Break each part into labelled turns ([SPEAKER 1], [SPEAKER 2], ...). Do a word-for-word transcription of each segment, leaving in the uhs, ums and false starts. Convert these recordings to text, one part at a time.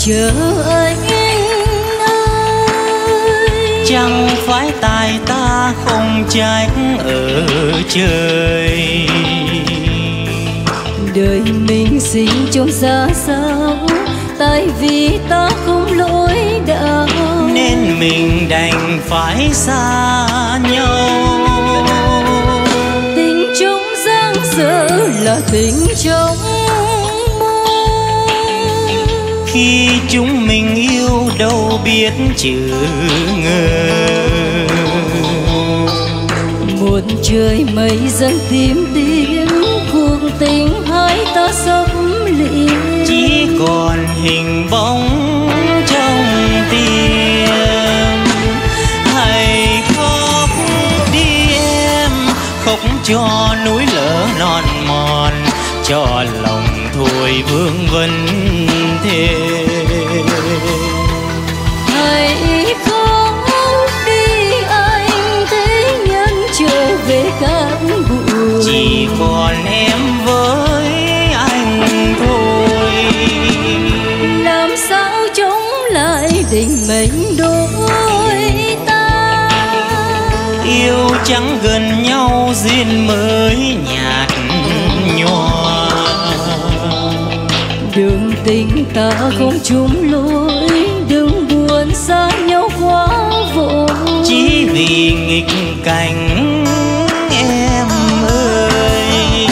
[SPEAKER 1] chờ anh ơi.
[SPEAKER 2] Chẳng phải tại ta không trách ở trời,
[SPEAKER 1] đời mình sinh trong xa xao, tại vì ta không lối đạo
[SPEAKER 2] nên mình đành phải xa nhau.
[SPEAKER 1] Tình trong giang dở là tình trong mơ,
[SPEAKER 2] khi chúng mình yêu đâu biết chữ ngờ.
[SPEAKER 1] Một trời mây dâng tím tiếng, cuộc tình hai ta sắp lìa,
[SPEAKER 2] chỉ còn hình bóng trong tim. Hãy khóc đi em, khóc cho núi lở non mòn, cho lòng thôi vương vấn thêm.
[SPEAKER 1] Hãy khóc đi anh, thế nhân trở về cát bụi,
[SPEAKER 2] chỉ còn em với anh thôi.
[SPEAKER 1] làm sao chống lại định mệnh đôi ta.
[SPEAKER 2] Yêu chẳng gần nhau duyên mới nhạt nhòa,
[SPEAKER 1] đường tình ta không chung lối, đừng buồn xa nhau quá vội,
[SPEAKER 2] chỉ vì nghịch cảnh em ơi.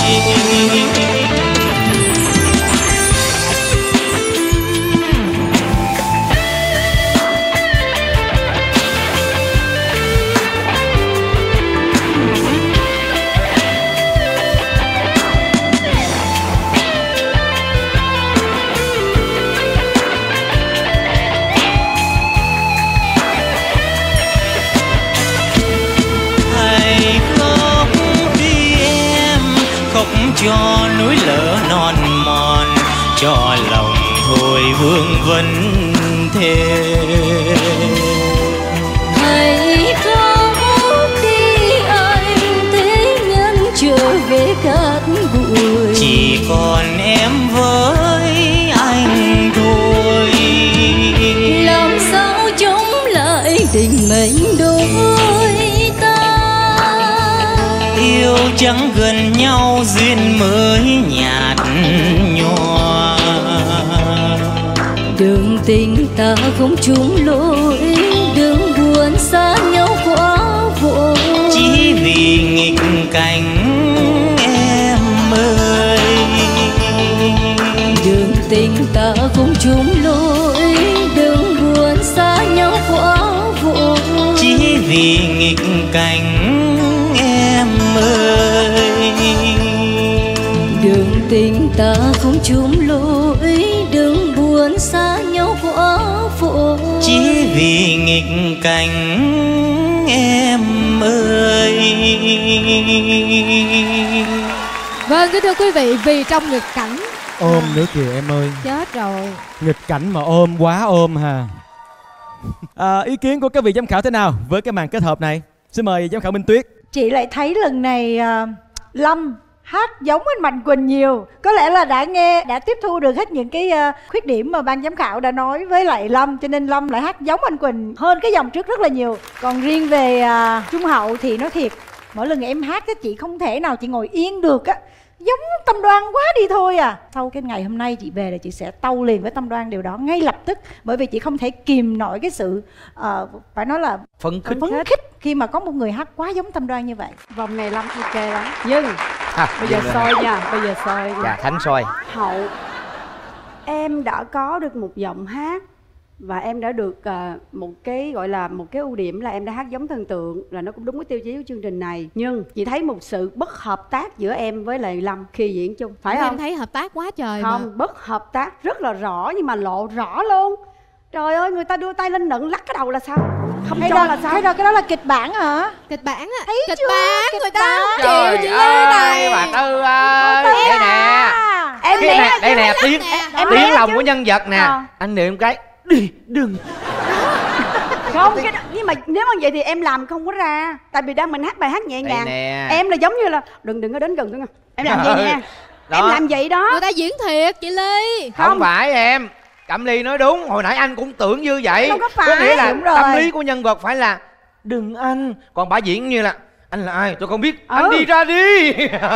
[SPEAKER 2] Cho núi lở non mòn, cho lòng thôi vương vấn thêm.
[SPEAKER 1] hãy khóc đi anh, thế nhân trở về cát bụi,
[SPEAKER 2] chỉ còn em với anh thôi.
[SPEAKER 1] làm sao chống lại định mệnh đôi ta.
[SPEAKER 2] Yêu chẳng gần nhau duyên mới nhạt nhòa,
[SPEAKER 1] đường tình ta không chung lối, đừng buồn xa nhau quá vội,
[SPEAKER 2] chỉ vì nghịch cảnh em ơi.
[SPEAKER 1] đường tình ta không chung lối, đừng buồn xa nhau quá vội,
[SPEAKER 2] chỉ vì nghịch cảnh em ơi.
[SPEAKER 1] đường tình ta không chung lối, đừng buồn xa nhau quá vội,
[SPEAKER 2] chỉ vì nghịch cảnh em ơi.
[SPEAKER 3] Vâng, kính thưa quý vị, vì trong nghịch cảnh.
[SPEAKER 4] Ôm nữa kìa em ơi.
[SPEAKER 3] Chết rồi.
[SPEAKER 4] Nghịch cảnh mà ôm, quá ôm hà. À, ý kiến của các vị giám khảo thế nào với cái màn kết hợp này? Xin mời giám khảo Minh Tuyết.
[SPEAKER 5] Chị lại thấy lần này uh, Lâm hát giống anh Mạnh Quỳnh nhiều. Có lẽ là đã nghe, đã tiếp thu được hết những cái uh, khuyết điểm mà ban giám khảo đã nói với lại Lâm, cho nên Lâm lại hát giống anh Quỳnh hơn cái dòng trước rất là nhiều. Còn riêng về uh, Trung Hậu thì nói thiệt, mỗi lần em hát á, chị không thể nào chị ngồi yên được á, giống Tâm Đoan quá đi thôi à. Sau cái ngày hôm nay chị về là chị sẽ tâu liền với Tâm Đoan điều đó ngay lập tức, bởi vì chị không thể kìm nổi cái sự uh, phải nói là
[SPEAKER 6] phấn khích.
[SPEAKER 5] phấn khích khi mà có một người hát quá giống Tâm Đoan như vậy.
[SPEAKER 3] Vòng này Lâm ok lắm. Nhưng
[SPEAKER 6] à,
[SPEAKER 3] bây giờ soi nha, bây giờ soi.
[SPEAKER 6] Dạ, Khánh soi.
[SPEAKER 7] Hậu, em đã có được một giọng hát và em đã được uh, một cái gọi là một cái ưu điểm là em đã hát giống thần tượng, là nó cũng đúng cái tiêu chí của chương trình này. Nhưng chị thấy một sự bất hợp tác giữa em với lại Lâm khi diễn chung, phải
[SPEAKER 3] em
[SPEAKER 7] không?
[SPEAKER 3] Em thấy hợp tác quá trời.
[SPEAKER 7] Không,
[SPEAKER 3] mà.
[SPEAKER 7] bất hợp tác rất là rõ, nhưng mà lộ rõ luôn. Trời ơi, người ta đưa tay lên nựng lắc cái đầu là sao? Không
[SPEAKER 5] hay
[SPEAKER 7] cho
[SPEAKER 5] rồi,
[SPEAKER 7] là sao?
[SPEAKER 5] hay rồi, cái đó là kịch bản hả?
[SPEAKER 3] Kịch bản á.
[SPEAKER 5] Thấy
[SPEAKER 3] kịch
[SPEAKER 5] chưa?
[SPEAKER 3] bản
[SPEAKER 5] Kịch
[SPEAKER 3] người ta
[SPEAKER 5] bản.
[SPEAKER 3] không chịu chị Lê này.
[SPEAKER 6] Bà Tư ơi, đây nè.
[SPEAKER 7] Em
[SPEAKER 6] Đây nè, đây nè, tiếng
[SPEAKER 7] em
[SPEAKER 6] tiếng lòng của nhân vật nè.
[SPEAKER 7] À.
[SPEAKER 6] Anh niệm cái đi đừng.
[SPEAKER 7] Không, cái đó, nhưng mà nếu mà vậy thì em làm không có ra. Tại vì đang mình hát bài hát nhẹ nhàng. Em là giống như là đừng đừng có đến gần tôi nha. Em làm vậy nha. Đó. Em làm vậy đó.
[SPEAKER 3] Người ta diễn thiệt chị Ly.
[SPEAKER 6] Không, không phải em. Cẩm Ly nói đúng, hồi nãy anh cũng tưởng như vậy.
[SPEAKER 5] Không có phải.
[SPEAKER 6] Có nghĩa là
[SPEAKER 5] Đúng rồi.
[SPEAKER 6] tâm lý của nhân vật phải là đừng anh. Còn bà diễn như là anh là ai tôi không biết,
[SPEAKER 7] Ừ.
[SPEAKER 6] anh đi ra đi.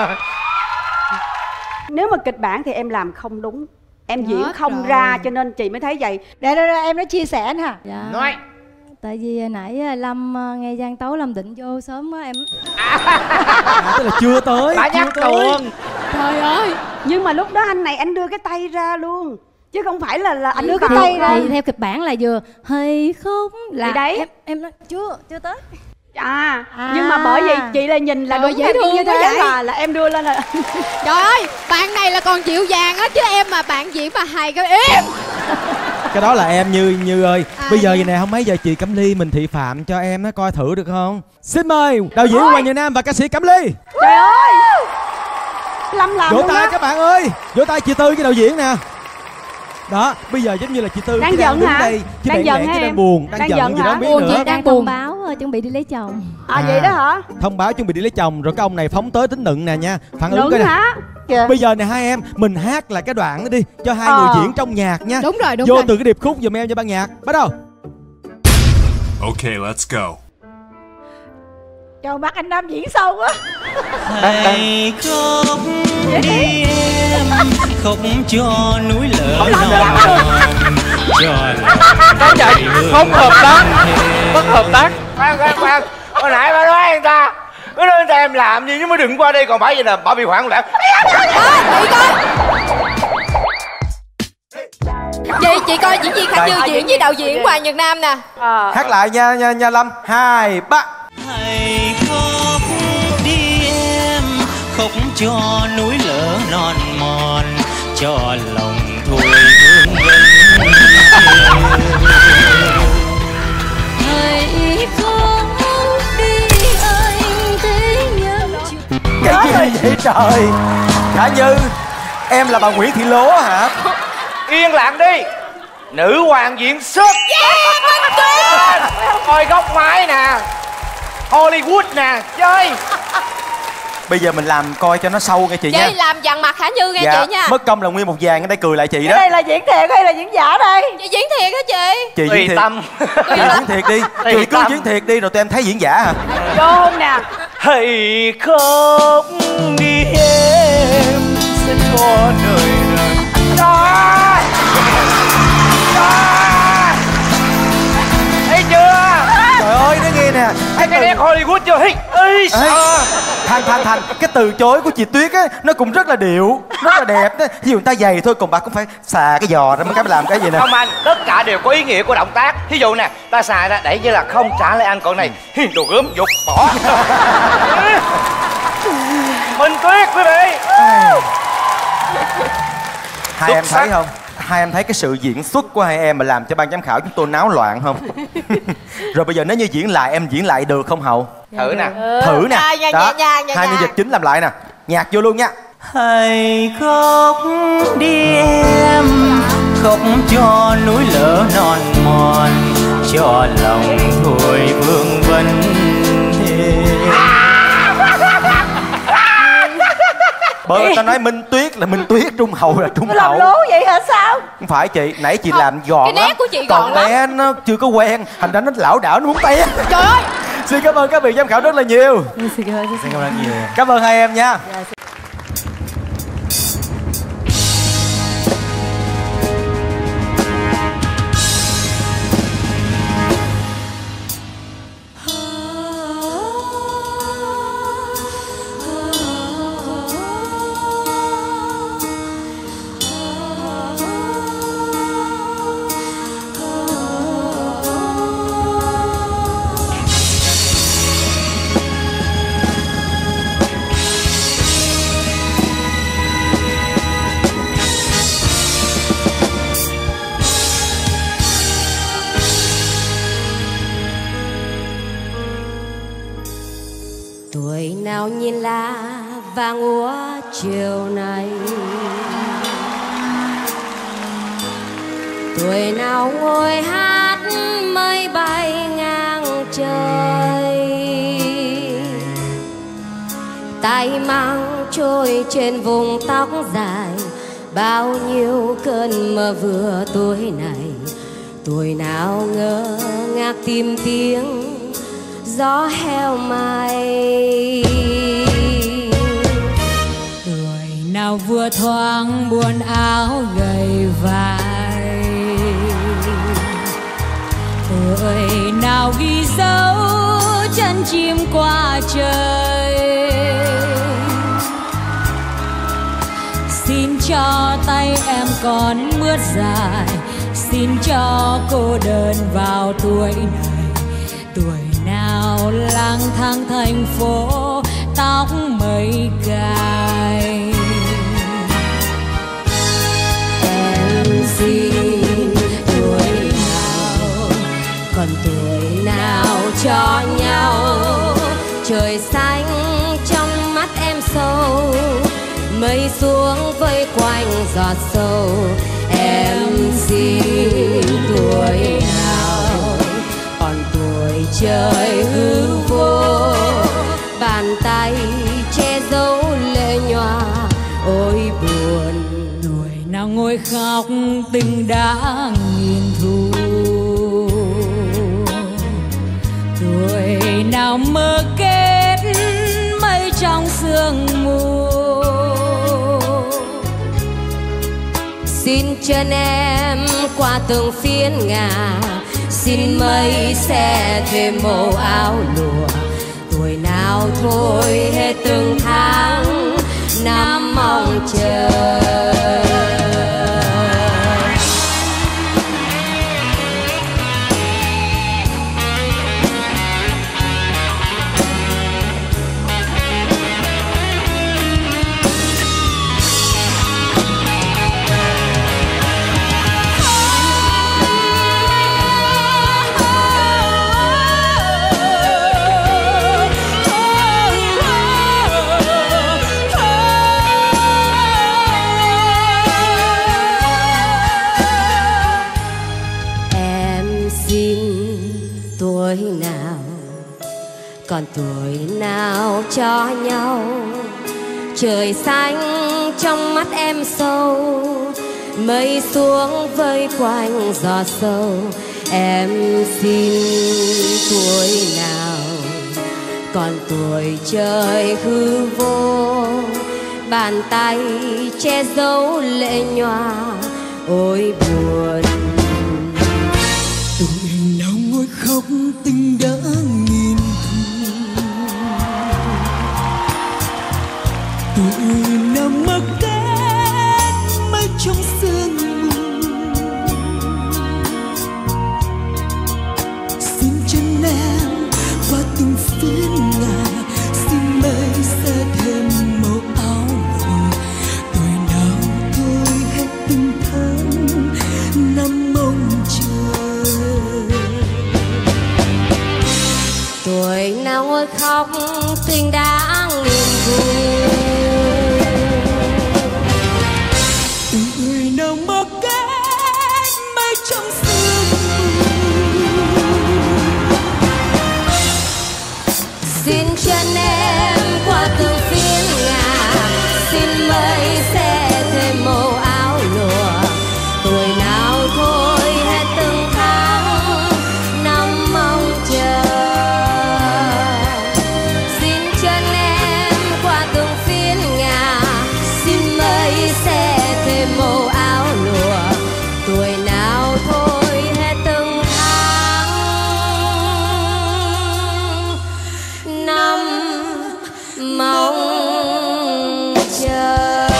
[SPEAKER 7] Nếu mà kịch bản thì em làm không đúng, em diễn
[SPEAKER 3] Hết
[SPEAKER 7] không
[SPEAKER 3] rồi.
[SPEAKER 7] ra, cho nên chị mới thấy vậy.
[SPEAKER 5] Để, để, để em nói chia sẻ nè.
[SPEAKER 1] Dạ.
[SPEAKER 6] Nói
[SPEAKER 1] Tại vì hồi nãy à, Lâm à, nghe Giang Tấu Lâm định vô sớm quá em.
[SPEAKER 4] À, tức là chưa tới.
[SPEAKER 6] bà
[SPEAKER 4] chưa
[SPEAKER 6] nhắc
[SPEAKER 4] tới.
[SPEAKER 6] tuồng.
[SPEAKER 3] Trời ơi.
[SPEAKER 7] Nhưng mà lúc đó anh này anh đưa cái tay ra luôn, chứ không phải là là anh
[SPEAKER 5] Đưa
[SPEAKER 7] đưa
[SPEAKER 5] cái
[SPEAKER 7] cái
[SPEAKER 5] tay ra.
[SPEAKER 1] Thì theo kịch bản là vừa hay khóc là
[SPEAKER 7] Thì đấy.
[SPEAKER 1] em em nói chưa chưa tới.
[SPEAKER 7] À,
[SPEAKER 5] À.
[SPEAKER 7] nhưng mà bởi vì chị là nhìn là
[SPEAKER 3] Trời,
[SPEAKER 7] đúng
[SPEAKER 3] dễ
[SPEAKER 7] em
[SPEAKER 3] thương
[SPEAKER 7] như
[SPEAKER 3] quá
[SPEAKER 7] thế
[SPEAKER 3] vậy.
[SPEAKER 7] là là em đưa lên là
[SPEAKER 3] Trời ơi, bạn này là còn dịu dàng á, chứ em mà bạn diễn mà hay cái im.
[SPEAKER 4] Cái đó là em Như Như ơi.
[SPEAKER 3] À,
[SPEAKER 4] Bây giờ
[SPEAKER 3] Như.
[SPEAKER 4] vậy nè, không mấy giờ chị Cẩm Ly mình thị phạm cho em nó coi thử được không? Xin mời đạo diễn Hoàng Nhật Nam và ca sĩ Cẩm Ly.
[SPEAKER 7] trời ơi, Lâm làm
[SPEAKER 4] Vỗ
[SPEAKER 7] luôn
[SPEAKER 4] tay
[SPEAKER 7] đó.
[SPEAKER 4] các bạn ơi. Vỗ tay chị Tư với đạo diễn nè. Đó, bây giờ giống như là chị Tư
[SPEAKER 7] Đang
[SPEAKER 4] chỉ
[SPEAKER 7] giận
[SPEAKER 4] đứng
[SPEAKER 7] hả?
[SPEAKER 4] đây, chứ
[SPEAKER 7] Đang
[SPEAKER 4] đáng
[SPEAKER 7] giận
[SPEAKER 4] lẽ
[SPEAKER 7] hả
[SPEAKER 4] chứ
[SPEAKER 7] em?
[SPEAKER 4] đang buồn, đang,
[SPEAKER 7] Đang
[SPEAKER 4] giận,
[SPEAKER 7] giận
[SPEAKER 4] gì đó
[SPEAKER 7] hả?
[SPEAKER 4] không biết
[SPEAKER 1] Buồn chị
[SPEAKER 4] nữa.
[SPEAKER 1] đang
[SPEAKER 3] buồn.
[SPEAKER 1] thông báo à, chuẩn bị đi lấy chồng.
[SPEAKER 7] À vậy đó hả?
[SPEAKER 4] Thông báo chuẩn bị đi lấy chồng rồi cái ông này phóng tới tính nựng nè nha. Phản ứng
[SPEAKER 7] Đúng
[SPEAKER 4] coi nè.
[SPEAKER 7] hả?
[SPEAKER 5] Kìa.
[SPEAKER 4] Bây giờ nè hai em, mình hát lại cái đoạn đó đi cho hai
[SPEAKER 7] Ờ.
[SPEAKER 4] người diễn trong nhạc nha.
[SPEAKER 3] Đúng rồi, đúng
[SPEAKER 4] Vô
[SPEAKER 3] rồi.
[SPEAKER 4] từ cái điệp khúc giùm em cho ban nhạc. Bắt đầu.
[SPEAKER 8] Okay, let's go.
[SPEAKER 5] Trời, mắt anh Nam diễn sâu quá.
[SPEAKER 2] Hãy khóc đi em, khóc cho núi lở non, cho lòng
[SPEAKER 6] Cái vậy
[SPEAKER 2] người
[SPEAKER 6] không hợp tác,
[SPEAKER 2] thêm.
[SPEAKER 6] bất hợp tác. Khoan khoan khoan, hồi nãy bà nói anh ta, cứ nói anh ta em làm gì nhưng mà đừng qua đây, còn phải vậy nè, bà bị hoảng loạn.
[SPEAKER 3] Chị chị coi diễn viên Khánh Như diễn với đạo diễn Hoàng Nhật Nam nè.
[SPEAKER 7] Ờ.
[SPEAKER 4] Hát lại nha nha nha Lâm. Hai ba.
[SPEAKER 2] Hãy khóc đi em, khóc cho núi lở non mòn, cho lòng thôi thương vấn.
[SPEAKER 1] Hãy khóc đi anh thế nhân chưa.
[SPEAKER 4] Cái gì vậy trời? Khả Như, em là bà Nguyễn Thị Lố hả?
[SPEAKER 6] Yên lặng đi. Nữ hoàng diễn xuất. Yeah, coi góc máy nè, Hollywood nè, chơi.
[SPEAKER 4] Bây giờ mình làm coi cho nó sâu nghe chị nha.
[SPEAKER 3] Chị làm dằn mặt Khả Như nghe
[SPEAKER 4] Dạ,
[SPEAKER 3] chị nha.
[SPEAKER 4] mất công là nguyên một vàng ở đây cười lại chị
[SPEAKER 5] Cái
[SPEAKER 4] đó.
[SPEAKER 5] này là diễn thiệt hay là diễn giả đây?
[SPEAKER 3] Chị diễn thiệt hả chị?
[SPEAKER 4] Chị
[SPEAKER 6] Tùy
[SPEAKER 4] diễn thiệt.
[SPEAKER 6] tâm.
[SPEAKER 4] Chị diễn thiệt đi.
[SPEAKER 6] Tùy
[SPEAKER 4] Chị cứ
[SPEAKER 6] tâm.
[SPEAKER 4] diễn thiệt đi rồi tụi em thấy diễn giả hả?
[SPEAKER 7] Vô không nè?
[SPEAKER 6] Hãy khóc đi em, sẽ cho đời đời. Đó, đó, thấy chưa?
[SPEAKER 4] Trời ơi, nói nghe nè.
[SPEAKER 6] Thấy cái nét Hollywood chưa? Hey, ê,
[SPEAKER 4] Ê,
[SPEAKER 6] sao?
[SPEAKER 4] Thành Thành Thành, cái từ chối của chị Tuyết á nó cũng rất là điệu, rất là đẹp đó. Ví dụ người ta dày thôi, còn bà cũng phải xà cái giò ra mới cái làm cái gì nè.
[SPEAKER 6] Không anh, tất cả đều có ý nghĩa của động tác. Thí dụ nè, ta xài ra đẩy như là không trả lại anh, còn này hi, đồ gớm dục bỏ. Minh Tuyết quý vị.
[SPEAKER 4] Hai em
[SPEAKER 6] Xuất
[SPEAKER 4] thấy
[SPEAKER 6] sắc.
[SPEAKER 4] không? Hai em thấy cái sự diễn xuất của hai em mà làm cho ban giám khảo chúng tôi náo loạn không? Rồi bây giờ nếu như diễn lại em diễn lại được không Hậu?
[SPEAKER 6] Thử nè.
[SPEAKER 4] Thử nè.
[SPEAKER 3] À, dạ,
[SPEAKER 4] Đó,
[SPEAKER 3] dạ, dạ,
[SPEAKER 4] hai
[SPEAKER 3] dạ.
[SPEAKER 4] nhân vật chính làm lại nè. Nhạc vô luôn nha.
[SPEAKER 2] Hãy khóc đi em, khóc cho núi lở non mòn, cho lòng thôi vương vấn thêm.
[SPEAKER 4] Bởi vì tao nói Minh Tuyết là Minh Tuyết, Trung Hậu là Trung
[SPEAKER 5] Nó làm
[SPEAKER 4] Hậu.
[SPEAKER 5] lố vậy hả sao?
[SPEAKER 4] Không phải chị, nãy chị
[SPEAKER 3] Không,
[SPEAKER 4] làm gọn
[SPEAKER 3] cái nét
[SPEAKER 4] lắm.
[SPEAKER 3] của chị
[SPEAKER 4] Còn
[SPEAKER 3] gọn lắm.
[SPEAKER 4] bé nó chưa có quen, thành ra nó lảo đảo nó muốn té.
[SPEAKER 3] Trời ơi.
[SPEAKER 4] Xin cảm ơn các vị giám khảo rất là nhiều.
[SPEAKER 1] Xin cảm ơn, xin cảm ơn.
[SPEAKER 4] nhiều. Cảm ơn hai em nha.
[SPEAKER 1] Tuổi nào nhìn lá vàng úa chiều nay, tuổi nào ngồi hát mây bay ngang trời, tay mang trôi trên vùng tóc dài bao nhiêu cơn mơ vừa tuổi này, tuổi nào ngơ ngác tìm tiếng gió heo may. Tuổi nào vừa thoáng buồn áo gầy vai, tuổi nào ghi dấu chân chim qua trời. Xin cho tay em còn mướt dài, xin cho cô đơn vào tuổi này, tuổi nào lang thang thành phố tóc mây cài. Em xin tuổi nào, còn tuổi nào cho nhau, trời xanh trong mắt em sâu, mây xuống vây quanh giọt sâu. Em xin tuổi nào, còn tuổi trời hư vô, bàn tay che giấu lệ nhòa ôi buồn. Tuổi nào ngồi khóc tình đã nghìn thu, tuổi nào mơ kết mây trong sương mù. Xin chân em qua từng phiến ngà, xin mây sẽ thêm màu áo lụa. Tuổi nào thôi hết từng tháng năm mong chờ. Còn tuổi nào cho nhau, trời xanh trong mắt em sâu, mây xuống vây quanh giọt sâu. Em xin tuổi nào, còn tuổi trời hư vô, bàn tay che giấu lệ nhòa ôi buồn.
[SPEAKER 9] Tuổi nào ngồi khóc tình đã nghìn thu, tuổi nào mơ kết mây trong sương mù. Xin chân em qua từng phiến ngà, xin mây sẽ thêm màu áo lụa. Tuổi nào thôi hết từng tháng năm mong chờ.
[SPEAKER 1] Tuổi nào ngồi khóc tình đã nghìn thu,
[SPEAKER 9] tuổi nào mơ kết mây trong sương mù.
[SPEAKER 1] xin chân em qua từng phiến ngà, xin mây sẽ thêm màu áo lụa. Tuổi nào thôi hết từng tháng năm mong chờ. Xin chân em qua từng phiến ngà, xin mây sẽ thêm màu áo lụa. Tuổi nào thôi hết từng tháng năm mong chờ.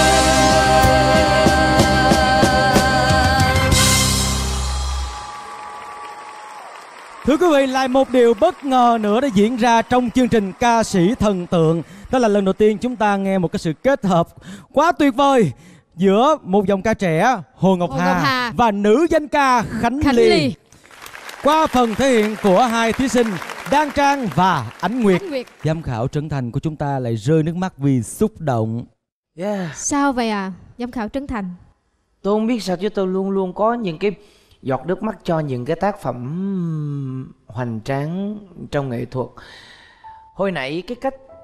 [SPEAKER 4] Thưa quý vị, lại một điều bất ngờ nữa đã diễn ra trong chương trình Ca sĩ Thần Tượng. Đó là lần đầu tiên chúng ta nghe một cái sự kết hợp quá tuyệt vời giữa một dòng ca trẻ Hồ Ngọc,
[SPEAKER 3] Hồ
[SPEAKER 4] Hà,
[SPEAKER 3] Ngọc Hà
[SPEAKER 4] và nữ danh ca Khánh,
[SPEAKER 3] Khánh
[SPEAKER 4] Ly.
[SPEAKER 3] Ly.
[SPEAKER 4] Qua phần thể hiện của hai thí sinh Đan Trang và Ánh Nguyệt,
[SPEAKER 3] Ánh Nguyệt.
[SPEAKER 4] giám khảo Trấn Thành của chúng ta lại rơi nước mắt vì xúc động.
[SPEAKER 6] Yeah.
[SPEAKER 3] Sao vậy à, giám khảo Trấn Thành?
[SPEAKER 6] Tôi không biết sao chứ tôi luôn luôn có những cái giọt nước mắt cho những cái tác phẩm hoành tráng trong nghệ thuật. Hồi nãy cái cách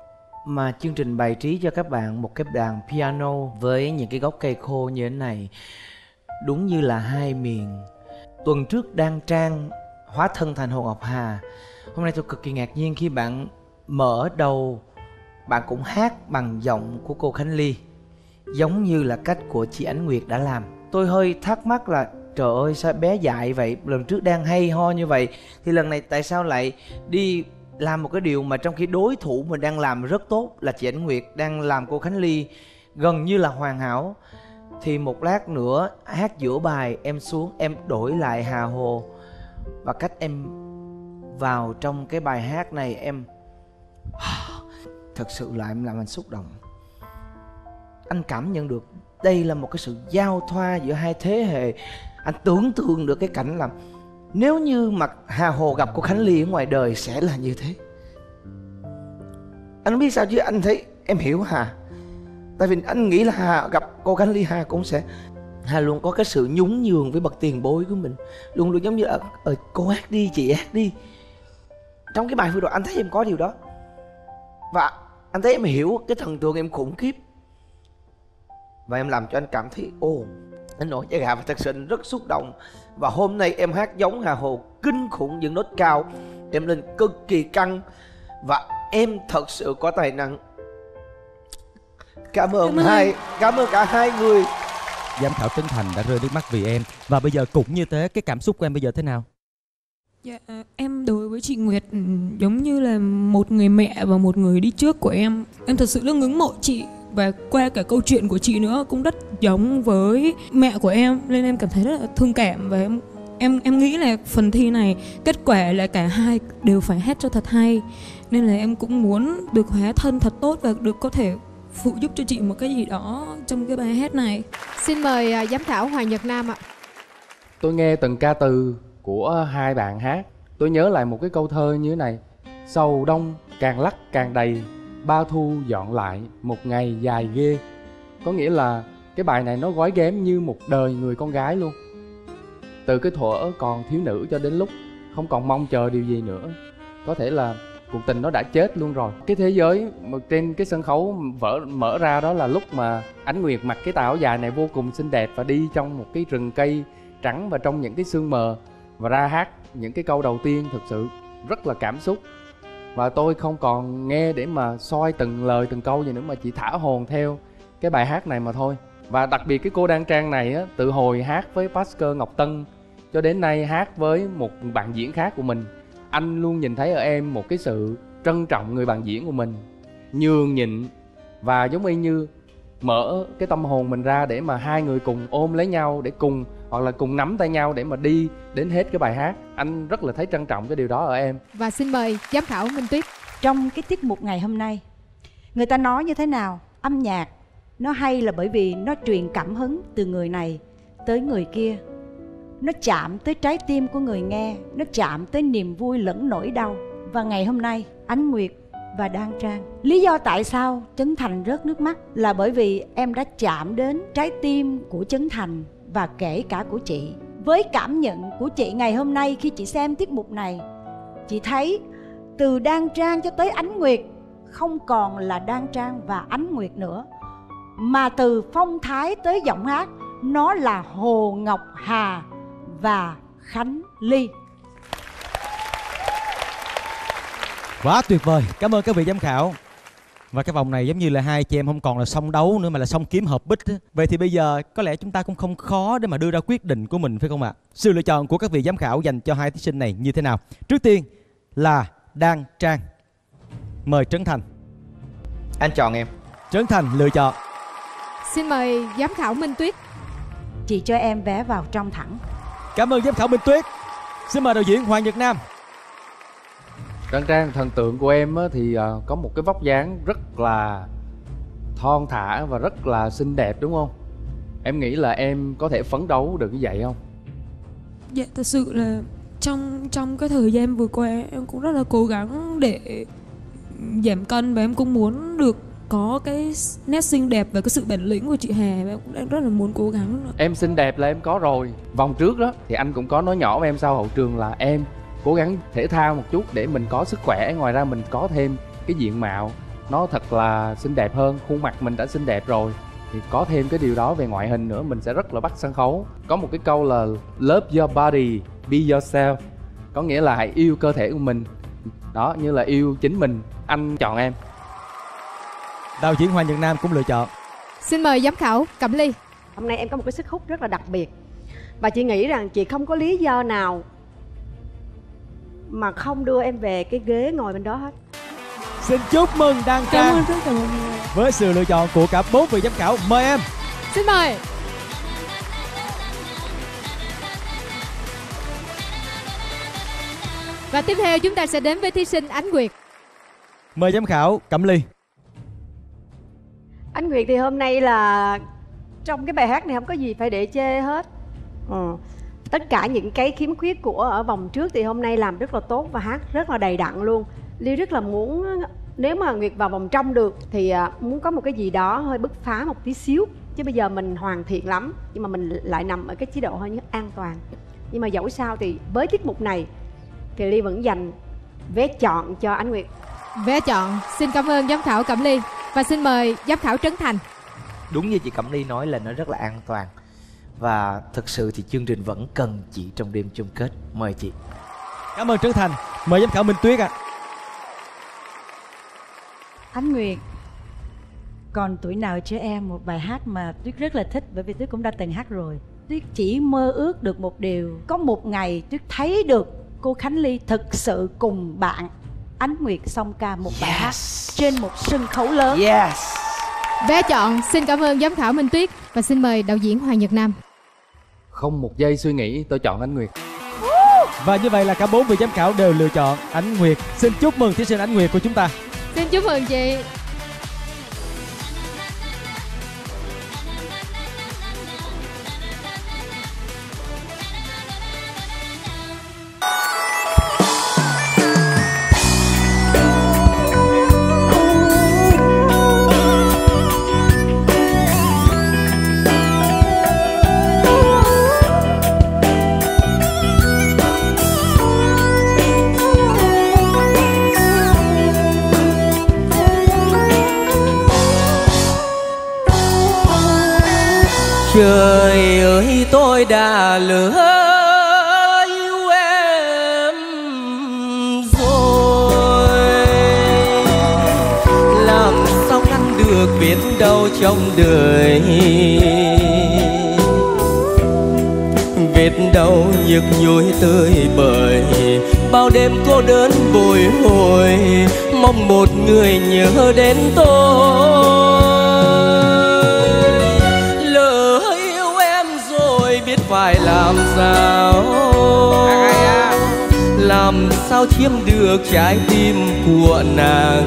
[SPEAKER 6] mà chương trình bày trí cho các bạn một cái đàn piano với những cái gốc cây khô như thế này, đúng như là hai miền. Tuần trước Đan Trang hóa thân thành Hồ Ngọc Hà. Hôm nay tôi cực kỳ ngạc nhiên khi bạn mở đầu, bạn cũng hát bằng giọng của cô Khánh Ly, giống như là cách của chị Ánh Nguyệt đã làm. Tôi hơi thắc mắc là trời ơi sao bé dại vậy, lần trước đang hay ho như vậy thì lần này tại sao lại đi làm một cái điều mà trong khi đối thủ mình đang làm rất tốt là chị Ánh Nguyệt, đang làm cô Khánh Ly gần như là hoàn hảo. Thì một lát nữa hát giữa bài em xuống em đổi lại Hà Hồ, và cách em vào trong cái bài hát này em thật sự là em làm anh xúc động. Anh cảm nhận được đây là một cái sự giao thoa giữa hai thế hệ. Anh tưởng tượng được cái cảnh là nếu như mà Hà Hồ gặp cô Khánh Ly ở ngoài đời sẽ là như thế. Anh không biết sao chứ anh thấy em hiểu Hà. Tại vì anh nghĩ là Hà gặp cô Khánh Ly, Hà cũng sẽ Hà luôn có cái sự nhún nhường với bậc tiền bối của mình, luôn luôn giống như là ờ, cô hát đi, chị hát đi. Trong cái bài vừa rồi anh thấy em có điều đó, và anh thấy em hiểu cái thần tượng em khủng khiếp, và em làm cho anh cảm thấy ồ, anh nổi da gà và thật sự anh rất xúc động. Và hôm nay em hát giống Hà Hồ kinh khủng, những nốt cao em lên cực kỳ căng, và em thật sự có tài năng. Cảm ơn, cảm ơn hai, cảm ơn cả hai người.
[SPEAKER 4] Giám khảo Trấn Thành đã rơi nước mắt vì em. Và bây giờ cũng như thế, cái cảm xúc của em bây giờ thế nào?
[SPEAKER 10] Dạ, em đối với chị Nguyệt giống như là một người mẹ và một người đi trước của em. Em thật sự rất ngưỡng mộ chị, và qua cả câu chuyện của chị nữa cũng rất giống với mẹ của em, nên em cảm thấy rất là thương cảm. Và em em em nghĩ là phần thi này kết quả là cả hai đều phải hát cho thật hay, nên là em cũng muốn được hóa thân thật tốt và được có thể phụ giúp cho chị một cái gì đó trong cái bài hát này.
[SPEAKER 3] Xin mời giám khảo Hoàng Nhật Nam ạ.
[SPEAKER 11] Tôi nghe từng ca từ của hai bạn hát, tôi nhớ lại một cái câu thơ như thế này: sầu đông càng lắc càng đầy, ba thu dọn lại một ngày dài ghê. Có nghĩa là cái bài này nó gói ghém như một đời người con gái luôn. Từ cái thuở còn thiếu nữ cho đến lúc không còn mong chờ điều gì nữa. Có thể là cuộc tình nó đã chết luôn rồi. Cái thế giới trên cái sân khấu vỡ mở ra đó là lúc mà Ánh Nguyệt mặc cái tà áo dài này vô cùng xinh đẹp và đi trong một cái rừng cây trắng và trong những cái sương mờ, và ra hát những cái câu đầu tiên thực sự rất là cảm xúc. Và tôi không còn nghe để mà soi từng lời từng câu gì nữa, mà chỉ thả hồn theo cái bài hát này mà thôi. Và đặc biệt cái cô Đan Trang này á, từ hồi hát với Pascal Ngọc Tân cho đến nay hát với một bạn diễn khác của mình, anh luôn nhìn thấy ở em một cái sự trân trọng người bạn diễn của mình, nhường nhịn, và giống y như mở cái tâm hồn mình ra để mà hai người cùng ôm lấy nhau, để cùng hoặc là cùng nắm tay nhau để mà đi đến hết cái bài hát. Anh rất là thấy trân trọng cái điều đó ở em.
[SPEAKER 3] Và xin mời giám khảo Minh Tuyết.
[SPEAKER 5] Trong cái tiết mục ngày hôm nay, người ta nói như thế nào? Âm nhạc nó hay là bởi vì nó truyền cảm hứng từ người này tới người kia, nó chạm tới trái tim của người nghe, nó chạm tới niềm vui lẫn nỗi đau. Và ngày hôm nay Ánh Nguyệt và Đan Trang, lý do tại sao Trấn Thành rớt nước mắt là bởi vì em đã chạm đến trái tim của Trấn Thành và kể cả của chị. Với cảm nhận của chị ngày hôm nay khi chị xem tiết mục này, chị thấy từ Đan Trang cho tới Ánh Nguyệt không còn là Đan Trang và Ánh Nguyệt nữa, mà từ phong thái tới giọng hát nó là Hồ Ngọc Hà và Khánh Ly.
[SPEAKER 4] Quá tuyệt vời, cảm ơn các vị giám khảo. Và cái vòng này giống như là hai chị em không còn là song đấu nữa mà là song kiếm hợp bích. Vậy thì bây giờ có lẽ chúng ta cũng không khó để mà đưa ra quyết định của mình, phải không ạ? Sự lựa chọn của các vị giám khảo dành cho hai thí sinh này như thế nào? Trước tiên là Đan Trang. Mời Trấn Thành.
[SPEAKER 6] Anh chọn em.
[SPEAKER 4] Trấn Thành lựa chọn.
[SPEAKER 3] Xin mời giám khảo Minh Tuyết.
[SPEAKER 5] Chị cho em vé vào trong thẳng.
[SPEAKER 4] Cảm ơn giám khảo Minh Tuyết. Xin mời đạo diễn Hoàng Nhật Nam.
[SPEAKER 11] Đan Trang, thần tượng của em thì có một cái vóc dáng rất là thon thả và rất là xinh đẹp, đúng không? Em nghĩ là em có thể phấn đấu được như vậy không?
[SPEAKER 10] Dạ, thật sự là trong trong cái thời gian vừa qua em cũng rất là cố gắng để giảm cân, và em cũng muốn được có cái nét xinh đẹp và cái sự bản lĩnh của chị Hà, và em cũng đang rất là muốn cố gắng nữa.
[SPEAKER 11] Em xinh đẹp là em có rồi. Vòng trước đó thì anh cũng có nói nhỏ với em sau hậu trường là em cố gắng thể thao một chút để mình có sức khỏe, ngoài ra mình có thêm cái diện mạo nó thật là xinh đẹp hơn. Khuôn mặt mình đã xinh đẹp rồi thì có thêm cái điều đó về ngoại hình nữa, mình sẽ rất là bắt sân khấu. Có một cái câu là love your body, be yourself, có nghĩa là hãy yêu cơ thể của mình, đó, như là yêu chính mình. Anh chọn em.
[SPEAKER 4] Đạo diễn Hoàng Nhật Nam cũng lựa chọn.
[SPEAKER 3] Xin mời giám khảo Cẩm Ly.
[SPEAKER 7] Hôm nay em có một cái sức hút rất là đặc biệt, và chị nghĩ rằng chị không có lý do nào mà không đưa em về cái ghế ngồi bên đó hết.
[SPEAKER 4] Xin chúc mừng Đan Trang với sự lựa chọn của cả bốn vị giám khảo. Mời em.
[SPEAKER 3] Xin mời. Và tiếp theo chúng ta sẽ đến với thí sinh Ánh Nguyệt.
[SPEAKER 4] Mời giám khảo Cẩm Ly.
[SPEAKER 7] Ánh Nguyệt thì hôm nay là trong cái bài hát này không có gì phải để chê hết. Ừ. Tất cả những cái khiếm khuyết của ở vòng trước thì hôm nay làm rất là tốt và hát rất là đầy đặn luôn. Ly rất là muốn, nếu mà Nguyệt vào vòng trong được thì muốn có một cái gì đó hơi bứt phá một tí xíu. Chứ bây giờ mình hoàn thiện lắm, nhưng mà mình lại nằm ở cái chế độ hơi an toàn. Nhưng mà dẫu sao thì với tiết mục này thì Ly vẫn dành vé chọn cho Ánh Nguyệt.
[SPEAKER 3] Vé chọn. Xin cảm ơn giám khảo Cẩm Ly. Và xin mời giám khảo Trấn Thành.
[SPEAKER 6] Đúng như chị Cẩm Ly nói là nó rất là an toàn, và thực sự thì chương trình vẫn cần chị trong đêm chung kết. Mời chị.
[SPEAKER 4] Cảm ơn Trấn Thành. Mời giám khảo Minh Tuyết ạ. À.
[SPEAKER 5] Ánh Nguyệt, Còn tuổi nào trẻ em, một bài hát mà Tuyết rất là thích, bởi vì Tuyết cũng đã từng hát rồi. Tuyết chỉ mơ ước được một điều, có một ngày Tuyết thấy được cô Khánh Ly thực sự cùng bạn Ánh Nguyệt song ca một bài yes. hát trên một sân khấu lớn.
[SPEAKER 6] Yes.
[SPEAKER 3] Vé chọn. Xin cảm ơn giám khảo Minh Tuyết. Và xin mời đạo diễn Hoàng Nhật Nam.
[SPEAKER 11] Không một giây suy nghĩ, tôi chọn Ánh Nguyệt.
[SPEAKER 4] Và như vậy là cả bốn vị giám khảo đều lựa chọn Ánh Nguyệt. Xin chúc mừng thí sinh Ánh Nguyệt của chúng ta.
[SPEAKER 3] Xin chúc mừng chị.
[SPEAKER 2] Trời ơi tôi đã lỡ yêu em rồi, làm sao ngăn được biết đâu trong đời, biết đâu nhức nhối tươi bời, bao đêm cô đơn bồi hồi, mong một người nhớ đến tôi. Phải làm sao, làm sao chiếm được trái tim của nàng,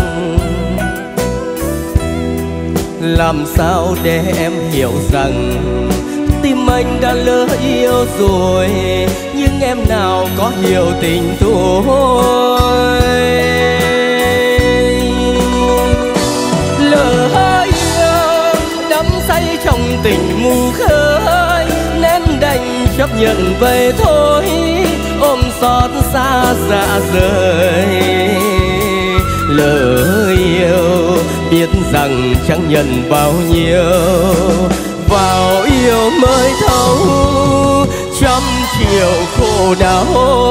[SPEAKER 2] làm sao để em hiểu rằng tim anh đã lỡ yêu rồi, nhưng em nào có hiểu tình tôi. Lỡ yêu đắm say trong tình mù khơi, nên đành chấp nhận vậy thôi, ôm xót xa dạ rời. Lỡ yêu biết rằng chẳng nhận bao nhiêu, vào yêu mới thấu trăm triệu khổ đau.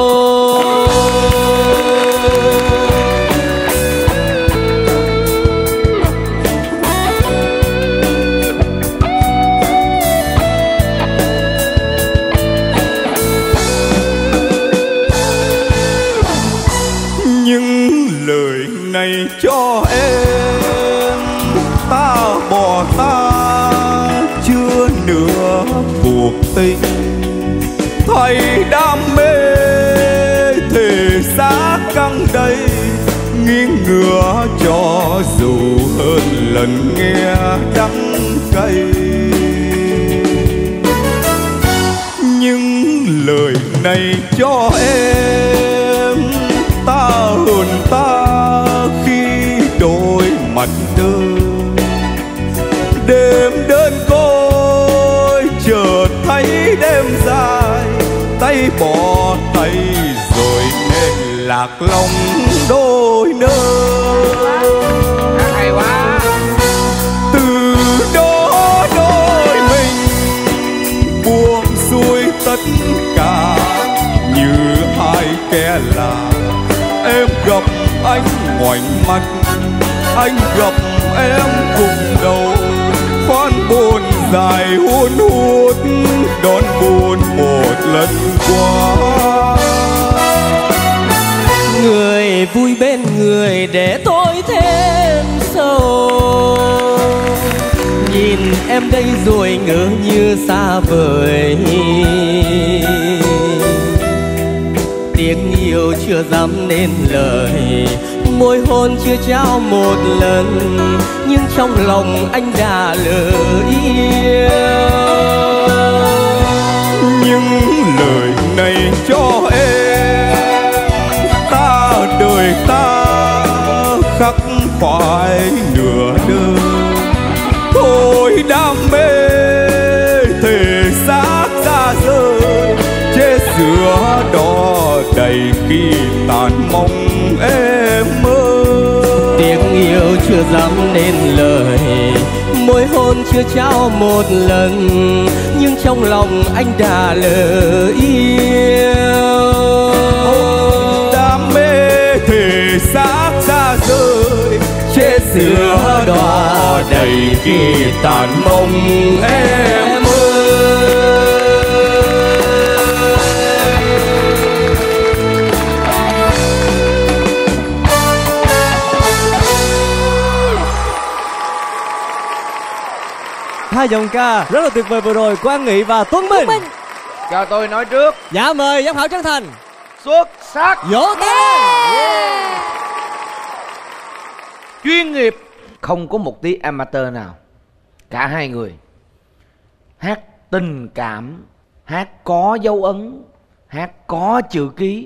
[SPEAKER 12] Này cho em, ta bỏ ta chưa nửa cuộc tình, thầy đam mê thể xác căng đầy, nghiêng ngửa cho dù hơn lần nghe đắng cay. Nhưng lời này cho em, ta hơn ta đôi mặt đơn, đêm đơn côi chợt thấy đêm dài, tay bỏ tay rồi nên lạc lòng đôi nơi. kẻ lạ. Em gặp anh ngoảnh mắt, anh gặp em cùng đầu. Khoan buồn dài hun hút đón buồn một lần qua.
[SPEAKER 2] Người vui bên người để tôi thêm sầu. Nhìn em đây rồi ngỡ như xa vời. Tiếng yêu chưa dám nên lời, môi hôn chưa trao một lần, nhưng trong lòng anh đã lỡ yêu.
[SPEAKER 12] Những lời này cho em, ta đời ta khắc phải nửa đời. Thôi đam mê thể xác ra rơi, chế sữa đỏ đầy khi tàn mong em ơi.
[SPEAKER 2] Tiếng yêu chưa dám nên lời, môi hôn chưa trao một lần, nhưng trong lòng anh đã lỡ yêu.
[SPEAKER 12] Đam mê thể xác ra rơi, chế sữa đỏ đầy khi tàn mong em ơi.
[SPEAKER 4] Hai giọng ca rất là tuyệt vời vừa rồi của An Nghị và Tuấn Minh. Minh.
[SPEAKER 6] Cho tôi nói trước.
[SPEAKER 4] Dạ mời giám khảo Trấn Thành.
[SPEAKER 6] Xuất sắc.
[SPEAKER 4] Vỗ tay.
[SPEAKER 6] Yeah. Chuyên nghiệp, không có một tí amateur nào. Cả hai người hát tình cảm, hát có dấu ấn, hát có chữ ký,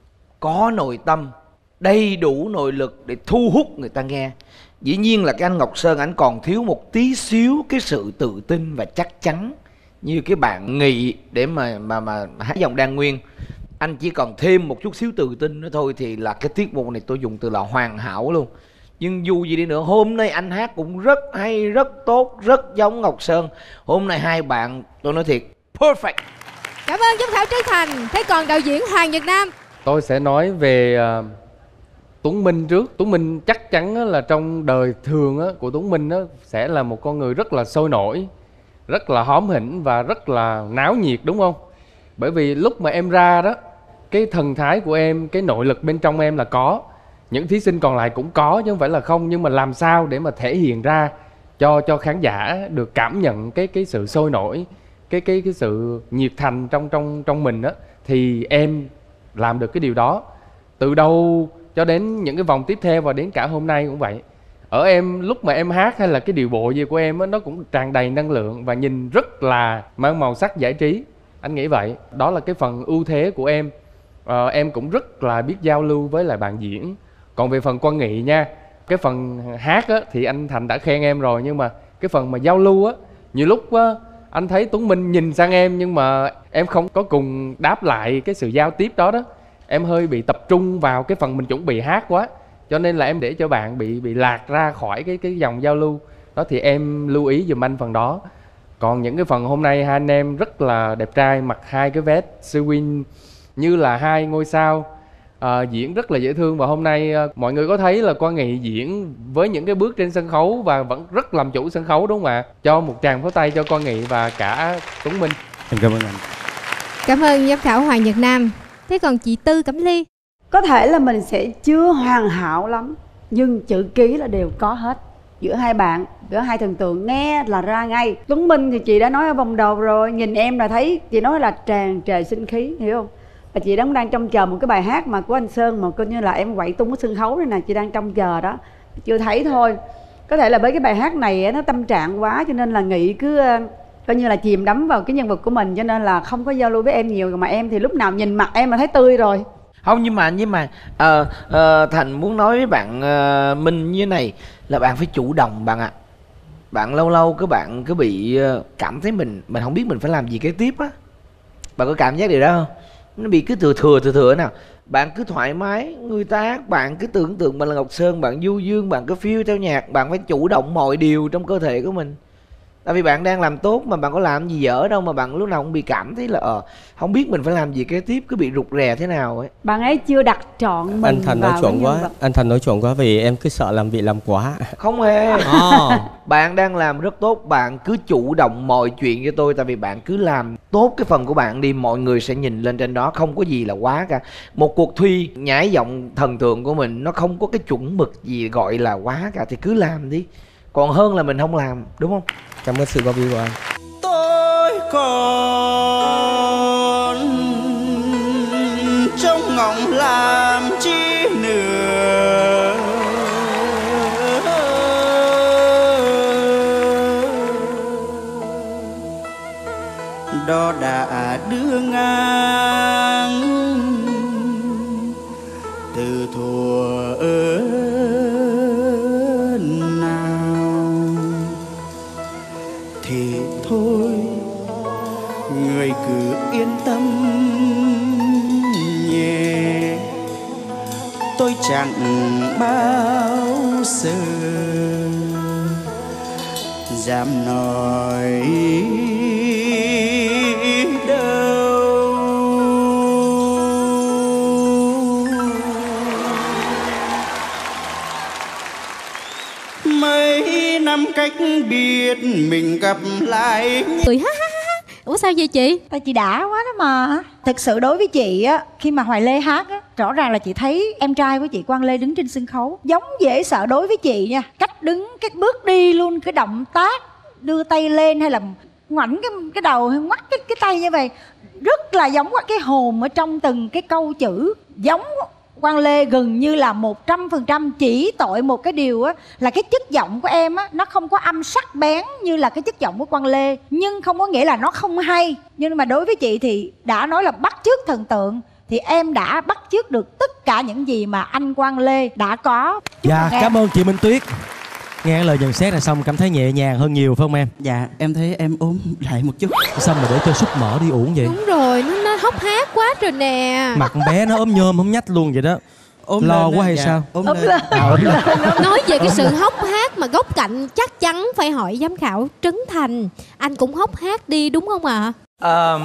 [SPEAKER 6] có nội tâm, đầy đủ nội lực để thu hút người ta nghe. Dĩ nhiên là cái anh Ngọc Sơn anh còn thiếu một tí xíu cái sự tự tin và chắc chắn như cái bạn Nghị để mà mà mà hát dòng đan nguyên. Anh chỉ còn thêm một chút xíu tự tin nữa thôi thì là cái tiết mục này tôi dùng từ là hoàn hảo luôn. Nhưng dù gì đi nữa, hôm nay anh hát cũng rất hay, rất tốt, rất giống Ngọc Sơn. Hôm nay hai bạn tôi nói thiệt perfect.
[SPEAKER 3] Cảm ơn giám khảo Trấn Thành. Thế còn đạo diễn Hoàng Nhật Nam?
[SPEAKER 11] Tôi sẽ nói về uh, Tuấn Minh trước. Tuấn Minh chắc chắn là trong đời thường của Tuấn Minh sẽ là một con người rất là sôi nổi, rất là hóm hỉnh và rất là náo nhiệt, đúng không? Bởi vì lúc mà em ra đó, cái thần thái của em, cái nội lực bên trong em là có. Những thí sinh còn lại cũng có chứ không phải là không. Nhưng mà làm sao để mà thể hiện ra cho cho khán giả được cảm nhận cái cái sự sôi nổi, cái cái cái sự nhiệt thành trong trong trong mình á, thì em làm được cái điều đó. Từ đầu cho đến những cái vòng tiếp theo và đến cả hôm nay cũng vậy. Ở em lúc mà em hát hay là cái điệu bộ gì của em á, nó cũng tràn đầy năng lượng và nhìn rất là mang màu sắc giải trí. Anh nghĩ vậy. Đó là cái phần ưu thế của em. à, Em cũng rất là biết giao lưu với lại bạn diễn. Còn về phần Quang Nghị nha, cái phần hát á, thì anh Thành đã khen em rồi. Nhưng mà cái phần mà giao lưu á, nhiều lúc á, anh thấy Tuấn Minh nhìn sang em nhưng mà em không có cùng đáp lại cái sự giao tiếp đó đó. Em hơi bị tập trung vào cái phần mình chuẩn bị hát quá, cho nên là em để cho bạn bị bị lạc ra khỏi cái cái dòng giao lưu đó, thì em lưu ý giùm anh phần đó. Còn những cái phần hôm nay hai anh em rất là đẹp trai, mặc hai cái vest Sewin như là hai ngôi sao, à, diễn rất là dễ thương. Và hôm nay à, mọi người có thấy là Quang Nghị diễn với những cái bước trên sân khấu và vẫn rất làm chủ sân khấu, đúng không ạ? Cho một tràng pháo tay cho Quang Nghị và cả Tuấn Minh.
[SPEAKER 4] Em cảm ơn anh.
[SPEAKER 3] Cảm ơn giám khảo Hoàng Nhật Nam. Thế còn chị Tư Cẩm Ly?
[SPEAKER 7] Có thể là mình sẽ chưa hoàn hảo lắm, nhưng chữ ký là đều có hết. Giữa hai bạn, giữa hai thần tượng nghe là ra ngay. Tuấn Minh thì chị đã nói ở vòng đầu rồi, nhìn em là thấy, chị nói là tràn trề sinh khí, hiểu không? Và chị đang đang trông chờ một cái bài hát mà của anh Sơn mà coi như là em quậy tung cái sân khấu này nè, chị đang trông chờ đó, chưa thấy thôi. Có thể là với cái bài hát này nó tâm trạng quá cho nên là Nghị cứ coi như là chìm đắm vào cái nhân vật của mình, cho nên là không có giao lưu với em nhiều. Mà em thì lúc nào nhìn mặt em là thấy tươi rồi.
[SPEAKER 6] Không, nhưng mà nhưng mà uh, uh, Thành muốn nói với bạn uh, Minh như này là bạn phải chủ động bạn ạ. À. Bạn lâu lâu các bạn cứ bị uh, cảm thấy mình mình không biết mình phải làm gì kế tiếp á. Bạn có cảm giác điều đó không? Nó bị cứ thừa thừa thừa thừa nào. Bạn cứ thoải mái, người ta bạn cứ tưởng tượng bạn là Ngọc Sơn, bạn du dương, bạn cứ phiêu theo nhạc, bạn phải chủ động mọi điều trong cơ thể của mình. Tại vì bạn đang làm tốt mà, bạn có làm gì dở đâu mà bạn lúc nào cũng bị cảm thấy là ờ không biết mình phải làm gì kế tiếp, cứ bị rụt rè thế nào ấy.
[SPEAKER 7] Bạn ấy chưa đặt trọn mình.
[SPEAKER 2] Anh Thành nói
[SPEAKER 7] vào
[SPEAKER 2] chuẩn
[SPEAKER 7] cái
[SPEAKER 2] quá,
[SPEAKER 7] nhân vật.
[SPEAKER 2] anh Thành nói chuẩn quá vì em cứ sợ làm vị làm quá.
[SPEAKER 6] Không hề.
[SPEAKER 2] À.
[SPEAKER 6] Bạn đang làm rất tốt, bạn cứ chủ động mọi chuyện cho tôi. Tại vì bạn cứ làm tốt cái phần của bạn đi, mọi người sẽ nhìn lên trên đó, không có gì là quá cả. Một cuộc thi nhái giọng thần tượng của mình nó không có cái chuẩn mực gì gọi là quá cả, thì cứ làm đi, còn hơn là mình không làm, đúng không?
[SPEAKER 2] Cảm ơn sự góp ý của anh.
[SPEAKER 13] Tôi còn trong ngóng làm chi nữa, đó đã đưa ngang từ thuở ơi thì thôi, người cứ yên tâm nhé, tôi chẳng bao giờ dám nói đâu. Mấy năm cách biệt mình gặp lại.
[SPEAKER 3] Cười ha ha ha. Ủa sao vậy chị?
[SPEAKER 5] Tại chị đã quá đó mà. Thực sự đối với chị á, khi mà Hoài Lê hát á, rõ ràng là chị thấy em trai của chị Quang Lê đứng trên sân khấu giống dễ sợ đối với chị nha. Cách đứng, cái bước đi luôn, cái động tác đưa tay lên hay là ngoảnh cái cái đầu hay ngoắt cái cái tay như vậy, rất là giống cái hồn ở trong từng cái câu chữ, giống Quang Lê gần như là một trăm phần trăm. Chỉ tội một cái điều á là cái chất giọng của em á nó không có âm sắc bén như là cái chất giọng của Quang Lê, nhưng không có nghĩa là nó không hay. Nhưng mà đối với chị thì đã nói là bắt chước thần tượng thì em đã bắt chước được tất cả những gì mà anh Quang Lê đã có.
[SPEAKER 4] Dạ, cảm ơn chị Minh Tuyết. Nghe lời nhận xét này xong cảm thấy nhẹ nhàng hơn nhiều phải không em?
[SPEAKER 13] Dạ, em thấy em ốm lại một chút.
[SPEAKER 4] Sao mà để cho súc mỡ đi uổng vậy?
[SPEAKER 3] Đúng rồi, nó nó hốc hác quá rồi nè.
[SPEAKER 4] Mặt con bé nó ốm nhôm ốm nhách luôn vậy đó.
[SPEAKER 13] Ốm
[SPEAKER 4] lo
[SPEAKER 13] lên
[SPEAKER 4] quá
[SPEAKER 13] đó,
[SPEAKER 4] hay
[SPEAKER 13] dạ.
[SPEAKER 4] sao?
[SPEAKER 13] Ốm
[SPEAKER 3] Ốm
[SPEAKER 13] lên.
[SPEAKER 3] lên.
[SPEAKER 4] À, ốm lên.
[SPEAKER 3] Nói về cái sự hốc hác mà góc cạnh chắc chắn phải hỏi giám khảo Trấn Thành. Anh cũng hốc hác đi đúng không ạ?
[SPEAKER 6] Ờ,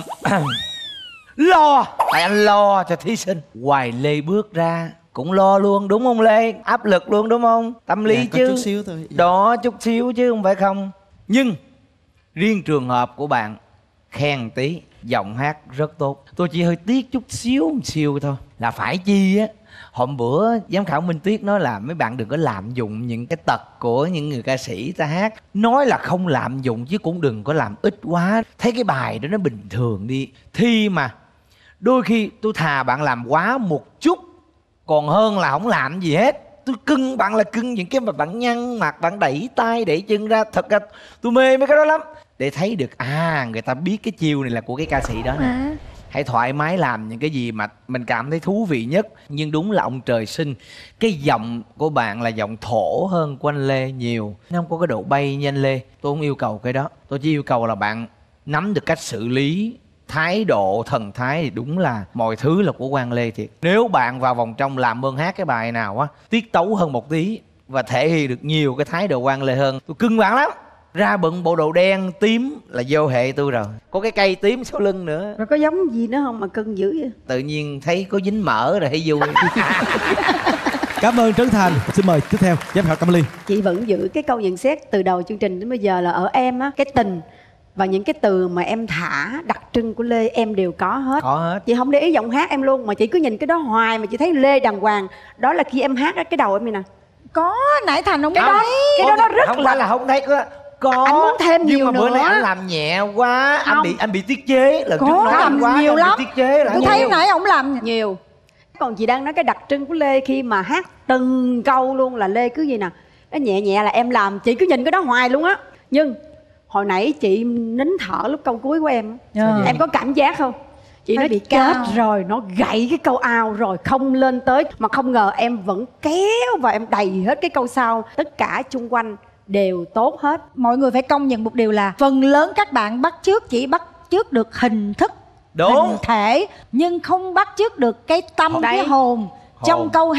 [SPEAKER 6] lo, tại anh lo cho thí sinh. Hoài Lê bước ra cũng lo luôn đúng không Lê? Áp lực luôn đúng không? Tâm lý
[SPEAKER 13] Dạ, có
[SPEAKER 6] chứ.
[SPEAKER 13] chút xíu thôi. Dạ.
[SPEAKER 6] Đó, chút xíu chứ không phải không. Nhưng riêng trường hợp của bạn khen tí, giọng hát rất tốt. Tôi chỉ hơi tiếc chút xíu một xíu thôi. Là phải chi á, hôm bữa giám khảo Minh Tuyết nói là mấy bạn đừng có lạm dụng những cái tật của những người ca sĩ ta hát. Nói là không lạm dụng chứ cũng đừng có làm ít quá. Thấy cái bài đó nó bình thường đi. Thi mà đôi khi tôi thà bạn làm quá một chút còn hơn là không làm gì hết. Tôi cưng bạn là cưng những cái mà bạn nhăn mặt, bạn đẩy tay đẩy chân ra. Thật ra tôi mê mấy cái đó lắm, để thấy được à người ta biết cái chiêu này là của cái ca sĩ đó nè. À. Hãy thoải mái làm những cái gì mà mình cảm thấy thú vị nhất. Nhưng đúng là ông trời sinh cái giọng của bạn là giọng thổ hơn của anh Lê nhiều, nó không có cái độ bay như anh Lê. Tôi không yêu cầu cái đó, tôi chỉ yêu cầu là bạn nắm được cách xử lý, thái độ, thần thái thì đúng là mọi thứ là của Quang Lê thiệt. Nếu bạn vào vòng trong làm ơn hát cái bài nào á tiết tấu hơn một tí và thể hiện được nhiều cái thái độ Quang Lê hơn, tôi cưng bạn lắm. Ra bận bộ đồ đen tím là vô hệ tôi rồi, có cái cây tím sau lưng nữa.
[SPEAKER 7] Rồi có giống gì nữa không mà cưng dữ vậy?
[SPEAKER 6] Tự nhiên thấy có dính mỡ rồi thấy vui.
[SPEAKER 4] Cảm ơn Trấn Thành. Xin mời tiếp theo giám khảo Cẩm Ly.
[SPEAKER 7] Chị vẫn giữ cái câu nhận xét từ đầu chương trình đến bây giờ là ở em á, cái tình và những cái từ mà em thả đặc trưng của Lê em đều có hết.
[SPEAKER 6] Có hết.
[SPEAKER 7] Chị không để ý giọng hát em luôn mà chị cứ nhìn cái đó hoài mà chị thấy Lê đàng hoàng. Đó là khi em hát á, cái đầu em này nè.
[SPEAKER 5] Có, nãy Thành không
[SPEAKER 7] cái
[SPEAKER 5] thấy.
[SPEAKER 7] đó cái đó nó rất
[SPEAKER 6] không
[SPEAKER 7] là
[SPEAKER 6] phải là không thấy có. Có.
[SPEAKER 7] Anh muốn thêm
[SPEAKER 6] nhưng
[SPEAKER 7] nhiều
[SPEAKER 6] mà bữa
[SPEAKER 7] nữa.
[SPEAKER 6] nay anh làm nhẹ quá.
[SPEAKER 7] Không.
[SPEAKER 6] Anh bị anh bị tiết chế. Lần trước
[SPEAKER 5] Có
[SPEAKER 6] nói
[SPEAKER 5] làm
[SPEAKER 6] anh quá
[SPEAKER 5] nhiều
[SPEAKER 6] anh
[SPEAKER 5] lắm.
[SPEAKER 6] bị tiết chế là
[SPEAKER 5] Tôi thấy nãy ông làm
[SPEAKER 7] nhiều. Còn chị đang nói cái đặc trưng của Lê khi mà hát từng câu luôn là Lê cứ gì nè, nó nhẹ nhẹ là em làm, chị cứ nhìn cái đó hoài luôn á. Nhưng hồi nãy chị nín thở lúc câu cuối của em,
[SPEAKER 5] yeah.
[SPEAKER 7] Em có cảm giác không? Chị nói bị chết rồi, nó gãy cái câu ao rồi, không lên tới. Mà không ngờ em vẫn kéo và em đầy hết cái câu sau. Tất cả chung quanh đều tốt hết.
[SPEAKER 5] Mọi người phải công nhận một điều là phần lớn các bạn bắt chước chỉ bắt chước được hình thức,
[SPEAKER 6] đúng,
[SPEAKER 5] hình thể, nhưng không bắt chước được cái tâm,
[SPEAKER 7] Đấy.
[SPEAKER 5] cái hồn, hồn trong câu hát.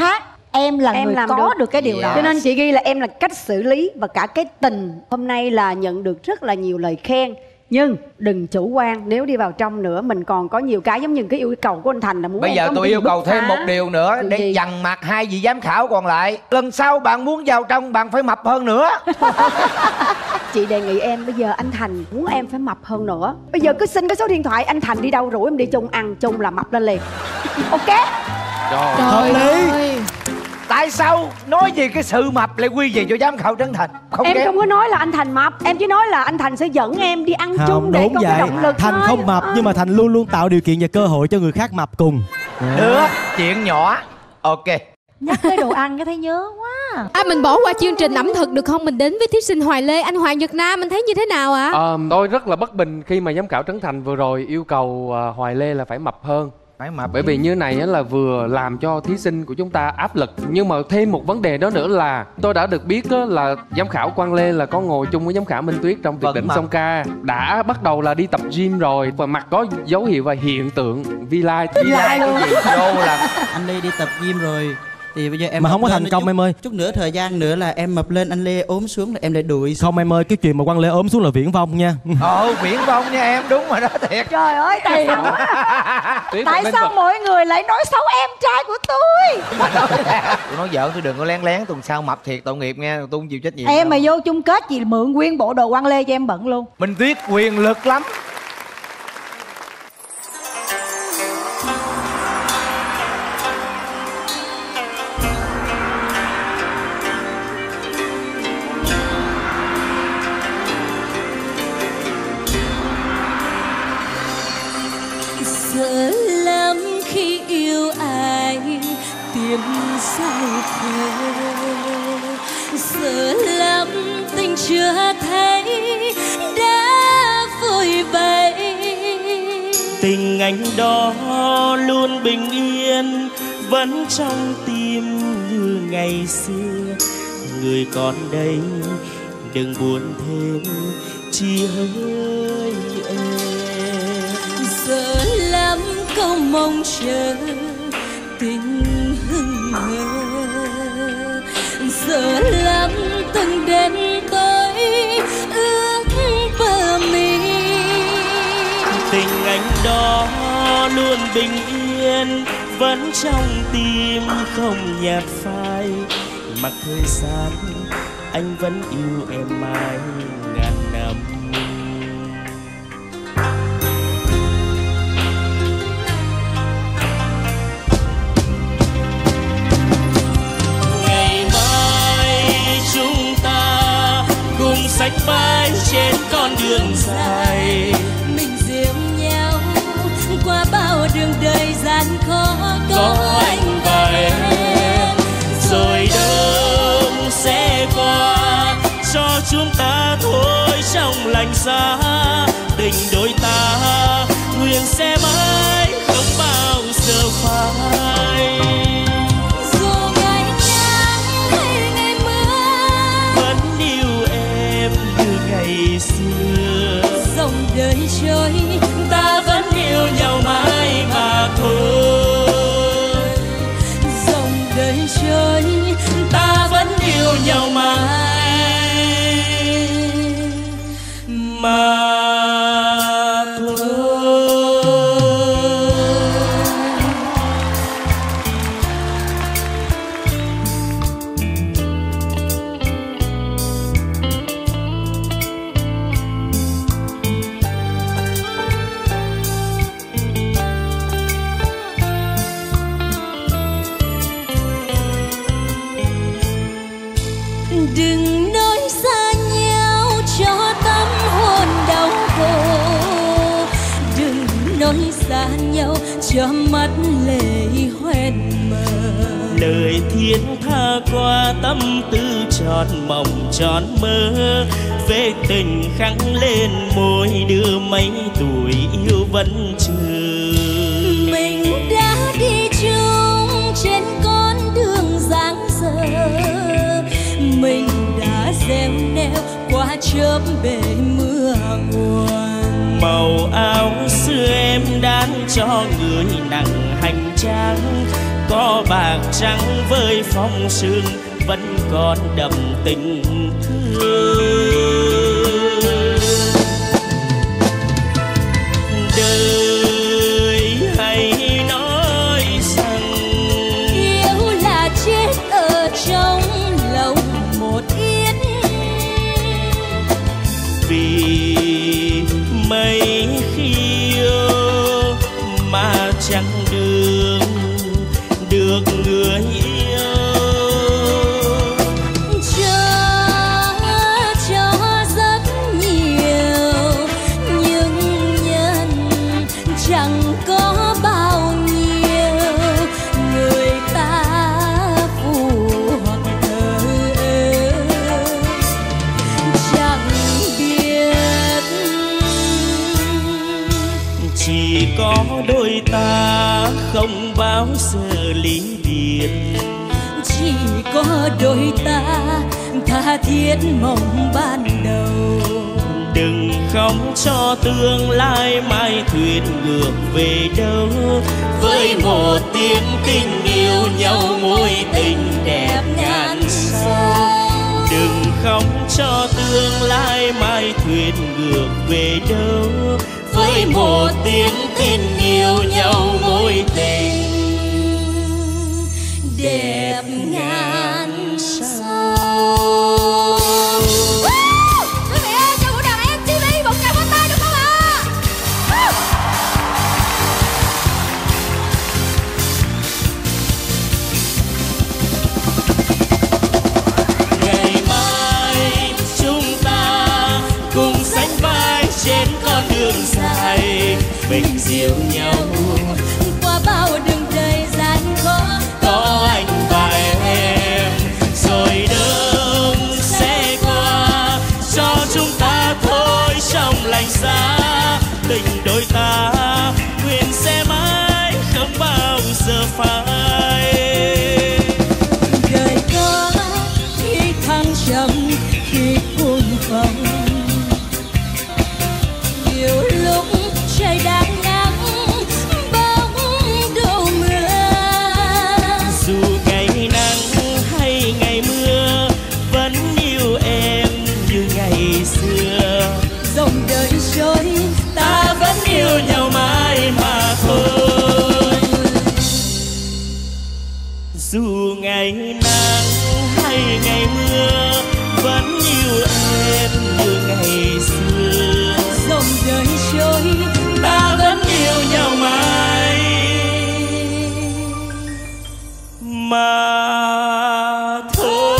[SPEAKER 5] em là
[SPEAKER 7] em
[SPEAKER 5] người
[SPEAKER 7] làm
[SPEAKER 5] có được cái điều đó.
[SPEAKER 7] Cho nên chị ghi là em là cách xử lý và cả cái tình. Hôm nay là nhận được rất là nhiều lời khen, nhưng đừng chủ quan. Nếu đi vào trong nữa mình còn có nhiều cái giống như cái yêu cầu của anh Thành là muốn
[SPEAKER 6] bây
[SPEAKER 7] em
[SPEAKER 6] giờ
[SPEAKER 7] có một
[SPEAKER 6] tôi
[SPEAKER 7] cái
[SPEAKER 6] yêu
[SPEAKER 7] gì
[SPEAKER 6] cầu
[SPEAKER 7] bứt
[SPEAKER 6] thêm
[SPEAKER 7] phá.
[SPEAKER 6] một điều nữa
[SPEAKER 7] Điều
[SPEAKER 6] để
[SPEAKER 7] gì?
[SPEAKER 6] dằn mặt hai vị giám khảo còn lại. Lần sau bạn muốn vào trong bạn phải mập hơn nữa.
[SPEAKER 7] Chị đề nghị em bây giờ anh Thành muốn em phải mập hơn nữa. Bây giờ cứ xin cái số điện thoại, anh Thành đi đâu rủ em đi chung ăn chung là mập lên liền. Ok.
[SPEAKER 6] Trời,
[SPEAKER 4] Hợp lý.
[SPEAKER 7] ơi.
[SPEAKER 6] Tại sao nói gì cái sự mập lại quy về cho giám khảo Trấn Thành? Không
[SPEAKER 7] Em
[SPEAKER 6] kém.
[SPEAKER 7] không có nói là anh Thành mập, em chỉ nói là anh Thành sẽ dẫn em đi ăn chung
[SPEAKER 4] Không,
[SPEAKER 7] để
[SPEAKER 4] đúng
[SPEAKER 7] có cái
[SPEAKER 4] vậy.
[SPEAKER 7] động lực
[SPEAKER 4] Thành
[SPEAKER 7] thôi.
[SPEAKER 4] không mập nhưng mà Thành luôn luôn tạo điều kiện và cơ hội cho người khác mập cùng.
[SPEAKER 6] Nữa, chuyện nhỏ. Ok.
[SPEAKER 5] Nhắc tới đồ ăn cái thấy nhớ quá.
[SPEAKER 3] À, mình bỏ qua chương trình ẩm thực được không? Mình đến với thí sinh Hoài Lê. Anh Hoàng Nhật Nam, anh thấy như thế nào ạ? À?
[SPEAKER 11] Ờ, tôi rất là bất bình khi mà giám khảo Trấn Thành vừa rồi yêu cầu uh, Hoài Lê là phải mập hơn.
[SPEAKER 6] Phải mập.
[SPEAKER 11] Bởi vì như này á, là vừa làm cho thí sinh của chúng ta áp lực. Nhưng mà thêm một vấn đề đó nữa là tôi đã được biết á, là giám khảo Quang Lê là có ngồi chung với giám khảo Minh Tuyết trong Tuyệt
[SPEAKER 6] Vẫn
[SPEAKER 11] đỉnh
[SPEAKER 6] mập.
[SPEAKER 11] song ca. Đã bắt đầu là đi tập gym rồi và mặt có dấu hiệu và hiện tượng vi lai.
[SPEAKER 6] Vi lai cái gì? Vô là
[SPEAKER 14] anh Lê đi tập gym rồi thì bây giờ em
[SPEAKER 4] Mà
[SPEAKER 14] mập
[SPEAKER 4] không có
[SPEAKER 14] lên,
[SPEAKER 4] thành công
[SPEAKER 14] chút,
[SPEAKER 4] em ơi.
[SPEAKER 14] chút nữa thời gian nữa là em mập lên, anh Lê ốm xuống là em lại đuổi xuống.
[SPEAKER 4] Không em ơi, cái chuyện mà Quang Lê ốm xuống là viển vông nha.
[SPEAKER 6] Ờ, viễn vông nha em, đúng rồi đó thiệt.
[SPEAKER 5] Trời ơi, tại sao
[SPEAKER 11] Tuyết
[SPEAKER 5] tại
[SPEAKER 11] bên
[SPEAKER 5] sao
[SPEAKER 11] vực.
[SPEAKER 5] mọi người lại nói xấu em trai của tôi?
[SPEAKER 6] Tôi nói vợ tôi đừng có lén lén, tuần sau mập thiệt tội nghiệp nha, tôi không chịu trách nhiệm.
[SPEAKER 5] Em
[SPEAKER 6] đâu.
[SPEAKER 5] mà vô chung kết gì mượn nguyên bộ đồ Quang Lê cho em bận luôn.
[SPEAKER 6] Minh Tuyết quyền lực lắm.
[SPEAKER 9] Sợ lắm khi yêu ai tìm sao khờ, sợ lắm tình chưa thấy đã vội vậy.
[SPEAKER 2] Tình anh đó luôn bình yên vẫn trong tim như ngày xưa. Người còn đây đừng buồn thêm chi hỡi em.
[SPEAKER 9] Sợ lắm câu mong chờ tình hững hờ, sợ lắm từng đêm tối ước bờ mi.
[SPEAKER 2] Tình anh đó luôn bình yên vẫn trong tim không nhạt phai. Mặc thời gian anh vẫn yêu em mãi ngàn năm. Ngày mai chúng ta cùng xách vai trên con đường dài.
[SPEAKER 9] Mình dìu nhau qua bao đường đời gian khó, có anh và em.
[SPEAKER 2] Rồi đông sẽ qua cho chúng ta thôi trong lành giá. Tình đôi ta nguyện sẽ mãi không bao giờ phai.
[SPEAKER 9] Dù ngày nắng hay ngày mưa
[SPEAKER 2] Vẫn yêu em như ngày xưa.
[SPEAKER 9] dòng đời trôi
[SPEAKER 2] Ta vẫn yêu nhau mãi mà thôi.
[SPEAKER 9] dòng đời trôi
[SPEAKER 2] Ta vẫn yêu nhau mãi mà thôi.
[SPEAKER 9] đừng nói xa nhau cho tâm hồn đau khổ, đừng nói xa nhau cho mắt lệ hoen mờ.
[SPEAKER 2] Lời thiên tha qua tâm tư tròn mộng tròn mơ. Về tình khắc lên môi đưa mấy tuổi yêu vẫn chưa.
[SPEAKER 9] Mình đã đi chung trên con đường dang dở, mình đã gieo neo qua chớp bể mưa nguồn.
[SPEAKER 2] Màu áo xưa em đan cho người nặng hành trang.
[SPEAKER 15] có bạc trắng với phong sương vẫn còn đậm tình thương. Đời hay nói rằng
[SPEAKER 1] yêu là chết ở trong lòng một yết,
[SPEAKER 15] vì mấy khi yêu mà chẳng được được người yêu.
[SPEAKER 1] Cho cho rất nhiều nhưng nhân chẳng có bao nhiêu, người ta phù hoặc thờ ơ chẳng biết.
[SPEAKER 15] Chỉ có đôi ta không bao giờ ly biệt,
[SPEAKER 1] chỉ có đôi ta tha thiết mong ban đầu.
[SPEAKER 15] Đừng khóc cho tương lai mai thuyền ngược về đâu, với một tiếng tình yêu nhau mối tình đẹp ngàn sao. Đừng khóc cho tương lai mai thuyền ngược về đâu, với một tiếng tình yêu nhau mối tình đẹp ngàn sao.
[SPEAKER 1] Quý vị ơi, cho buổi đàn em tê vê một tràng pháo tay được không ạ?
[SPEAKER 15] Ngày mai chúng ta cùng sánh vai trên con đường dài, bình dịu nhau
[SPEAKER 1] Qua bao đường đời gian khó,
[SPEAKER 15] có anh và em, rồi đông sẽ qua cho chúng ta thôi trong lành giá. Tình đôi ta nguyện sẽ mãi không bao giờ phai.
[SPEAKER 1] đời có khi thăng trầm khi cuồng phong, nhiều lúc trời đang nắng bóng đâu mưa.
[SPEAKER 15] Dù ngày nắng hay ngày mưa vẫn yêu em như ngày xưa.
[SPEAKER 1] Dòng đời trôi
[SPEAKER 15] Ta vẫn yêu nhau mãi mà thôi. Dù ngày nắng hay ngày mưa vẫn yêu em như ngày xưa.
[SPEAKER 1] dòng đời trôi
[SPEAKER 15] Ta vẫn yêu nhau mãi mà thôi.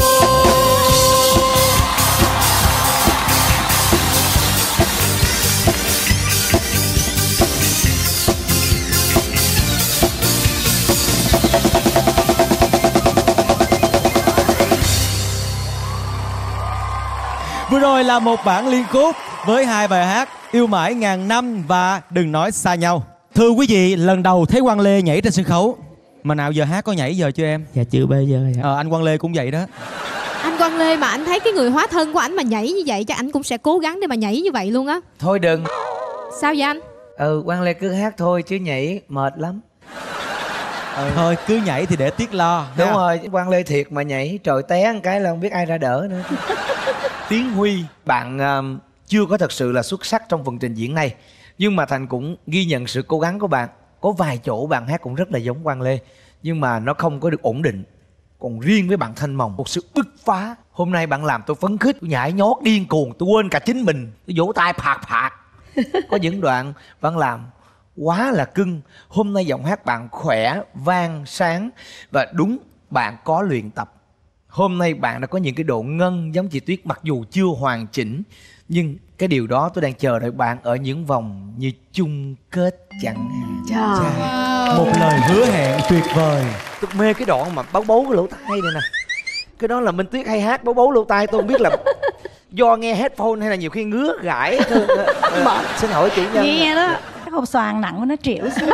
[SPEAKER 4] Vừa rồi là một bản liên khúc với hai bài hát Yêu Mãi Ngàn Năm và Đừng Nói Xa Nhau. Thưa quý vị, lần đầu thấy Quang Lê nhảy trên sân khấu. Mà nào giờ hát có nhảy giờ chưa em?
[SPEAKER 6] Dạ chưa bao giờ.
[SPEAKER 4] Ờ, anh Quang Lê cũng vậy đó.
[SPEAKER 3] Anh Quang Lê mà anh thấy cái người hóa thân của ảnh mà nhảy như vậy, chắc anh cũng sẽ cố gắng để mà nhảy như vậy luôn á.
[SPEAKER 6] Thôi đừng.
[SPEAKER 3] Sao vậy anh?
[SPEAKER 6] Ừ, Quang Lê cứ hát thôi chứ nhảy mệt lắm.
[SPEAKER 4] Ừ. Thôi cứ nhảy thì để Tiết lo.
[SPEAKER 6] Đúng
[SPEAKER 4] ha?
[SPEAKER 6] rồi, Quang Lê thiệt mà nhảy trời té một cái là không biết ai ra đỡ nữa. Tiến Huy, bạn uh, chưa có thật sự là xuất sắc trong phần trình diễn này, nhưng mà Thành cũng ghi nhận sự cố gắng của bạn. Có vài chỗ bạn hát cũng rất là giống Quang Lê, nhưng mà nó không có được ổn định. Còn riêng với bạn Thanh Mồng, một sự bứt phá. Hôm nay bạn làm tôi phấn khích, tôi nhảy nhót điên cuồng, tôi quên cả chính mình, tôi vỗ tay phạt phạt. Có những đoạn bạn làm quá là cưng. Hôm nay giọng hát bạn khỏe, vang, sáng. Và đúng, bạn có luyện tập. Hôm nay bạn đã có những cái độ ngân giống chị Tuyết, mặc dù chưa hoàn chỉnh, nhưng cái điều đó tôi đang chờ đợi bạn ở những vòng như chung kết chẳng hạn.
[SPEAKER 3] Trời.
[SPEAKER 4] Một lời hứa hẹn tuyệt vời.
[SPEAKER 6] Tôi mê cái đoạn mà bấu bấu cái lỗ tai này nè. Cái đó là Minh Tuyết hay hát bấu bấu lỗ tai, tôi không biết là do nghe headphone hay là nhiều khi ngứa gãi thôi. Ờ, xin hỏi chủ nhân.
[SPEAKER 5] Nghe đó, cái hộp xoàn nặng của nó triệu xuống.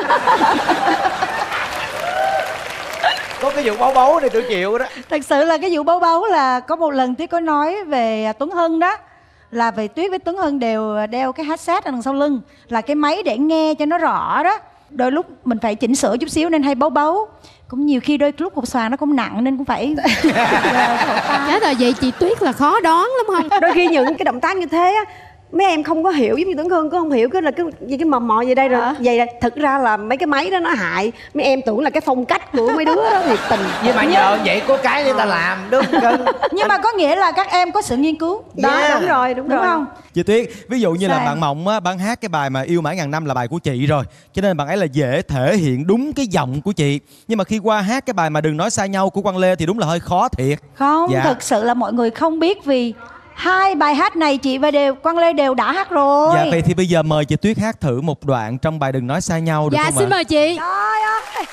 [SPEAKER 6] Có cái vụ bấu bấu này tôi chịu đó.
[SPEAKER 5] Thật sự là cái vụ bấu bấu là có một lần Tuyết có nói về Tuấn Hưng đó, là về Tuyết với Tuấn Hưng đều đeo cái headset ở đằng sau lưng, là cái máy để nghe cho nó rõ đó. Đôi lúc mình phải chỉnh sửa chút xíu nên hay bấu bấu. cũng nhiều khi đôi lúc hột xoàn nó cũng nặng nên cũng phải
[SPEAKER 3] Chết rồi, vậy chị Tuyết là khó đoán lắm không?
[SPEAKER 7] Đôi khi những cái động tác như thế á mấy em không có hiểu, giống như Tuấn Khương cũng không hiểu cái là cái gì cái mò mò vậy đây rồi à? Vậy là thực ra là mấy cái máy đó nó hại mấy em, tưởng là cái phong cách của mấy đứa đó nhiệt tình.
[SPEAKER 6] Nhưng mà nhờ vậy có cái để ta làm đúng không?
[SPEAKER 5] Nhưng mà có nghĩa là các em có sự nghiên cứu
[SPEAKER 7] đó. Yeah. Đúng rồi, đúng,
[SPEAKER 5] đúng
[SPEAKER 7] rồi.
[SPEAKER 5] Không?
[SPEAKER 4] Chị Tuyết, ví dụ như
[SPEAKER 5] Sao?
[SPEAKER 4] là bạn Mộng á, bạn hát cái bài mà Yêu Mãi Ngàn Năm là bài của chị rồi, cho nên bạn ấy là dễ thể hiện đúng cái giọng của chị. Nhưng mà khi qua hát cái bài mà Đừng Nói Xa Nhau của Quang Lê thì đúng là hơi khó thiệt.
[SPEAKER 5] Không,
[SPEAKER 4] dạ.
[SPEAKER 5] thực sự là mọi người không biết vì hai bài hát này chị và đều Quang Lê đều đã hát rồi.
[SPEAKER 4] Dạ, vậy thì bây giờ mời chị Tuyết hát thử một đoạn trong bài Đừng Nói Xa Nhau được
[SPEAKER 3] dạ,
[SPEAKER 4] không ạ?
[SPEAKER 3] Dạ xin mời chị.
[SPEAKER 5] Trời ơi.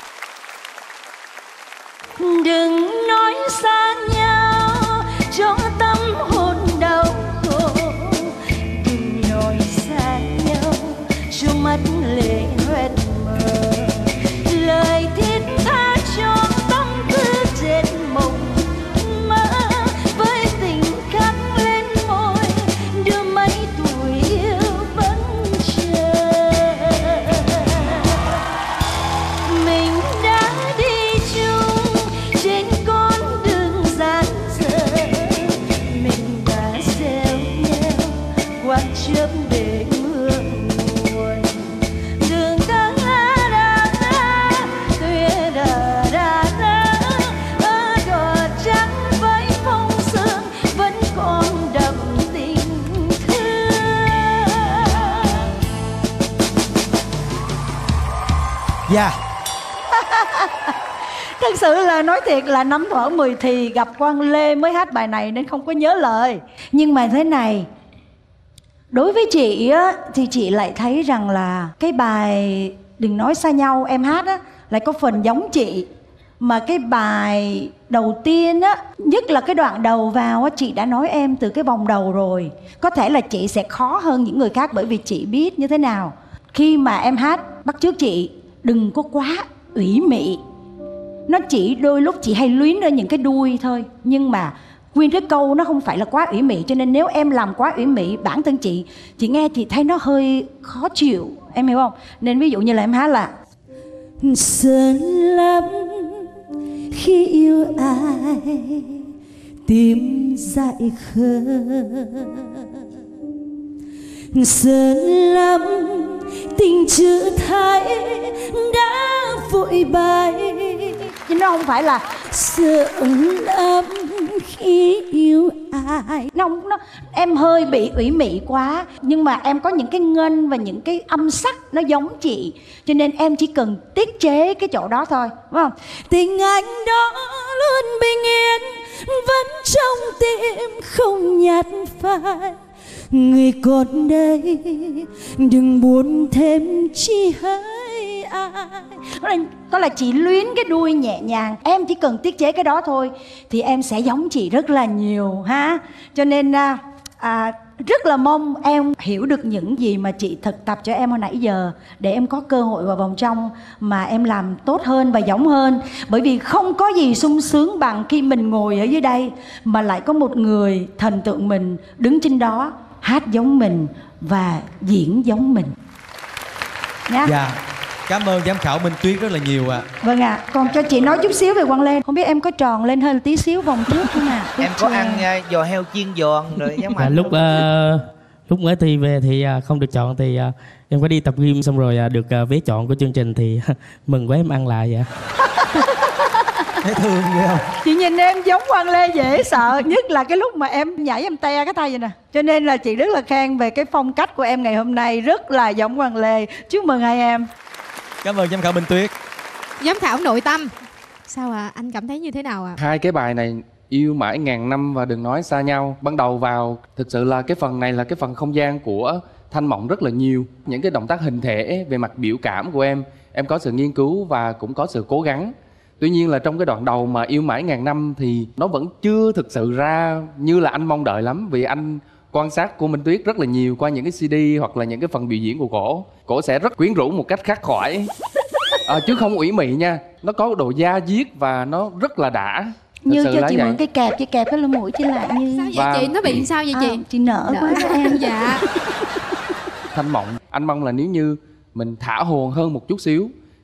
[SPEAKER 9] Đừng nói xa nhau cho tâm hồn đau khổ, đừng nói xa nhau cho mắt lệ hoét mờ, lời thiết tha cho tâm tư chết mộng mơ, với tình khắc lên môi đưa mấy tuổi yêu vẫn chờ. Mình đã đi chung trên con đường gian dở, mình đã gieo nhau qua chớp để mưa nguồn, đường ta la đà la tuyết đà đà đà, ở đò trắng với phong sương vẫn còn đậm tình thương.
[SPEAKER 4] Dạ.
[SPEAKER 5] Thật sự là nói thiệt là năm thuở mười thì gặp Quang Lê mới hát bài này nên không có nhớ lời. Nhưng mà thế này, đối với chị á thì chị lại thấy rằng là cái bài Đừng Nói Xa Nhau em hát á lại có phần giống chị. Mà cái bài đầu tiên á, nhất là cái đoạn đầu vào á, chị đã nói em từ cái vòng đầu rồi. Có thể là chị sẽ khó hơn những người khác bởi vì chị biết như thế nào. Khi mà em hát bắt chước chị, đừng có quá ủy mị. Nó chỉ đôi lúc chị hay luyến ra những cái đuôi thôi, nhưng mà nguyên cái câu nó không phải là quá ủy mị. Cho nên nếu em làm quá ủy mị, bản thân chị chị nghe chị thấy nó hơi khó chịu, em hiểu không? Nên ví dụ như là em hát là
[SPEAKER 9] Sơn lắm khi yêu ai tim dại khờ, Sơn lắm tình chữ thái đã vội bay,
[SPEAKER 5] chứ nó không phải là
[SPEAKER 9] sợ lắm khi yêu ai.
[SPEAKER 5] Nó không, nó em hơi bị ủy mị quá, nhưng mà em có những cái ngân và những cái âm sắc nó giống chị, cho nên em chỉ cần tiết chế cái chỗ đó thôi, đúng không?
[SPEAKER 9] Tình anh đó luôn bình yên vẫn trong tim không nhạt phai, người còn đây đừng buồn thêm chi hỡi ai.
[SPEAKER 5] Đó là, đó là chị luyến cái đuôi nhẹ nhàng, em chỉ cần tiết chế cái đó thôi thì em sẽ giống chị rất là nhiều ha. Cho nên à, à, rất là mong em hiểu được những gì mà chị thực tập cho em hồi nãy giờ, để em có cơ hội vào vòng trong mà em làm tốt hơn và giống hơn. Bởi vì không có gì sung sướng bằng khi mình ngồi ở dưới đây mà lại có một người thần tượng mình đứng trên đó hát giống mình và diễn giống mình nha.
[SPEAKER 4] Dạ, cảm ơn giám khảo Minh Tuyết rất là nhiều ạ. À.
[SPEAKER 5] Vâng ạ, à, còn cho chị nói chút xíu về Quang Lê. Không biết em có tròn lên hơn tí xíu vòng trước không ạ?
[SPEAKER 6] Em có ăn uh, giò heo chiên giòn rồi giống
[SPEAKER 16] à, lúc uh, lúc mới thi về thì uh, không được chọn thì uh, em có đi tập gym xong rồi uh, được uh, vé chọn của chương trình thì uh, mừng quá em ăn lại vậy.
[SPEAKER 4] Thấy thương ghê không?
[SPEAKER 5] Chị nhìn em giống Quang Lê dễ sợ, nhất là cái lúc mà em nhảy em te cái tay vậy nè. Cho nên là chị rất là khen về cái phong cách của em ngày hôm nay, rất là giống Quang Lê. Chúc mừng hai em.
[SPEAKER 4] Cảm ơn giám khảo Minh Tuyết.
[SPEAKER 3] Giám khảo nội tâm, sao à, anh cảm thấy như thế nào ạ? À?
[SPEAKER 11] Hai cái bài này Yêu Mãi Ngàn Năm và Đừng Nói Xa Nhau, ban đầu vào thực sự là cái phần này là cái phần không gian của Thanh Mộng rất là nhiều. Những cái động tác hình thể về mặt biểu cảm của em, em có sự nghiên cứu và cũng có sự cố gắng. Tuy nhiên là trong cái đoạn đầu mà Yêu Mãi Ngàn Năm thì nó vẫn chưa thực sự ra như là anh mong đợi lắm. Vì anh quan sát của Minh Tuyết rất là nhiều qua những cái xê đê hoặc là những cái phần biểu diễn của cổ. Cổ sẽ rất quyến rũ một cách khắc khoải, à, chứ không ủy mị nha. Nó có độ da diết và nó rất là đã. Thật
[SPEAKER 5] Như cho chị
[SPEAKER 11] vậy.
[SPEAKER 5] mượn cái kẹp, chị kẹp cái lỗ mũi chị lại như...
[SPEAKER 3] Sao vậy
[SPEAKER 11] và...
[SPEAKER 3] chị? Nó bị sao vậy chị?
[SPEAKER 5] À, chị nở, nở quá em.
[SPEAKER 3] Dạ.
[SPEAKER 11] Thanh Mộng, anh mong là nếu như mình thả hồn hơn một chút xíu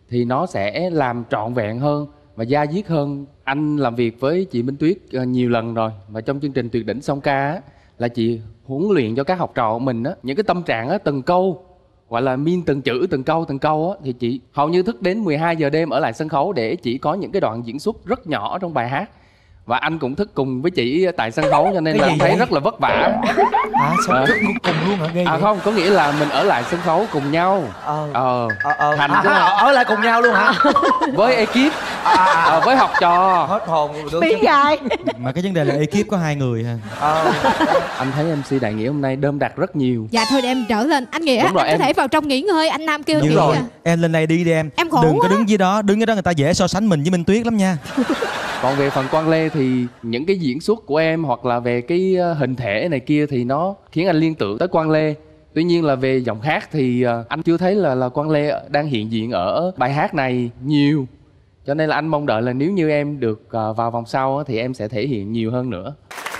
[SPEAKER 11] thì nó sẽ làm trọn vẹn hơn và da diết hơn. Anh làm việc với chị Minh Tuyết nhiều lần rồi, và trong chương trình Tuyệt đỉnh song ca á, là chị huấn luyện cho các học trò của mình á, những cái tâm trạng á, từng câu gọi là miên từng chữ, từng câu từng câu á, thì chị hầu như thức đến mười hai giờ đêm ở lại sân khấu để chỉ có những cái đoạn diễn xuất rất nhỏ trong bài hát. Và anh cũng thức cùng với chị tại sân khấu, cho nên
[SPEAKER 6] Cái
[SPEAKER 11] là
[SPEAKER 6] gì
[SPEAKER 11] thấy
[SPEAKER 6] vậy?
[SPEAKER 11] rất là vất vả.
[SPEAKER 6] À, sao
[SPEAKER 11] Ờ.
[SPEAKER 6] thức cùng luôn hả? Ghê
[SPEAKER 11] À
[SPEAKER 6] vậy?
[SPEAKER 11] không, có nghĩa là mình ở lại sân khấu cùng nhau.
[SPEAKER 6] Ờ.
[SPEAKER 11] Ờ.
[SPEAKER 6] Ờ, ờ.
[SPEAKER 11] Thành
[SPEAKER 6] À,
[SPEAKER 11] cái
[SPEAKER 6] à, ở lại cùng nhau luôn hả?
[SPEAKER 11] với ekip,
[SPEAKER 6] À, à, à.
[SPEAKER 11] ờ, với học trò.
[SPEAKER 6] Hết hồn được.
[SPEAKER 5] Biến dài.
[SPEAKER 4] Mà cái vấn đề là ekip có hai người ha.
[SPEAKER 11] Ờ. Anh thấy em xê Đại Nghĩa hôm nay đơm đặt rất nhiều.
[SPEAKER 3] Dạ thôi để em trở lên. Anh Nghĩa,
[SPEAKER 11] Đúng rồi,
[SPEAKER 3] anh có
[SPEAKER 11] em-
[SPEAKER 3] thể vào trong nghỉ ngơi. Anh Nam kêu
[SPEAKER 4] Nhưng
[SPEAKER 3] nghỉ
[SPEAKER 4] rồi
[SPEAKER 3] à.
[SPEAKER 4] em lên đây đi đi em.
[SPEAKER 3] Em khổ
[SPEAKER 4] Đừng có
[SPEAKER 3] quá.
[SPEAKER 4] đứng dưới đó, đứng dưới đó người ta dễ so sánh mình với Minh Tuyết lắm nha.
[SPEAKER 11] Còn về phần Quang Lê thì những cái diễn xuất của em hoặc là về cái ờ, hình thể này kia thì nó khiến anh liên tưởng tới Quang Lê. Tuy nhiên là về giọng hát thì ờ, anh chưa thấy là là Quang Lê đang hiện diện ở bài hát này nhiều. Cho nên là anh mong đợi là nếu như em được ờ, vào vòng sau á, thì em sẽ thể hiện nhiều hơn nữa.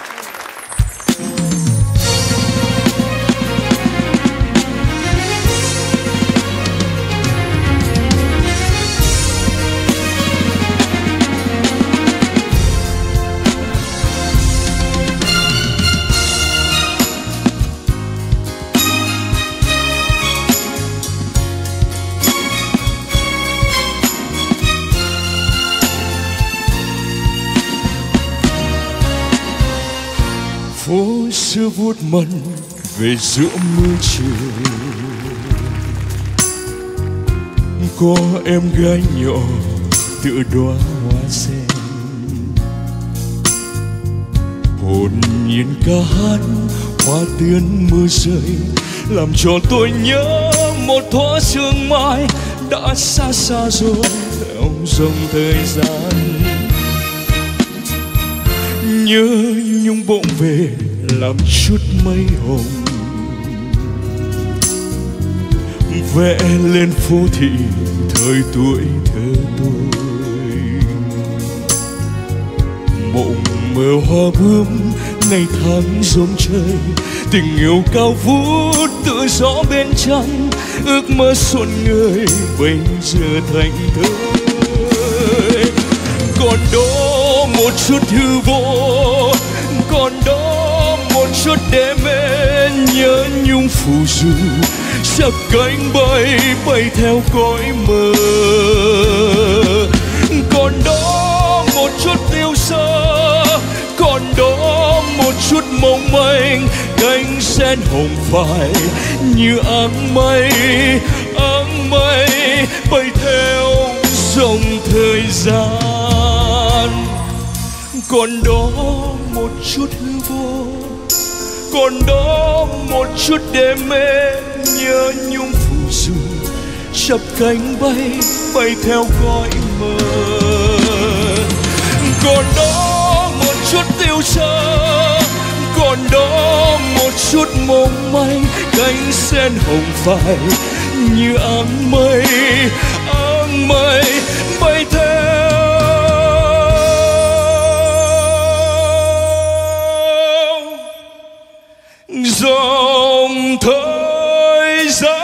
[SPEAKER 12] phố xưa vuốt mần về giữa mưa chiều, có em gái nhỏ tựa đóa hoa sen, hồn nhiên ca hát hoa tươn mưa rơi, làm cho tôi nhớ một thoáng sương mai đã xa xa rồi theo dòng thời gian. Nhớ nhung bỗng về làm chút mây hồng, vẽ lên phố thị thời tuổi thơ tôi. Mộng mơ hoa bướm ngày tháng rông trời, tình yêu cao vút tự gió bên trăng, ước mơ xuân người bây giờ thành thơ. Còn đó một chút hư vô, còn đó một chút đê mê, nhớ nhung phù du chắp cánh bay bay theo cõi mơ. Còn đó một chút tiêu xa, còn đó một chút mong manh, cánh sen hồng phai như áng mây, áng mây bay theo dòng thời gian. Còn đó một chút hư vô, còn đó một chút đê mê, nhớ nhung phù du chắp cánh bay bay theo cõi mơ. Còn đó một chút tiêu xa, còn đó một chút mong manh, cánh sen hồng phai như áng mây, áng mây bay theo dòng thời gian.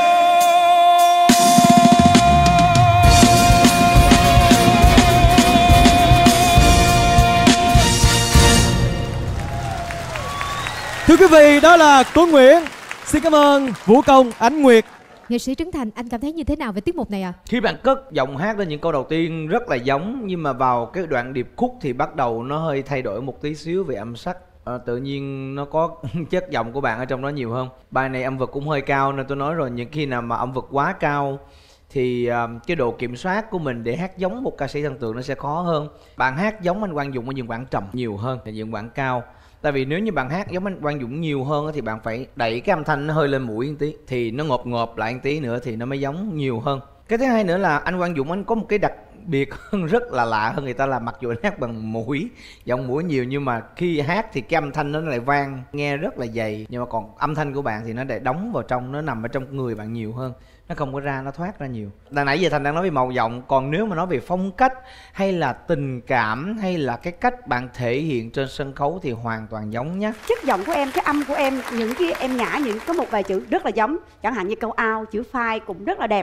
[SPEAKER 4] Thưa quý vị, đó là Tuấn Nguyễn. Xin cảm ơn Vũ Công, Ánh Nguyệt.
[SPEAKER 3] Nghệ sĩ Trấn Thành, anh cảm thấy như thế nào về tiết mục này ạ? À?
[SPEAKER 6] Khi bạn cất giọng hát lên những câu đầu tiên rất là giống, nhưng mà vào cái đoạn điệp khúc thì bắt đầu nó hơi thay đổi một tí xíu về âm sắc. À, tự nhiên nó có chất giọng của bạn ở trong đó nhiều hơn. Bài này âm vực cũng hơi cao nên tôi nói rồi, những khi nào mà âm vực quá cao thì uh, cái độ kiểm soát của mình để hát giống một ca sĩ thần tượng nó sẽ khó hơn. Bạn hát giống anh Quang Dũng ở những bản trầm nhiều hơn là những bản cao. Tại vì nếu như bạn hát giống anh Quang Dũng nhiều hơn thì bạn phải đẩy cái âm thanh nó hơi lên mũi một tí, thì nó ngộp ngộp lại một tí nữa thì nó mới giống nhiều hơn. Cái thứ hai nữa là anh Quang Dũng anh có một cái đặc biệt hơn, rất là lạ hơn người ta, là mặc dù anh hát bằng mũi, giọng mũi nhiều, nhưng mà khi hát thì cái âm thanh nó lại vang nghe rất là dày, nhưng mà còn âm thanh của bạn thì nó để đóng vào trong, nó nằm ở trong người bạn nhiều hơn, nó không có ra, nó thoát ra nhiều. Là nãy giờ Thành đang nói về màu giọng, còn nếu mà nói về phong cách hay là tình cảm hay là cái cách bạn thể hiện trên sân khấu thì hoàn toàn giống nhá.
[SPEAKER 7] Chất giọng của em, cái âm của em, những cái em nhả những có một vài chữ rất là giống, chẳng hạn như câu ao, chữ phai cũng rất là đẹp.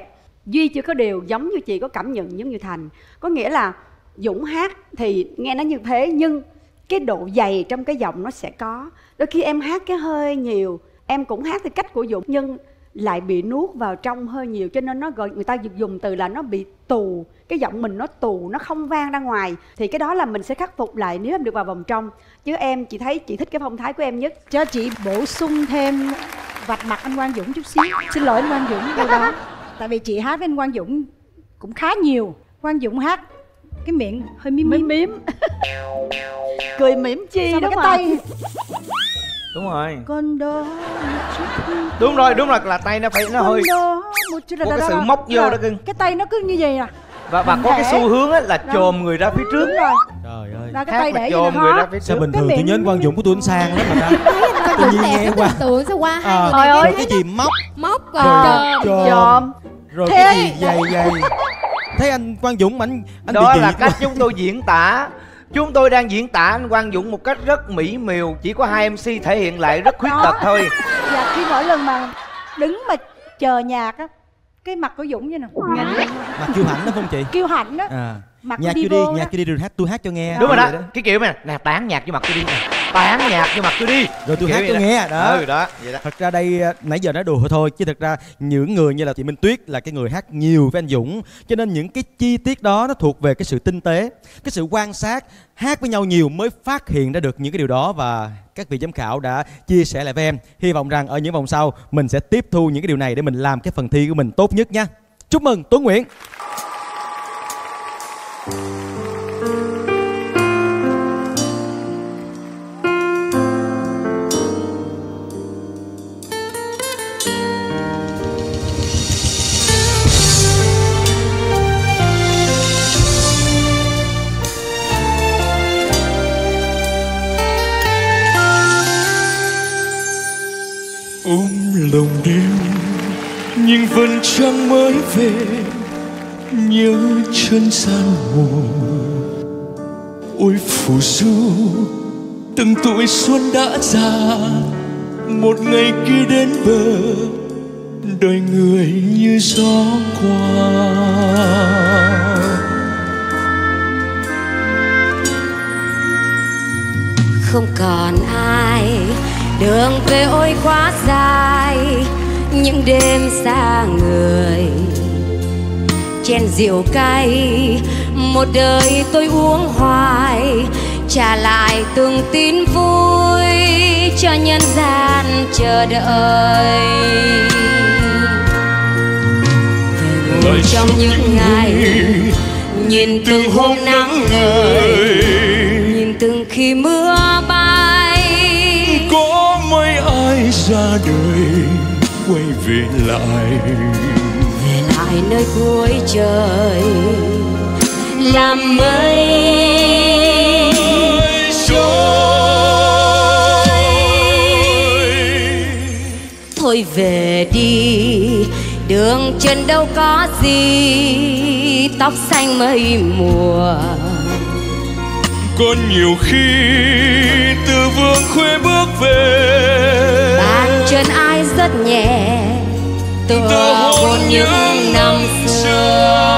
[SPEAKER 7] Duy chưa có điều giống như chị có cảm nhận giống như Thành. Có nghĩa là Dũng hát thì nghe nó như thế, nhưng cái độ dày trong cái giọng nó sẽ có. Đôi khi em hát cái hơi nhiều, em cũng hát theo cách của Dũng nhưng lại bị nuốt vào trong hơi nhiều, cho nên nó gọi người ta dùng từ là nó bị tù, cái giọng mình nó tù, nó không vang ra ngoài. Thì cái đó là mình sẽ khắc phục lại nếu em được vào vòng trong. Chứ em chị thấy chị thích cái phong thái của em nhất.
[SPEAKER 5] Cho chị bổ sung thêm vạch mặt anh Quang Dũng chút xíu. Xin lỗi anh Quang Dũng điều đó. Tại vì chị hát với anh Quang Dũng cũng khá nhiều. Quang Dũng hát cái miệng hơi mím mím, mím.
[SPEAKER 7] Cười mỉm chi.
[SPEAKER 5] Sao
[SPEAKER 7] đúng
[SPEAKER 5] cái
[SPEAKER 7] không?
[SPEAKER 5] tay
[SPEAKER 6] Đúng rồi.
[SPEAKER 5] con đó
[SPEAKER 6] Đúng rồi, đúng là là tay nó phải nó hơi
[SPEAKER 5] một chút là
[SPEAKER 6] có
[SPEAKER 5] đó,
[SPEAKER 6] cái
[SPEAKER 5] đó,
[SPEAKER 6] sự
[SPEAKER 5] đó.
[SPEAKER 6] móc vô
[SPEAKER 5] Là
[SPEAKER 6] đó cưng.
[SPEAKER 5] cái tay nó cứ như vậy nè.
[SPEAKER 6] Và và có cái xu hướng á là chồm người ra phía trước.
[SPEAKER 5] Đúng rồi.
[SPEAKER 4] Trời ơi.
[SPEAKER 5] Là cái tay để
[SPEAKER 6] chồm
[SPEAKER 5] vậy
[SPEAKER 6] người
[SPEAKER 5] nè.
[SPEAKER 6] ra phía trước.
[SPEAKER 4] Sao bình thường tôi nhớ anh Quang Dũng của tôi anh sang lắm mà ta.
[SPEAKER 3] Quang
[SPEAKER 4] Tự
[SPEAKER 3] Dũng
[SPEAKER 4] nhiên
[SPEAKER 3] đẹp
[SPEAKER 4] nghe
[SPEAKER 3] cái
[SPEAKER 4] qua.
[SPEAKER 3] tưởng tượng sao qua hai
[SPEAKER 4] À,
[SPEAKER 3] người
[SPEAKER 5] Trời
[SPEAKER 3] này
[SPEAKER 5] ơi.
[SPEAKER 4] rồi cái gì móc,
[SPEAKER 3] móc
[SPEAKER 4] rồi
[SPEAKER 3] rồi
[SPEAKER 4] chồm,
[SPEAKER 7] Chồm.
[SPEAKER 4] rồi
[SPEAKER 5] Thế-
[SPEAKER 4] cái gì dày dày. Thấy anh Quang Dũng anh anh
[SPEAKER 6] Đó
[SPEAKER 4] bị
[SPEAKER 6] là
[SPEAKER 4] dị
[SPEAKER 6] cách
[SPEAKER 4] quá.
[SPEAKER 6] chúng tôi diễn tả. Chúng tôi đang diễn tả anh Quang Dũng một cách rất mỹ miều. Chỉ có hai em xê thể hiện lại rất khuyết tật thôi.
[SPEAKER 5] Dạ, khi mỗi lần mà đứng mà chờ nhạc á, cái mặt của Dũng như nè,
[SPEAKER 4] Mặt kiêu hãnh đó không chị?
[SPEAKER 5] kiêu hãnh đó.
[SPEAKER 4] À.
[SPEAKER 5] Mặt
[SPEAKER 4] Nhạc
[SPEAKER 5] đi
[SPEAKER 4] chưa đi,
[SPEAKER 5] vô
[SPEAKER 4] nhạc
[SPEAKER 5] đó.
[SPEAKER 4] chưa đi rồi hát tôi hát cho nghe.
[SPEAKER 6] Đúng rồi đó.
[SPEAKER 4] Vậy
[SPEAKER 6] Cái kiểu này nè, tán nhạc vô mặt tôi đi nè. Tán nhạc vô mặt tôi đi.
[SPEAKER 4] Rồi tôi
[SPEAKER 6] Kiểu
[SPEAKER 4] hát
[SPEAKER 6] vậy
[SPEAKER 4] cho
[SPEAKER 6] đó.
[SPEAKER 4] nghe đó.
[SPEAKER 6] Ừ đó, vậy đó.
[SPEAKER 4] Thật ra đây nãy giờ nói đùa thôi chứ thật ra những người như là chị Minh Tuyết là cái người hát nhiều với anh Dũng, cho nên những cái chi tiết đó nó thuộc về cái sự tinh tế, cái sự quan sát, hát với nhau nhiều mới phát hiện ra được những cái điều đó, và các vị giám khảo đã chia sẻ lại với em. Hy vọng rằng ở những vòng sau mình sẽ tiếp thu những cái điều này để mình làm cái phần thi của mình tốt nhất nha. Chúc mừng Tuấn Nguyễn.
[SPEAKER 9] ôm lòng đêm nhưng vẫn chẳng mới về, nhớ chân gian hồ ôi phù du từng tuổi xuân đã già, một ngày kia đến bờ đời người như gió qua.
[SPEAKER 1] Không còn ai, đường về ôi quá dài, những đêm xa người chén rượu cay, một đời tôi uống hoài, trả lại từng tin vui cho nhân gian chờ đợi. Về ngồi trong những ngày nhìn từng hôm nắng ngời, nhìn từng khi mưa bay,
[SPEAKER 9] có mấy ai ra đời quay về lại,
[SPEAKER 1] về lại nơi cuối trời làm mây trôi. Thôi về đi, đường chân đâu có gì, tóc xanh mây mùa.
[SPEAKER 9] có nhiều khi từ vương khuê bước về,
[SPEAKER 1] bàn chân ai rất nhẹ tựa hôn những năm xưa.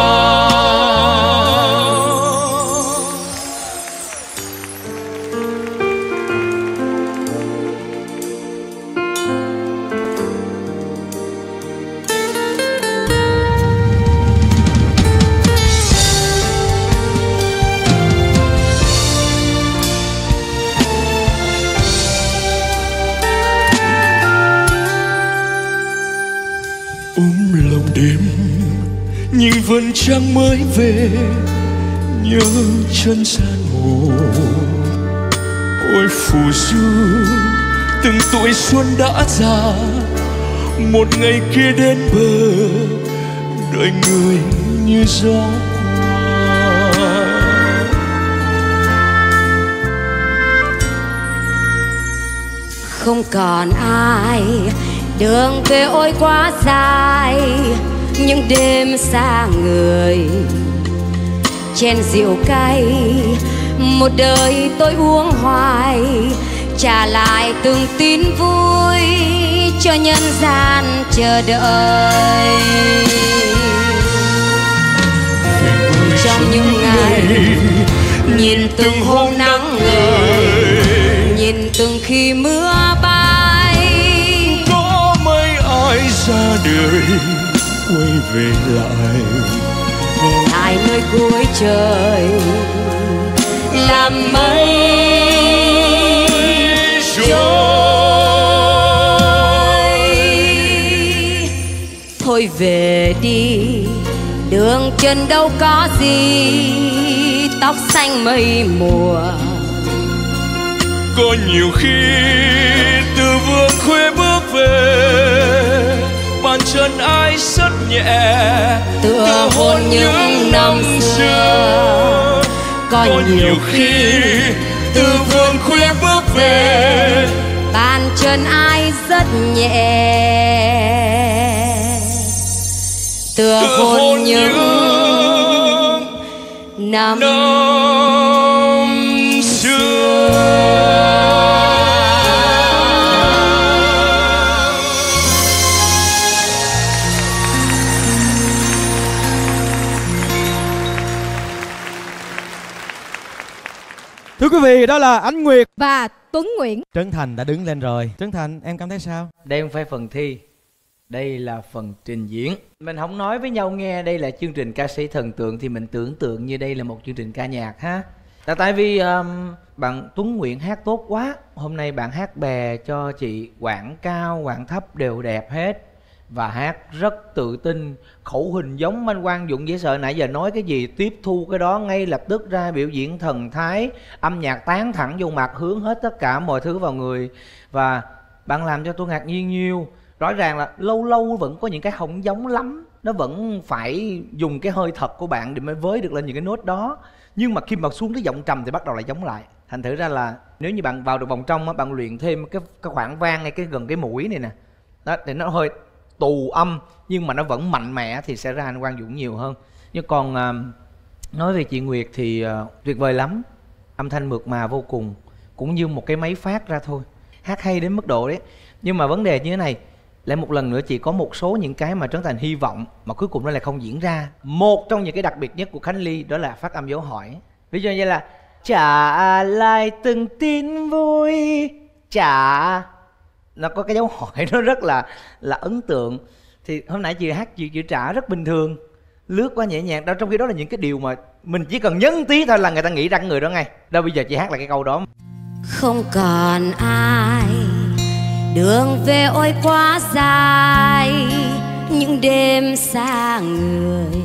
[SPEAKER 9] nhưng vẫn chẳng mới về, nhớ chân gian hồ ôi phù du từng tuổi xuân đã già, một ngày kia đến bờ đời người như gió qua.
[SPEAKER 1] Không còn ai, đường về ôi quá dài, những đêm xa người chén rượu cay, một đời tôi uống hoài, trả lại từng tin vui cho nhân gian chờ đợi. những ngày, nhìn từng hôm nắng ngời, nhìn từng khi mưa bay.
[SPEAKER 15] Có mấy ai ra đời quay về lại,
[SPEAKER 1] về lại nơi cuối trời làm mây trôi. Thôi về đi, đường chân đâu có gì, tóc xanh mây mùa.
[SPEAKER 15] Có nhiều khi từ vườn khuya bước về, bàn chân ai rất nhẹ
[SPEAKER 1] tựa hôn những năm xưa. Có nhiều khi từ vườn khuya bước về, bàn chân ai rất nhẹ tựa hôn những năm xưa.
[SPEAKER 4] Thưa quý vị, đó là Ánh Nguyệt
[SPEAKER 3] và Tuấn Nguyễn.
[SPEAKER 4] Trấn Thành đã đứng lên rồi. Trấn Thành, em cảm thấy sao?
[SPEAKER 6] Đây không phải phần thi, đây là phần trình diễn. Mình không nói với nhau nghe đây là chương trình ca sĩ thần tượng thì mình tưởng tượng như đây là một chương trình ca nhạc ha. Là tại vì um, bạn Tuấn Nguyễn hát tốt quá. Hôm nay bạn hát bè cho chị, quảng cao, quảng thấp đều đẹp hết. Và hát rất tự tin, khẩu hình giống anh Quang Dũng dễ sợ. Nãy giờ nói cái gì tiếp thu cái đó, ngay lập tức ra biểu diễn thần thái, âm nhạc tán thẳng vô mặt, hướng hết tất cả mọi thứ vào người. Và bạn làm cho tôi ngạc nhiên nhiều. Rõ ràng là lâu lâu vẫn có những cái không giống lắm, nó vẫn phải dùng cái hơi thật của bạn để mới với được lên những cái nốt đó. Nhưng mà khi mà xuống cái giọng trầm thì bắt đầu lại giống lại. Thành thử ra là nếu như bạn vào được vòng trong á, bạn luyện thêm cái, cái khoảng vang ngay cái gần cái mũi này nè đó, để nó hơi tù âm nhưng mà nó vẫn mạnh mẽ thì sẽ ra anh Quang Dũng nhiều hơn. Nhưng còn uh, nói về chị Nguyệt thì uh, tuyệt vời lắm, âm thanh mượt mà vô cùng, cũng như một cái máy phát ra thôi, hát hay đến mức độ đấy. Nhưng mà vấn đề như thế này, lại một lần nữa chị có một số những cái mà Trấn Thành hy vọng mà cuối cùng nó lại không diễn ra. Một trong những cái đặc biệt nhất của Khánh Ly đó là phát âm dấu hỏi. Ví dụ như là trả lại từng tin vui, trả, nó có cái dấu hỏi nó rất là là ấn tượng. Thì hôm nãy chị hát chị chữ trả rất bình thường, lướt qua nhẹ nhàng đó, trong khi đó là những cái điều mà mình chỉ cần nhấn tí thôi là người ta nghĩ ra người đó ngay. Đâu bây giờ chị hát lại cái câu đó.
[SPEAKER 1] Không còn ai, đường về ôi quá dài, những đêm xa người,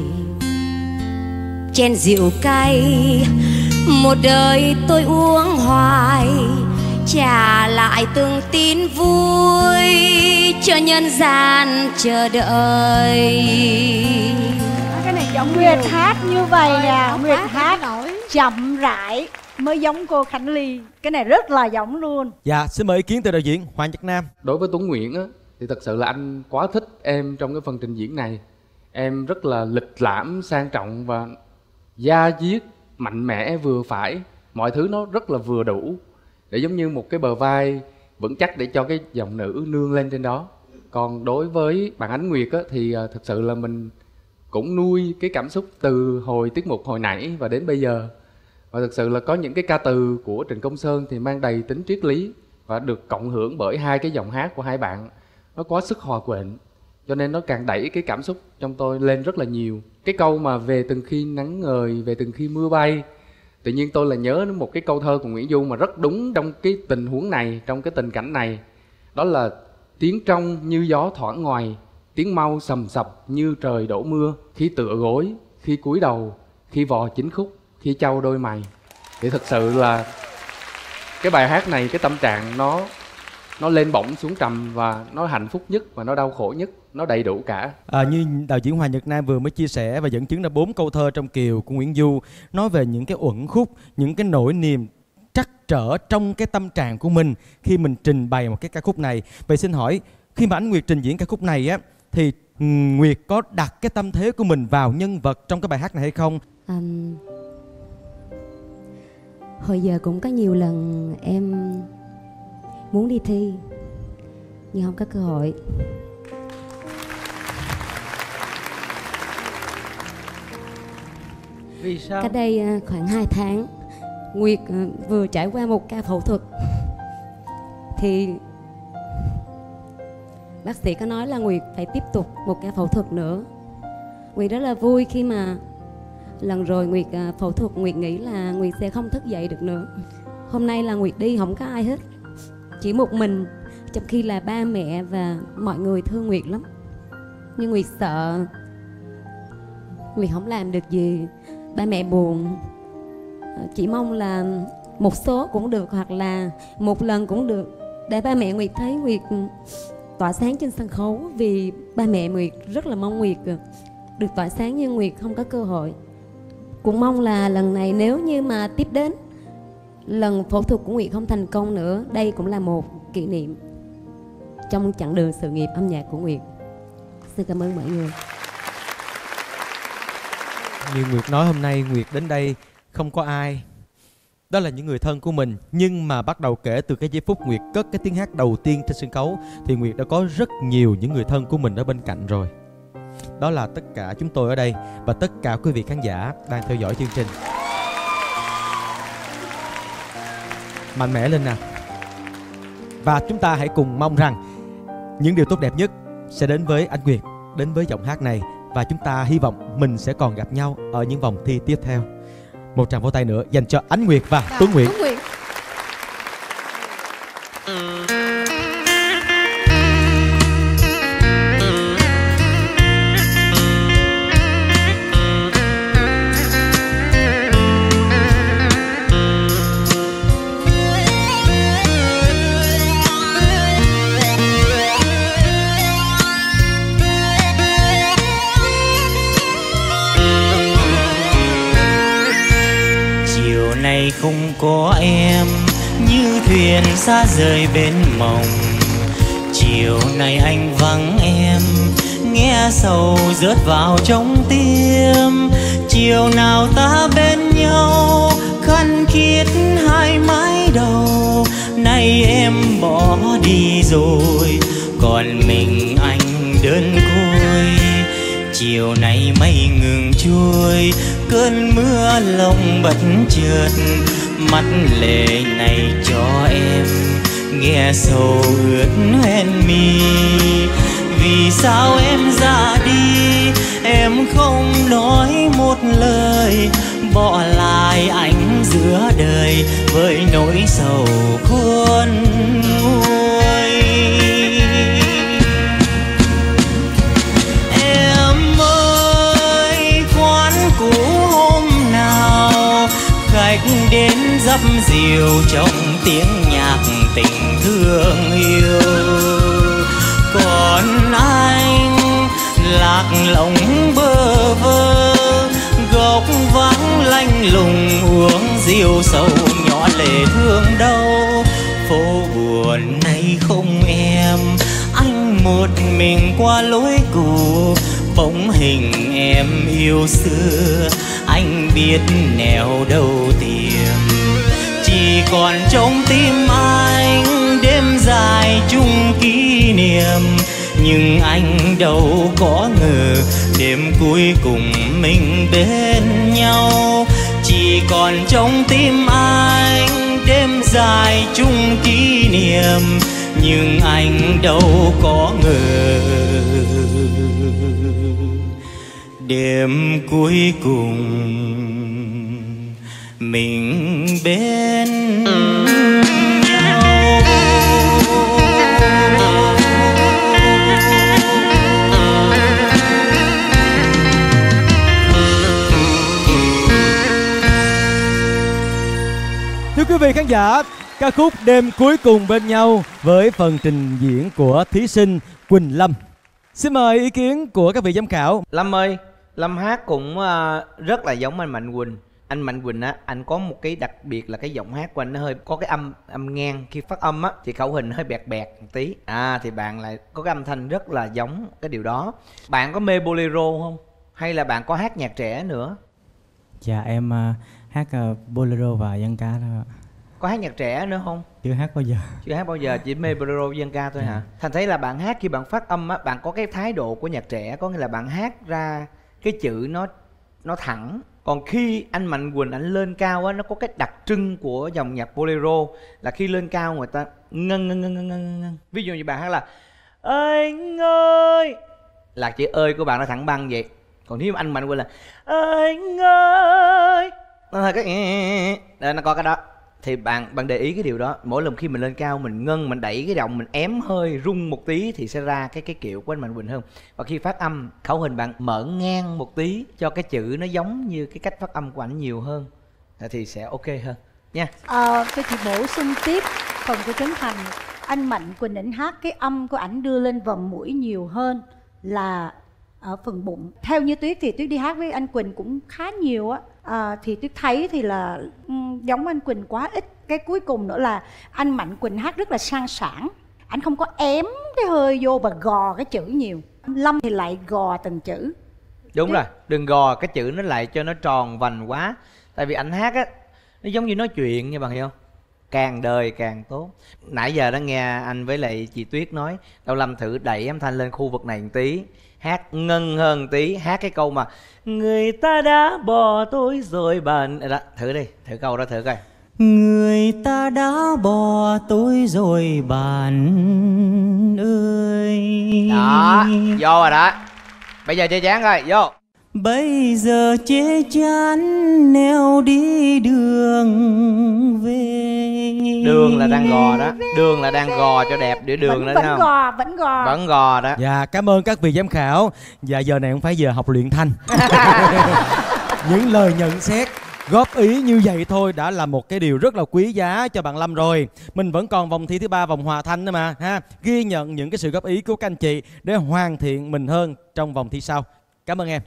[SPEAKER 1] chén rượu cay, một đời tôi uống hoài, trả lại từng tin vui cho nhân gian chờ đợi.
[SPEAKER 5] Cái này giống Nguyệt hát như vậy nè, Nguyệt hát chậm rãi mới giống cô Khánh Ly. Cái này rất là giống luôn.
[SPEAKER 4] Dạ, xin mời ý kiến từ đạo diễn Hoàng Nhật Nam.
[SPEAKER 11] Đối với Tuấn Nguyễn á, thì thật sự là anh quá thích em trong cái phần trình diễn này. Em rất là lịch lãm, sang trọng và da diết, mạnh mẽ vừa phải. Mọi thứ nó rất là vừa đủ để giống như một cái bờ vai vững chắc để cho cái giọng nữ nương lên trên đó. Còn đối với bạn Ánh Nguyệt á, thì thật sự là mình cũng nuôi cái cảm xúc từ hồi tiết mục hồi nãy và đến bây giờ. Và thực sự là có những cái ca từ của Trịnh Công Sơn thì mang đầy tính triết lý và được cộng hưởng bởi hai cái giọng hát của hai bạn. Nó quá sức hòa quyện, cho nên nó càng đẩy cái cảm xúc trong tôi lên rất là nhiều. Cái câu mà về từng khi nắng ngời, về từng khi mưa bay, tự nhiên tôi là nhớ đến một cái câu thơ của Nguyễn Du mà rất đúng trong cái tình huống này, trong cái tình cảnh này. Đó là tiếng trong như gió thoảng ngoài, tiếng mau sầm sập như trời đổ mưa, khi tựa gối, khi cúi đầu, khi vò chính khúc, khi trao đôi mày. Thì thật sự là cái bài hát này, cái tâm trạng nó nó lên bổng xuống trầm, và nó hạnh phúc nhất và nó đau khổ nhất, nó đầy đủ cả.
[SPEAKER 4] À, như đạo diễn Hoàng Nhật Nam vừa mới chia sẻ và dẫn chứng ra bốn câu thơ trong Kiều của Nguyễn Du, nói về những cái uẩn khúc, những cái nỗi niềm trắc trở trong cái tâm trạng của mình khi mình trình bày một cái ca khúc này. Vậy xin hỏi, khi mà Ánh Nguyệt trình diễn ca khúc này á, thì Nguyệt có đặt cái tâm thế của mình vào nhân vật trong cái bài hát này hay không?
[SPEAKER 1] Um, hồi giờ cũng có nhiều lần em muốn đi thi nhưng không có cơ hội.
[SPEAKER 6] Vì sao?
[SPEAKER 1] Cách đây à, khoảng hai tháng Nguyệt à, vừa trải qua một ca phẫu thuật. Thì bác sĩ có nói là Nguyệt phải tiếp tục một ca phẫu thuật nữa. Nguyệt rất là vui khi mà lần rồi Nguyệt à, phẫu thuật, Nguyệt nghĩ là Nguyệt sẽ không thức dậy được nữa. Hôm nay là Nguyệt đi không có ai hết, chỉ một mình, trong khi là ba mẹ và mọi người thương Nguyệt lắm. Nhưng Nguyệt sợ Nguyệt không làm được gì, ba mẹ buồn. Chỉ mong là một số cũng được, hoặc là một lần cũng được, để ba mẹ Nguyệt thấy Nguyệt tỏa sáng trên sân khấu. Vì ba mẹ Nguyệt rất là mong Nguyệt được tỏa sáng, nhưng Nguyệt không có cơ hội. Cũng mong là lần này nếu như mà tiếp đến lần phẫu thuật của Nguyệt không thành công nữa, đây cũng là một kỷ niệm trong chặng đường sự nghiệp âm nhạc của Nguyệt. Xin cảm ơn mọi người.
[SPEAKER 17] Như Nguyệt nói, hôm nay Nguyệt đến đây không có ai, đó là những người thân của mình. Nhưng mà bắt đầu kể từ cái giây phút Nguyệt cất cái tiếng hát đầu tiên trên sân khấu thì Nguyệt đã có rất nhiều những người thân của mình ở bên cạnh rồi. Đó là tất cả chúng tôi ở đây và tất cả quý vị khán giả đang theo dõi chương trình. Mạnh mẽ lên nào. Và chúng ta hãy cùng mong rằng những điều tốt đẹp nhất sẽ đến với anh Nguyệt, đến với giọng hát này. Và chúng ta hy vọng mình sẽ còn gặp nhau ở những vòng thi tiếp theo. Một tràng vỗ tay nữa dành cho Ánh Nguyệt và, và Tuấn Nguyệt.
[SPEAKER 3] Tuấn Nguyệt.
[SPEAKER 15] Không có em như thuyền xa rời bên mộng. Chiều nay anh vắng em, nghe sầu rớt vào trong tim. Chiều nào ta bên nhau, khăn khiết hai mái đầu. Nay em bỏ đi rồi, còn mình anh đơn côi. Chiều nay mây ngừng trôi, cơn mưa lòng bất chợt. Mắt lệ này cho em, nghe sầu ướt hoen mi. Vì sao em ra đi, em không nói một lời, bỏ lại anh giữa đời với nỗi sầu khôn nguôi. Em ơi, quán cũ hôm nào khách đến dấp dìu trong tiếng nhạc tình thương yêu. Còn anh lạc lõng bơ vơ, góc vắng lanh lùng uống rượu sầu nhỏ lệ thương đau. Phố buồn nay không em, anh một mình qua lối cũ. Bóng hình em yêu xưa, anh biết nẻo đâu tìm. Chỉ còn trong tim anh đêm dài chung kỷ niệm. Nhưng anh đâu có ngờ đêm cuối cùng mình bên nhau. Chỉ còn trong tim anh đêm dài chung kỷ niệm. Nhưng anh đâu có ngờ đêm cuối cùng mình bên nhau.
[SPEAKER 4] Thưa quý vị khán giả, ca khúc Đêm Cuối Cùng Bên Nhau với phần trình diễn của thí sinh Quỳnh Lâm. Xin mời ý kiến của các vị giám khảo.
[SPEAKER 6] Lâm ơi, Lâm hát cũng uh, rất là giống anh Mạnh Quỳnh. Anh Mạnh Quỳnh á, anh có một cái đặc biệt là cái giọng hát của anh nó hơi có cái âm âm ngang. Khi phát âm á thì khẩu hình hơi bẹt bẹt một tí. À thì bạn lại có cái âm thanh rất là giống cái điều đó. Bạn có mê bolero không? Hay là bạn có hát nhạc trẻ nữa?
[SPEAKER 18] Dạ em uh, hát uh, bolero và dân ca thôi.
[SPEAKER 6] Có hát nhạc trẻ nữa không?
[SPEAKER 18] Chưa hát bao giờ.
[SPEAKER 6] Chưa hát bao giờ, chỉ mê bolero dân ca thôi hả? Thành thấy là bạn hát khi bạn phát âm á, bạn có cái thái độ của nhạc trẻ. Có nghĩa là bạn hát ra cái chữ nó nó thẳng, Còn khi anh Mạnh Quỳnh anh lên cao á, nó có cái đặc trưng của dòng nhạc bolero là khi lên cao người ta ngân ngân ngân ngân ngân ngân. Ví dụ như bạn hát là anh ơi, là chữ ơi của bạn nó thẳng băng vậy. Còn nếu anh Mạnh Quỳnh là anh ơi, nó hơi cái đó, nó có cái đó. Thì bạn bạn để ý cái điều đó. Mỗi lần khi mình lên cao mình ngân, mình đẩy cái giọng, mình ém hơi rung một tí thì sẽ ra cái cái kiểu của anh Mạnh Quỳnh hơn. Và khi phát âm, khẩu hình bạn mở ngang một tí cho cái chữ nó giống như cái cách phát âm của ảnh nhiều hơn thì sẽ ok hơn nha.
[SPEAKER 5] À, tôi chỉ bổ sung tiếp phần của Trấn Thành. Anh Mạnh Quỳnh ảnh hát cái âm của ảnh đưa lên vòng mũi nhiều hơn là ở phần bụng. Theo như Tuyết thì Tuyết đi hát với anh Quỳnh cũng khá nhiều á. À, thì Tuyết thấy thì là um, giống anh Quỳnh quá ít. Cái cuối cùng nữa là anh Mạnh Quỳnh hát rất là sang sảng. Anh không có ém cái hơi vô và gò cái chữ nhiều. Lâm thì lại gò từng chữ.
[SPEAKER 6] Đúng rồi, đừng gò cái chữ nó lại cho nó tròn vành quá. Tại vì anh hát á, nó giống như nói chuyện nha bạn hiểu không? Càng đời càng tốt. Nãy giờ đã nghe anh với lại chị Tuyết nói, đâu Lâm thử đẩy âm thanh lên khu vực này một tí, hát ngân hơn tí, hát cái câu mà người ta đã bỏ tôi rồi bạn đó, thử đi, thử câu đó thử coi.
[SPEAKER 18] Người ta đã bỏ tôi rồi bạn ơi.
[SPEAKER 6] Đó, vô rồi đó. Bây giờ chơi chán rồi, vô.
[SPEAKER 18] Bây giờ chê chán neo đi đường về.
[SPEAKER 6] Đường là đang gò đó, đường là đang gò cho đẹp để đường đó,
[SPEAKER 5] vẫn
[SPEAKER 6] thấy không?
[SPEAKER 5] gò, vẫn gò.
[SPEAKER 6] Vẫn gò đó.
[SPEAKER 4] Dạ, cảm ơn các vị giám khảo. Và giờ này không phải giờ học luyện thanh. Những lời nhận xét, góp ý như vậy thôi đã là một cái điều rất là quý giá cho bạn Lâm rồi. Mình vẫn còn vòng thi thứ ba, vòng hòa thanh nữa mà ha. Ghi nhận những cái sự góp ý của các anh chị để hoàn thiện mình hơn trong vòng thi sau. Cảm ơn em.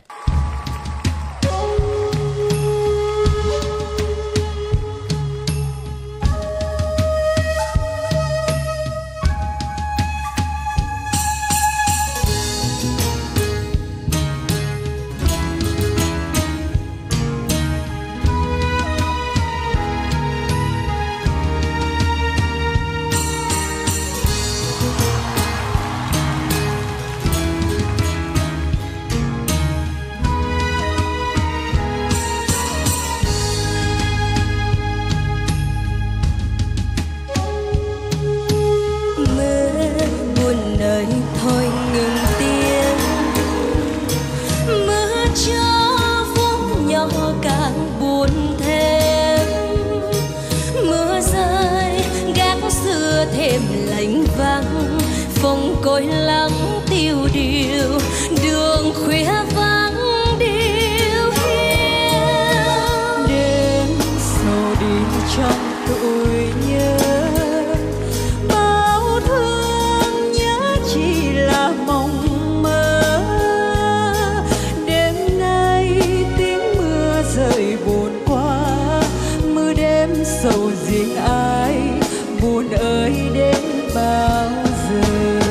[SPEAKER 1] Côi lắng tiêu điều, đường khuya vắng điêu hiu.
[SPEAKER 9] Đêm sầu đi trong tuổi nhớ, bao thương nhớ chỉ là mộng mơ. Đêm nay tiếng mưa rơi buồn quá, mưa đêm sầu riêng ai, buồn ơi đến bao giờ.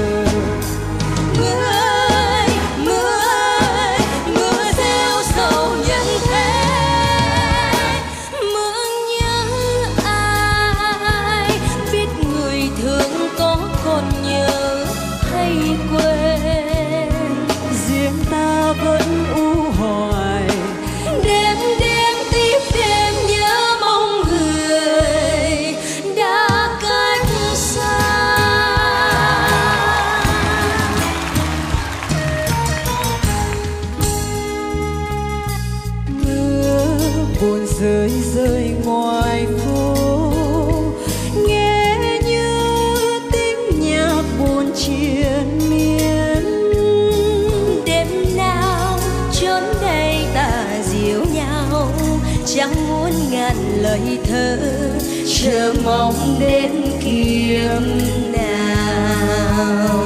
[SPEAKER 9] Rơi rơi ngoài phố, nghe như tiếng nhạc buồn triền miên.
[SPEAKER 1] Đêm nào chốn đây ta dịu nhau, chẳng muốn ngàn lời thơ, chờ mong đến kiếp nào.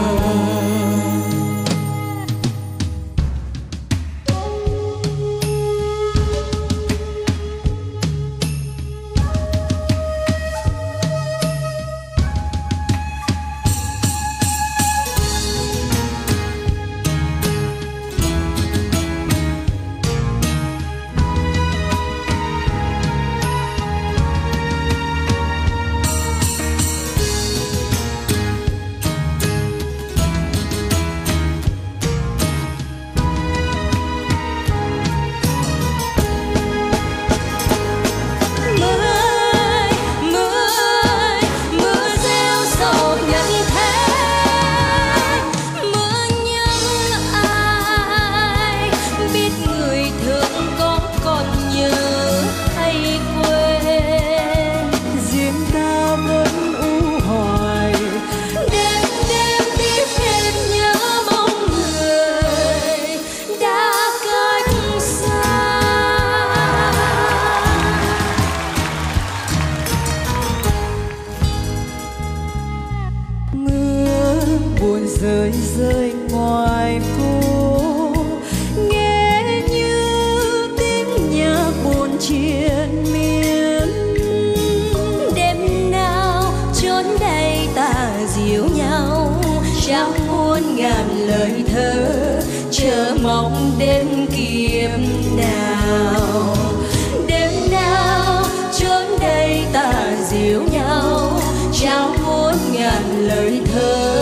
[SPEAKER 9] buồn rơi rơi ngoài phố, nghe như tiếng nhạc buồn triền miên.
[SPEAKER 1] Đêm nào chốn đây ta dìu nhau, trao muôn ngàn lời thơ, chờ mong đến kiếp nào. Đêm nào chốn đây ta dìu nhau, trao muôn ngàn lời thơ,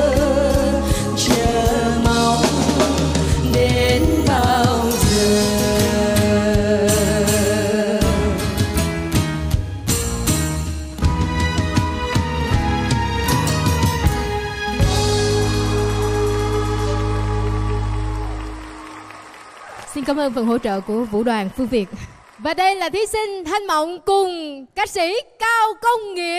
[SPEAKER 1] chờ mong đến bao giờ.
[SPEAKER 3] Xin cảm ơn phần hỗ trợ của Vũ đoàn Phương Việt. Và đây là thí sinh Thanh Mộng cùng ca sĩ Cao Công Nghĩa.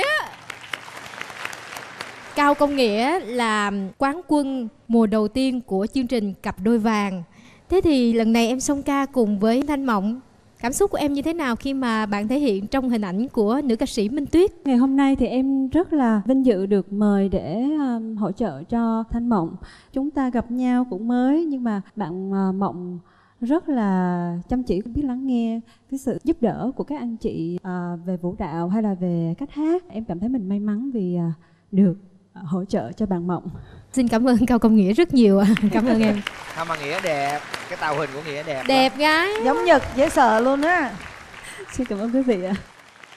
[SPEAKER 3] Cao Công Nghĩa là quán quân mùa đầu tiên của chương trình Cặp Đôi Vàng. Thế thì lần này em song ca cùng với Thanh Mộng, cảm xúc của em như thế nào khi mà bạn thể hiện trong hình ảnh của nữ ca sĩ Minh Tuyết?
[SPEAKER 19] Ngày hôm nay thì em rất là vinh dự được mời để um, hỗ trợ cho Thanh Mộng. Chúng ta gặp nhau cũng mới nhưng mà bạn uh, Mộng rất là chăm chỉ, biết lắng nghe cái sự giúp đỡ của các anh chị à, về vũ đạo hay là về cách hát. Em cảm thấy mình may mắn vì à, được à, hỗ trợ cho bạn Mộng.
[SPEAKER 3] Xin cảm ơn Cao Công Nghĩa rất nhiều. Cảm ơn em.
[SPEAKER 20] Không mà Nghĩa đẹp, cái tạo hình của Nghĩa đẹp.
[SPEAKER 3] Đẹp lắm. Gái.
[SPEAKER 5] Giống Nhật dễ sợ luôn á.
[SPEAKER 19] Xin cảm ơn quý vị ạ.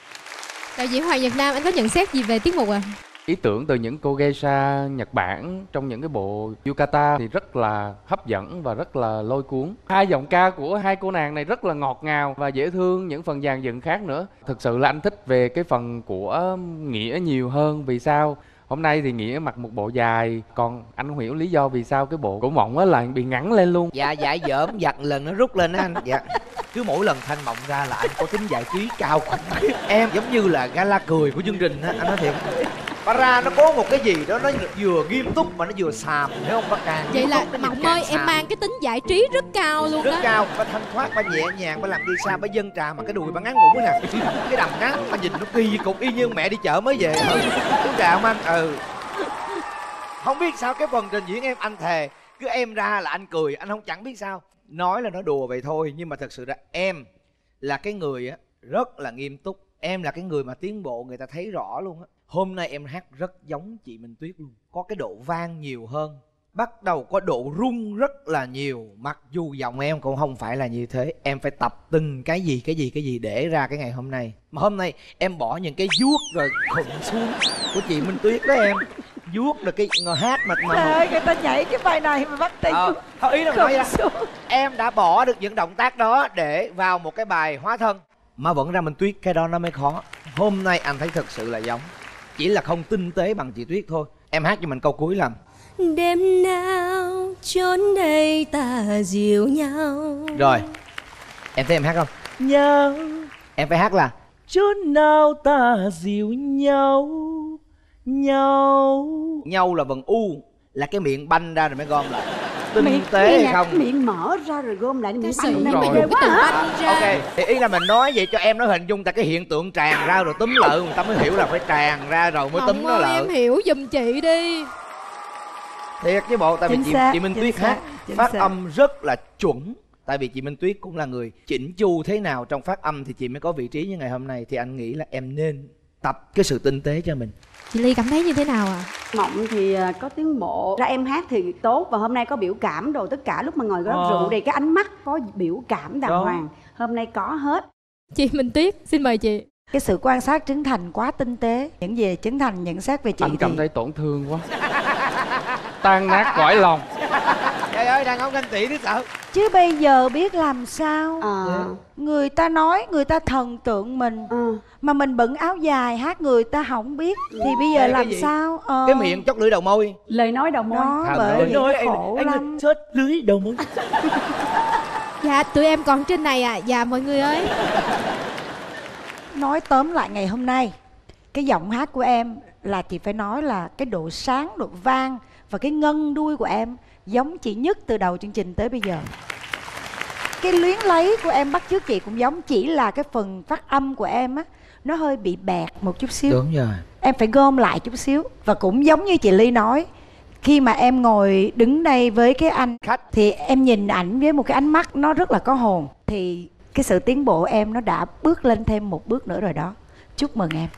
[SPEAKER 3] Đạo diễn Hoàng Nhật Nam, anh có nhận xét gì về tiết mục ạ? À?
[SPEAKER 11] Ý tưởng từ những cô geisha Nhật Bản trong những cái bộ yukata thì rất là hấp dẫn và rất là lôi cuốn. Hai giọng ca của hai cô nàng này rất là ngọt ngào và dễ thương, những phần dàn dựng khác nữa. Thực sự là anh thích về cái phần của Nghĩa nhiều hơn. Vì sao? Hôm nay thì Nghĩa mặc một bộ dài, còn anh không hiểu lý do vì sao cái bộ của Mộng á là bị ngắn lên luôn.
[SPEAKER 20] Dạ dại dởm giặt lần nó rút lên á anh. Dạ. Cứ mỗi lần Thanh Mộng ra là anh có tính giải trí cao khủng khiếp. Em giống như là gala cười của chương trình á, anh nói thiệt. Bà ra nó có một cái gì đó nó vừa nghiêm túc mà nó vừa xàm, thấy không bác Càng?
[SPEAKER 3] Vậy là Mộng ơi, em mang cái tính giải trí rất cao luôn đó.
[SPEAKER 20] Rất cao, bà thanh thoát, bà nhẹ nhàng, bà làm đi xa, bà dân trà mà cái đùi bà ngắn ngủn nè. Cái đầm ngắn, bà nhìn nó kỳ cục y như mẹ đi chợ mới về. Ừ, đúng trà không anh? Ừ. Không biết sao cái phần trình diễn em anh thề, cứ em ra là anh cười, anh không chẳng biết sao. Nói là nói đùa vậy thôi, nhưng mà thật sự là em là cái người á rất là nghiêm túc. Em là cái người mà tiến bộ người ta thấy rõ luôn á. Hôm nay em hát rất giống chị Minh Tuyết luôn. Có cái độ vang nhiều hơn, bắt đầu có độ rung rất là nhiều. Mặc dù giọng em cũng không phải là như thế. Em phải tập từng cái gì cái gì cái gì để ra cái ngày hôm nay. Mà hôm nay em bỏ những cái vuốt rồi khụng xuống của chị Minh Tuyết đó em. Vuốt được cái ngồi hát mà mà
[SPEAKER 5] trời ơi, người ta nhảy cái bài này mà bắt tay
[SPEAKER 20] ờ, thôi ý là nói là em đã bỏ được những động tác đó để vào một cái bài hóa thân mà vẫn ra Minh Tuyết, cái đó nó mới khó. Hôm nay anh thấy thật sự là giống, chỉ là không tinh tế bằng chị Tuyết thôi. Em hát cho mình câu cuối làm.
[SPEAKER 1] Đêm nào chốn đây ta dìu nhau.
[SPEAKER 20] Rồi em thấy em hát không? Nhau. Em phải hát là chốn nào ta dìu nhau. Nhau. Nhau là vần u, là cái miệng banh ra rồi mới gom lại. Tinh
[SPEAKER 7] miệng,
[SPEAKER 20] tế hay không?
[SPEAKER 7] Miệng mở ra rồi gom lại miệng banh này
[SPEAKER 20] rồi.
[SPEAKER 7] Mày quá hả?
[SPEAKER 20] Ok, thì ý là mình nói vậy cho em nó hình dung tại cái hiện tượng tràn ra rồi túm lợ, người ta mới hiểu là phải tràn ra rồi mới túm nó lợ.
[SPEAKER 3] Em hiểu giùm chị đi.
[SPEAKER 20] Thiệt chứ bộ, tại vì chị,
[SPEAKER 5] xác,
[SPEAKER 20] chị Minh Tuyết hát phát xác. Âm rất là chuẩn. Tại vì chị Minh Tuyết cũng là người chỉnh chu thế nào trong phát âm thì chị mới có vị trí như ngày hôm nay. Thì anh nghĩ là em nên tập cái sự tinh tế cho mình.
[SPEAKER 3] Chị Ly cảm thấy như thế nào ạ? À?
[SPEAKER 7] Mộng thì có tiến bộ, ra em hát thì tốt và hôm nay có biểu cảm đồ, tất cả lúc mà ngồi góp ờ. rượu thì cái ánh mắt có biểu cảm đàng đó. Hoàng, hôm nay có hết.
[SPEAKER 3] Chị Minh Tuyết, xin mời chị.
[SPEAKER 5] Cái sự quan sát Trấn Thành quá tinh tế. Những gì Trấn Thành nhận xét về chị
[SPEAKER 11] anh
[SPEAKER 5] thì...
[SPEAKER 11] cảm thấy tổn thương quá. Tan nát cõi lòng.
[SPEAKER 20] Trời ơi, đàn ông ganh tị biết sợ.
[SPEAKER 5] Chứ bây giờ biết làm sao
[SPEAKER 7] à.
[SPEAKER 5] Người ta nói người ta thần tượng mình à. Mà mình bận áo dài hát người ta không biết thì bây giờ làm sao ờ.
[SPEAKER 20] Cái miệng chót lưỡi đầu môi.
[SPEAKER 7] Lời nói đầu môi
[SPEAKER 5] đó, bởi vì
[SPEAKER 20] nói,
[SPEAKER 5] khổ
[SPEAKER 20] anh,
[SPEAKER 5] lắm
[SPEAKER 20] anh chót lưỡi đầu môi.
[SPEAKER 3] Dạ tụi em còn trên này à. Dạ mọi người ơi.
[SPEAKER 5] Nói tóm lại ngày hôm nay, cái giọng hát của em là chị phải nói là cái độ sáng, độ vang và cái ngân đuôi của em giống chị nhất từ đầu chương trình tới bây giờ. Cái luyến lấy của em bắt chước chị cũng giống, chỉ là cái phần phát âm của em á nó hơi bị bẹt một chút xíu.
[SPEAKER 20] Đúng rồi.
[SPEAKER 5] Em phải gom lại chút xíu. Và cũng giống như chị Ly nói, khi mà em ngồi đứng đây với cái anh khách thì em nhìn ảnh với một cái ánh mắt nó rất là có hồn. Thì cái sự tiến bộ em nó đã bước lên thêm một bước nữa rồi đó. Chúc mừng em.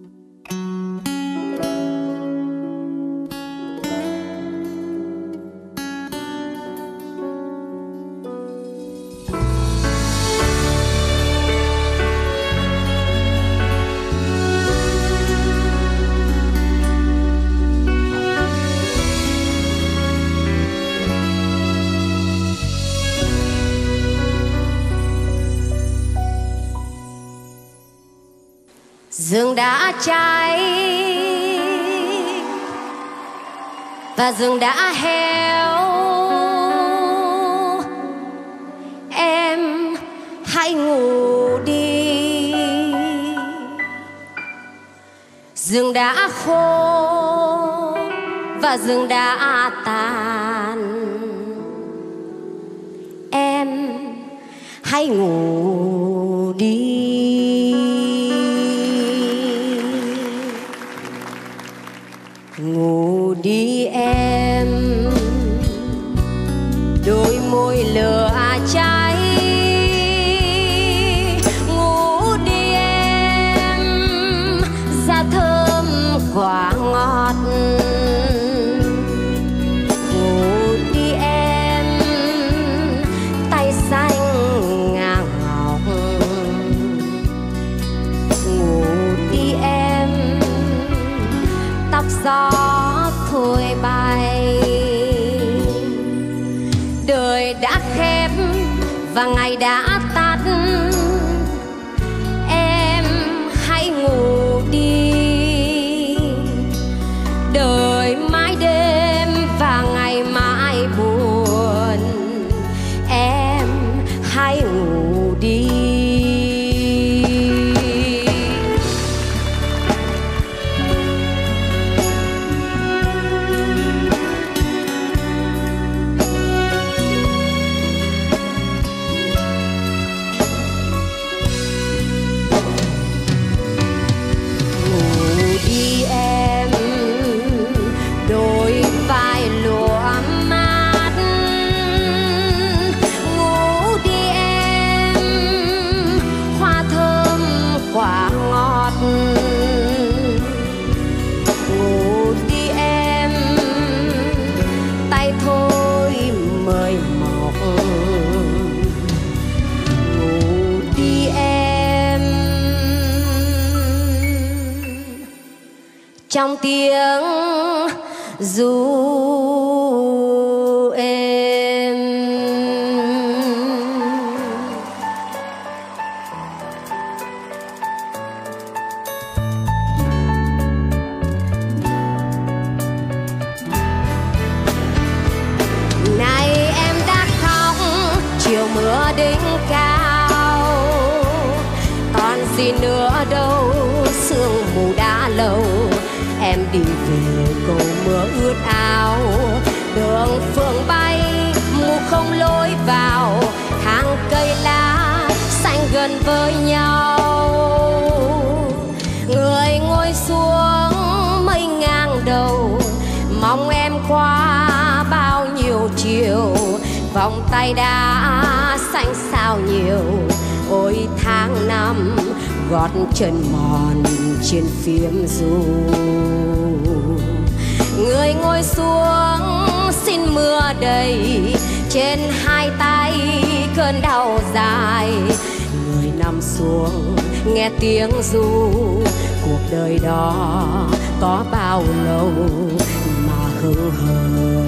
[SPEAKER 1] Rừng đã cháy và rừng đã héo, em hãy ngủ đi. Rừng đã khô và rừng đã tàn, em hãy ngủ đi. Ngủ đi em, đôi môi lửa cháy. Ngủ đi em, da thơm quả ngọt. Ngủ đi em, tay xanh ngang ngọc. Ngủ đi em, tóc gió thôi bay. Đời đã khép và ngày đã tắt, em hãy ngủ đi. Đời mãi đêm và ngày mãi buồn, em hãy ngủ đi. Trong tiếng ru êm. Này em đã khóc chiều mưa đỉnh cao, còn gì nữa đâu, sương mù đã lâu. Em đi về cầu mưa ướt áo, đường phượng bay mù không lối vào. Hàng cây lá xanh gần với nhau, người ngồi xuống mây ngang đầu. Mong em qua bao nhiêu chiều, vòng tay đã xanh sao nhiều. Ôi tháng năm gót chân mòn trên phiếm ru. Người ngồi xuống xin mưa đầy trên hai tay cơn đau dài. Người nằm xuống nghe tiếng ru, cuộc đời đó có bao lâu mà hững hờ.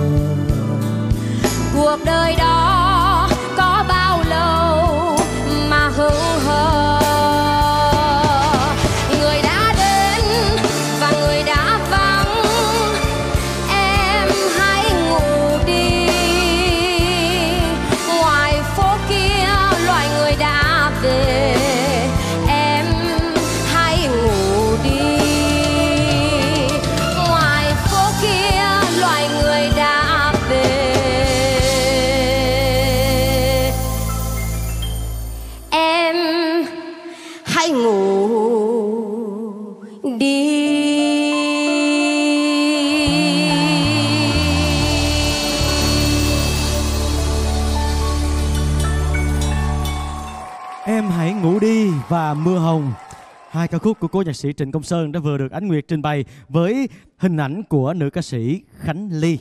[SPEAKER 1] Cuộc đời đó có bao lâu mà hững hờ. Người đã đến và người đã vắng, em hãy ngủ đi. Ngoài phố kia loài người đã về, em hãy ngủ đi. Ngoài phố kia loài người đã về.
[SPEAKER 4] và Mưa Hồng. Hai ca khúc của cố nhạc sĩ Trịnh Công Sơn đã vừa được Ánh Nguyệt trình bày với hình ảnh của nữ ca sĩ Khánh Ly.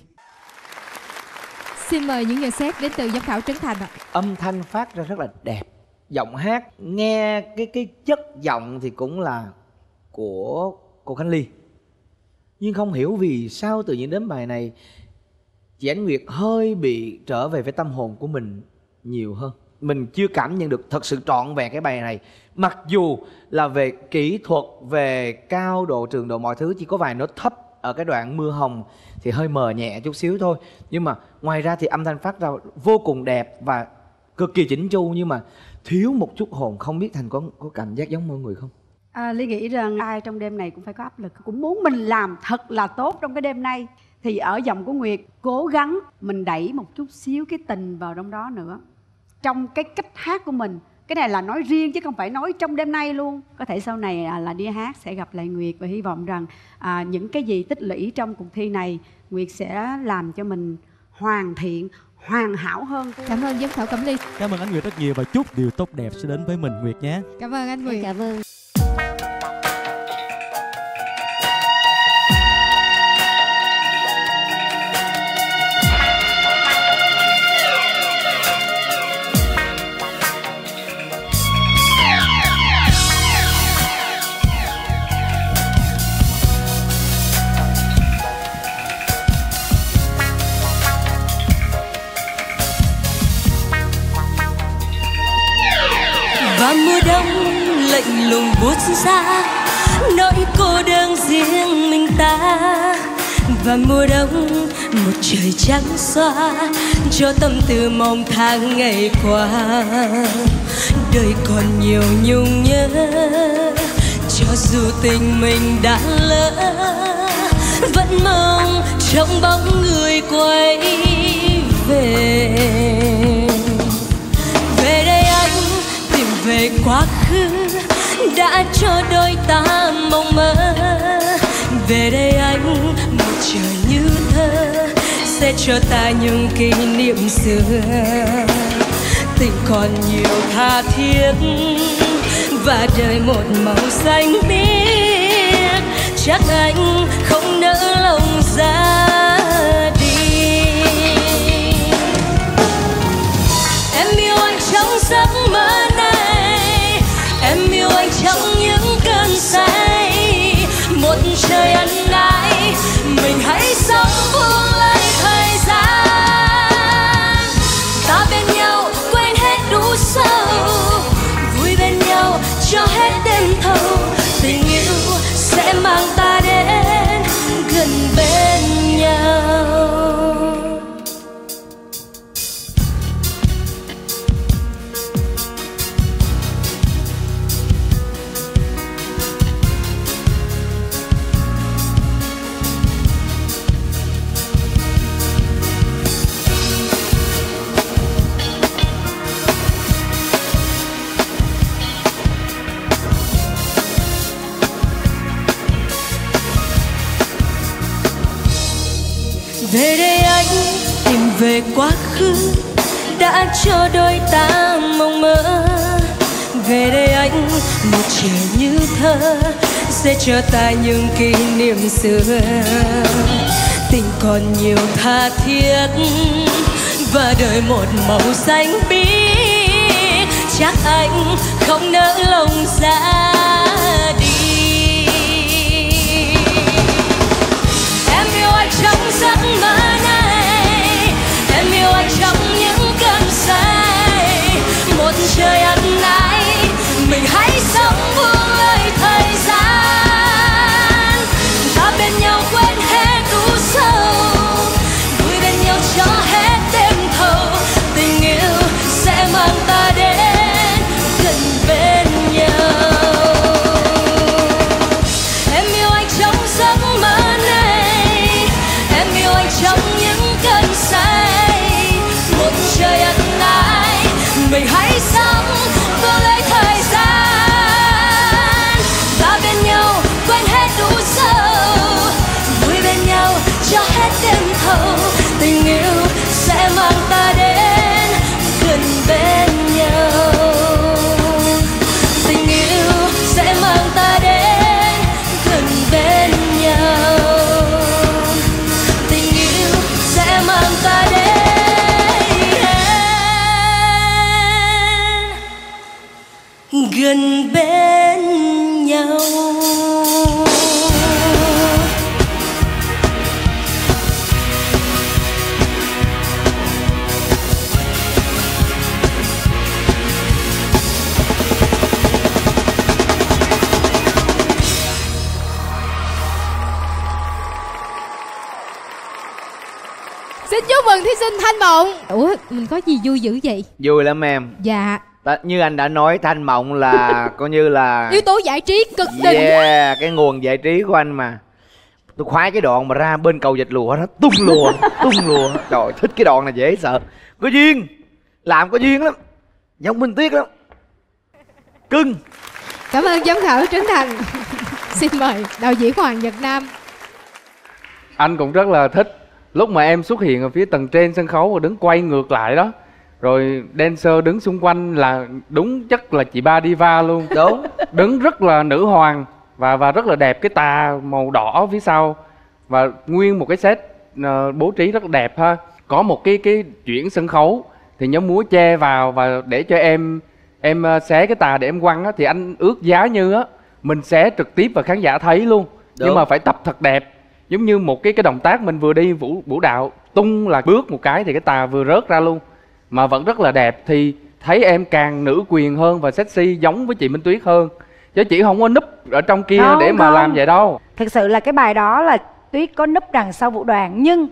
[SPEAKER 3] Xin mời những nhận xét đến từ giám khảo Trấn Thành ạ.
[SPEAKER 6] Âm thanh phát ra rất là đẹp, giọng hát nghe cái cái chất giọng thì cũng là của cô Khánh Ly, nhưng không hiểu vì sao tự nhiên đến bài này chị Ánh Nguyệt hơi bị trở về với tâm hồn của mình nhiều hơn. Mình chưa cảm nhận được thật sự trọn vẹn cái bài này. Mặc dù là về kỹ thuật, về cao độ, trường độ, mọi thứ chỉ có vài nốt thấp ở cái đoạn Mưa Hồng thì hơi mờ nhẹ chút xíu thôi. Nhưng mà ngoài ra thì âm thanh phát ra vô cùng đẹp và cực kỳ chỉnh chu, nhưng mà thiếu một chút hồn. Không biết Thành có, có cảm giác giống mọi người không?
[SPEAKER 7] À, Ly nghĩ rằng ai trong đêm này cũng phải có áp lực, cũng muốn mình làm thật là tốt trong cái đêm nay. Thì ở giọng của Nguyệt cố gắng mình đẩy một chút xíu cái tình vào trong đó nữa, trong cái cách hát của mình. Cái này là nói riêng chứ không phải nói trong đêm nay luôn. Có thể sau này là, là đi hát sẽ gặp lại Nguyệt, và hy vọng rằng à, những cái gì tích lũy trong cuộc thi này Nguyệt sẽ làm cho mình hoàn thiện, hoàn hảo hơn.
[SPEAKER 3] Cảm ơn giám khảo Cẩm Ly.
[SPEAKER 4] Cảm ơn Ánh Nguyệt rất nhiều và chúc điều tốt đẹp sẽ đến với mình, Nguyệt nhé.
[SPEAKER 3] Cảm ơn anh Nguyệt.
[SPEAKER 1] Cảm ơn.
[SPEAKER 15] Và mùa đông lạnh lùng buốt giá, nỗi cô đơn riêng mình ta. Và mùa đông một trời trắng xóa cho tâm tư mong tháng ngày qua. Đời còn nhiều nhung nhớ, cho dù tình mình đã lỡ, vẫn mong trong bóng người quay về. Về đây anh tìm về quá khứ đã cho đôi ta mong mơ. Về đây anh một trời như thơ sẽ cho ta những kỷ niệm xưa. Tình còn nhiều tha thiết và đời một màu xanh biếc. Chắc anh không nỡ lòng ra đi. Em yêu anh trong giấc mơ này, em yêu anh trong những cơn say. Một trời ân ái, mình hãy sống buông lơi thời gian. Ta bên nhau quên hết đủ sầu, vui bên nhau cho hết đêm thâu. Tình yêu sẽ mang ta đến gần bên nhau. Về đây anh tìm về quá khứ đã cho đôi ta mong mơ. Về đây anh một trời như thơ sẽ cho ta những kỷ niệm xưa. Tình còn nhiều tha thiết và đời một màu xanh biếc. Chắc anh không nỡ lòng ra đi. Em yêu anh trong giấc mơ này, em yêu anh trong những cơn say. Một trời ân ái, mình hãy sống buông lơi thời gian. Ta bên nhau quên hết đủ sầu, vui bên nhau cho hết đêm thâu. Tình yêu sẽ mang ta đến gần bên nhau.
[SPEAKER 9] nhau.
[SPEAKER 3] Xin chúc mừng thí sinh Thanh Mộng. Ủa mình có gì vui dữ vậy?
[SPEAKER 20] Vui lắm em.
[SPEAKER 3] Dạ.
[SPEAKER 20] Ta, như anh đã nói, Thanh Mộng là coi như là
[SPEAKER 3] yếu tố giải trí cực đỉnh.
[SPEAKER 20] Yeah, cái nguồn giải trí của anh mà. Tôi khoái cái đoạn mà ra bên cầu Dịch Lụa đó, tung lùa, tung lùa. Trời, thích cái đoạn này dễ sợ. Có duyên, làm có duyên lắm, giống Minh Tuyết lắm. Cưng.
[SPEAKER 3] Cảm ơn giám khảo Trấn Thành. Xin mời đạo diễn Hoàng Nhật Nam.
[SPEAKER 11] Anh cũng rất là thích lúc mà em xuất hiện ở phía tầng trên sân khấu và đứng quay ngược lại đó, rồi dancer đứng xung quanh là đúng chất là chị ba diva luôn.
[SPEAKER 20] Đúng.
[SPEAKER 11] Đứng rất là nữ hoàng và và rất là đẹp, cái tà màu đỏ phía sau và nguyên một cái set uh, bố trí rất là đẹp ha. Có một cái cái chuyển sân khấu thì nhóm múa che vào và để cho em em uh, xé cái tà để em quăng á, thì anh ước giá như á mình xé trực tiếp và khán giả thấy luôn. Đúng. Nhưng mà phải tập thật đẹp, giống như một cái cái động tác mình vừa đi vũ vũ đạo tung là bước một cái thì cái tà vừa rớt ra luôn mà vẫn rất là đẹp. Thì thấy em càng nữ quyền hơn và sexy giống với chị Minh Tuyết hơn, chứ chị không có núp ở trong kia không, để mà không. làm vậy đâu.
[SPEAKER 5] Thực sự là cái bài đó là Tuyết có núp đằng sau vũ đoàn, nhưng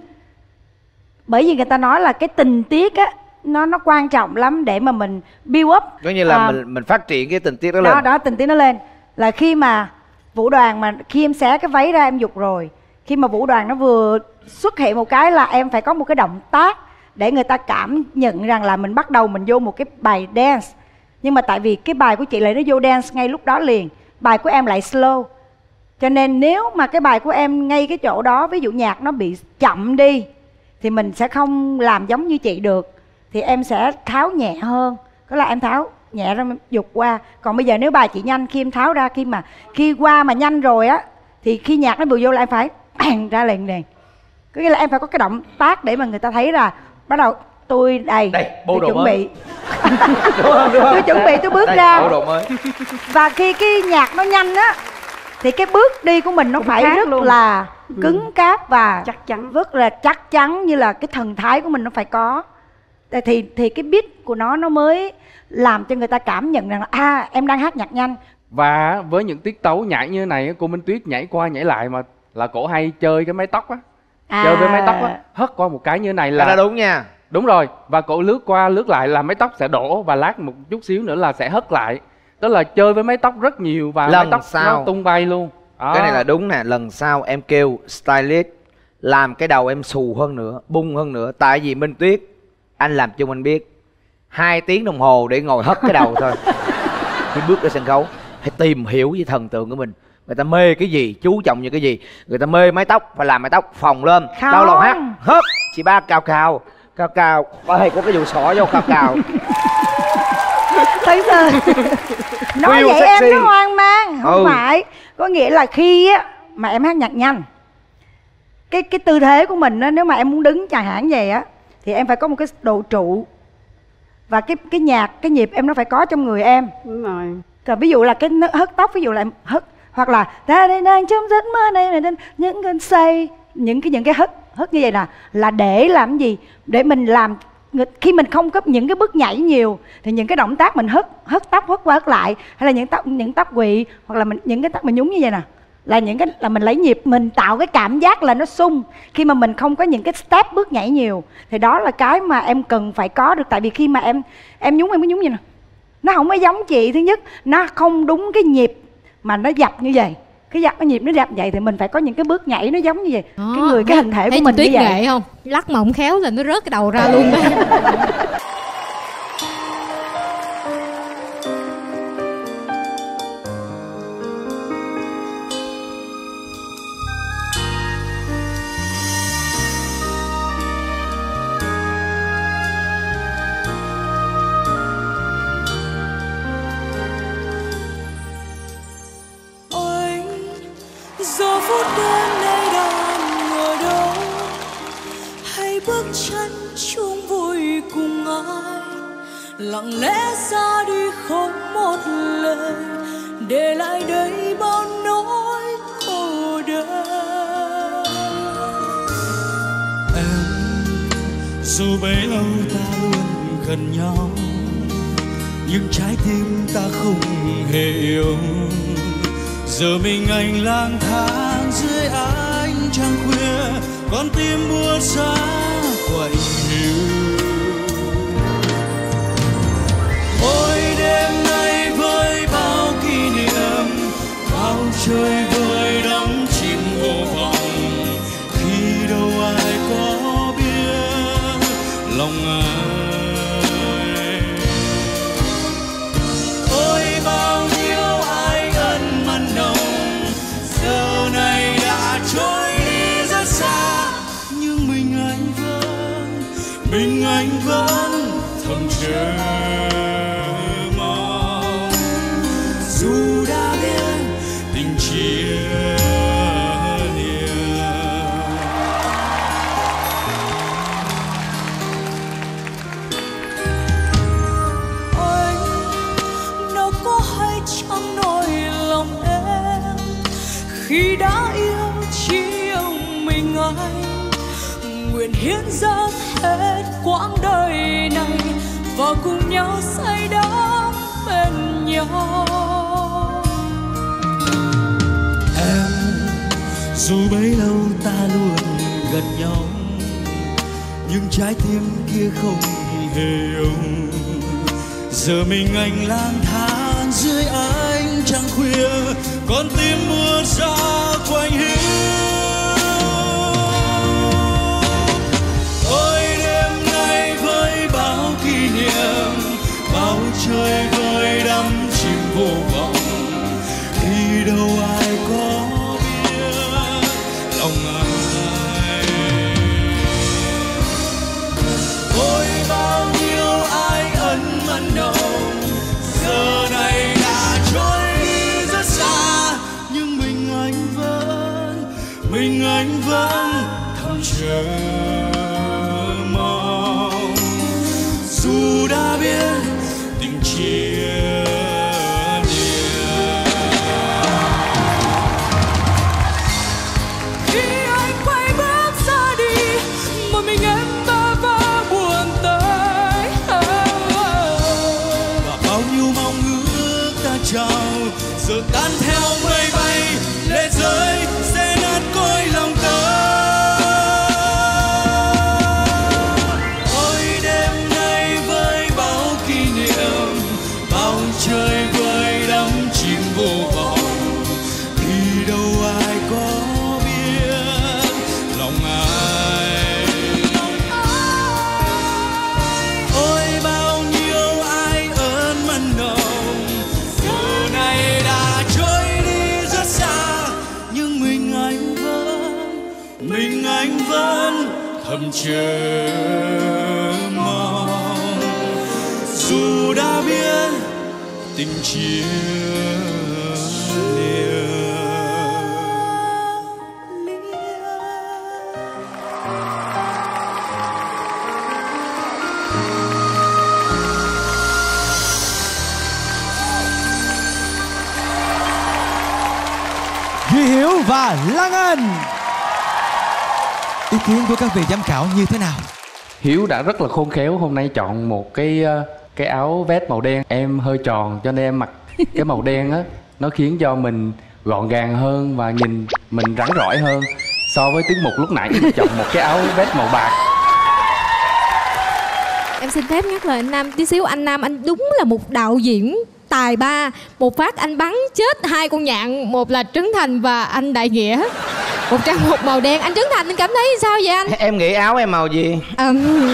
[SPEAKER 5] bởi vì người ta nói là cái tình tiết á nó nó quan trọng lắm để mà mình build up,
[SPEAKER 20] có như là
[SPEAKER 5] à,
[SPEAKER 20] mình mình phát triển cái tình tiết đó lên.
[SPEAKER 5] Đó đó, tình tiết nó lên là khi mà vũ đoàn mà khi em xé cái váy ra em giục rồi, khi mà vũ đoàn nó vừa xuất hiện một cái là em phải có một cái động tác để người ta cảm nhận rằng là mình bắt đầu mình vô một cái bài dance. Nhưng mà tại vì cái bài của chị lại nó vô dance ngay lúc đó liền, bài của em lại slow, cho nên nếu mà cái bài của em ngay cái chỗ đó ví dụ nhạc nó bị chậm đi thì mình sẽ không làm giống như chị được, thì em sẽ tháo nhẹ hơn, đó là em tháo nhẹ ra dục qua. Còn bây giờ nếu bài chị nhanh, khi em tháo ra, khi mà khi qua mà nhanh rồi á thì khi nhạc nó vừa vô là em phải bang ra liền liền, có nghĩa là em phải có cái động tác để mà người ta thấy là bắt đầu tôi đây,
[SPEAKER 20] đây
[SPEAKER 5] tôi chuẩn
[SPEAKER 20] mới.
[SPEAKER 5] bị đúng không, đúng không? Tôi chuẩn bị tôi bước
[SPEAKER 20] đây,
[SPEAKER 5] ra
[SPEAKER 20] bộ đồ mới.
[SPEAKER 5] Và khi cái nhạc nó nhanh á thì cái bước đi của mình nó phải rất luôn. là cứng ừ. cáp và
[SPEAKER 7] chắc chắn,
[SPEAKER 5] rất là chắc chắn, như là cái thần thái của mình nó phải có, thì thì cái beat của nó nó mới làm cho người ta cảm nhận rằng là à em đang hát nhạc nhanh.
[SPEAKER 11] Và với những tiết tấu nhảy như này cô Minh Tuyết nhảy qua nhảy lại mà là cổ hay chơi cái mái tóc á, à. chơi với mái tóc á, hất qua một cái như này là
[SPEAKER 20] đó đúng nha.
[SPEAKER 11] Đúng rồi, và cổ lướt qua lướt lại là mái tóc sẽ đổ và lát một chút xíu nữa là sẽ hất lại. Đó là chơi với mái tóc rất nhiều và
[SPEAKER 20] lần
[SPEAKER 11] mái tóc
[SPEAKER 20] sau
[SPEAKER 11] nó tung bay luôn. Đó.
[SPEAKER 20] Cái này là đúng nè, lần sau em kêu stylist làm cái đầu em xù hơn nữa, bung hơn nữa. Tại vì Minh Tuyết, anh làm chung anh biết, hai tiếng đồng hồ để ngồi hất cái đầu thôi. Khi bước ra sân khấu hãy tìm hiểu về thần tượng của mình, người ta mê cái gì, chú trọng như cái gì. Người ta mê mái tóc, phải làm mái tóc phồng lên, đau lòng hát hớp, chị ba cào cào cào cào, ơi có cái vụ xỏ vô cào cào.
[SPEAKER 5] Thấy chưa? Nói vậy sexy. Em nó hoang mang, không ừ. phải. Có nghĩa là khi á mà em hát nhạc nhanh, cái cái tư thế của mình á, nếu mà em muốn đứng chẳng hạn vậy á thì em phải có một cái độ trụ, và cái cái nhạc, cái nhịp em nó phải có trong người em.
[SPEAKER 7] Đúng rồi.
[SPEAKER 5] Còn ví dụ là cái hất tóc, ví dụ là em hất, hoặc là ta đây đang trong giấc mơ này này những cơn say, những cái những cái hất hất như vậy nè, là để làm gì? Để mình làm, khi mình không có những cái bước nhảy nhiều thì những cái động tác mình hất hất tóc hất qua hất lại, hay là những tóc những tóc quỵ, hoặc là mình những cái tóc mình nhúng như vậy nè, là những cái là mình lấy nhịp, mình tạo cái cảm giác là nó sung. Khi mà mình không có những cái step bước nhảy nhiều thì đó là cái mà em cần phải có được. Tại vì khi mà em em nhúng em cứ nhúng như nè, nó không có giống chị. Thứ nhất nó không đúng cái nhịp mà nó dập như vậy, cái dập cái nhịp nó dập vậy thì mình phải có những cái bước nhảy nó giống như vậy. Đó, cái người cái hình thể của mình như vậy.
[SPEAKER 3] Nghệ không lắc mộng khéo là nó rớt cái đầu ra luôn đó.
[SPEAKER 9] Gió phút đêm nay đang ở đâu, hay bước chân chung vui cùng ai, lặng lẽ ra đi không một lời, để lại đây bao nỗi khổ đau.
[SPEAKER 15] Em dù bấy lâu ta luôn gần nhau, nhưng trái tim ta không hề yêu. Giờ mình anh lang thang dưới ánh trăng khuya, con tim buốt giá quạnh hiu. Ôi đêm nay với bao kỷ niệm, bao trời vơi đắm chìm vô vọng, khi đâu ai có biết lòng ai. Ôi bao nhiêu ai ân mặn nồng, giờ này đã trôi đi rất xa, nhưng mình anh vẫn, mình anh vẫn thầm chờ mong. Dù đã biết tình chia lìa,
[SPEAKER 9] anh đâu có hay trong nỗi lòng em, khi đã yêu chỉ yêu mình anh, nguyện hiến dâng hết quãng đời này và cùng nhau say đắm bên nhau.
[SPEAKER 15] Em dù bấy lâu ta luôn gần nhau, nhưng trái tim kia không hề yêu. Giờ mình anh lang thang dưới ánh trăng khuya, con tim mưa gió quanh hiu. Ôi đêm nay với bao kỷ niệm, bao trời vơi đắm chìm vô vọng, khi đâu ai có biết lòng ai. Ôi bao nhiêu ai ân mặn nồng, giờ này đã trôi đi rất xa, nhưng mình anh vẫn, mình anh vẫn thầm chờ mong. Dù đã biết tình chia lìa,
[SPEAKER 9] khi anh quay bước ra đi, một mình em bơ vơ buồn tới.
[SPEAKER 15] và bao nhiêu mong ước ta trao giờ tan theo mây bay, lệ rơi sẽ nát cõi lòng ta. Ôi đêm nay với bao kỷ niệm, bao trời vơi đắm chìm vô vọng, thì đâu ai có biết lòng ai. Ôi bao nhiêu ai ơn mặn nồng, giờ này đã trôi đi rất xa, nhưng mình anh vẫn, mình anh vẫn thầm chờ mong. Dù đã biết tình chia lìa.
[SPEAKER 17] Duy Hiếu và Lan Anh. Ý kiến của các vị giám khảo như thế nào?
[SPEAKER 11] Hiếu đã rất là khôn khéo, hôm nay chọn một cái ờ, cái áo vest màu đen. Em hơi tròn cho nên em mặc cái màu đen á, nó khiến cho mình gọn gàng hơn và nhìn mình rắn rỏi hơn. So với tiết mục lúc nãy chọn một cái áo vest màu bạc.
[SPEAKER 3] Em xin phép nhắc lời anh Nam tí xíu. Anh Nam anh đúng là một đạo diễn tài ba. Một phát anh bắn chết hai con nhạn, một là Trấn Thành và anh Đại Nghĩa. Một trang phục màu đen. Anh Trấn Thành anh cảm thấy sao vậy anh?
[SPEAKER 6] Em nghĩ áo em màu gì?
[SPEAKER 3] Um,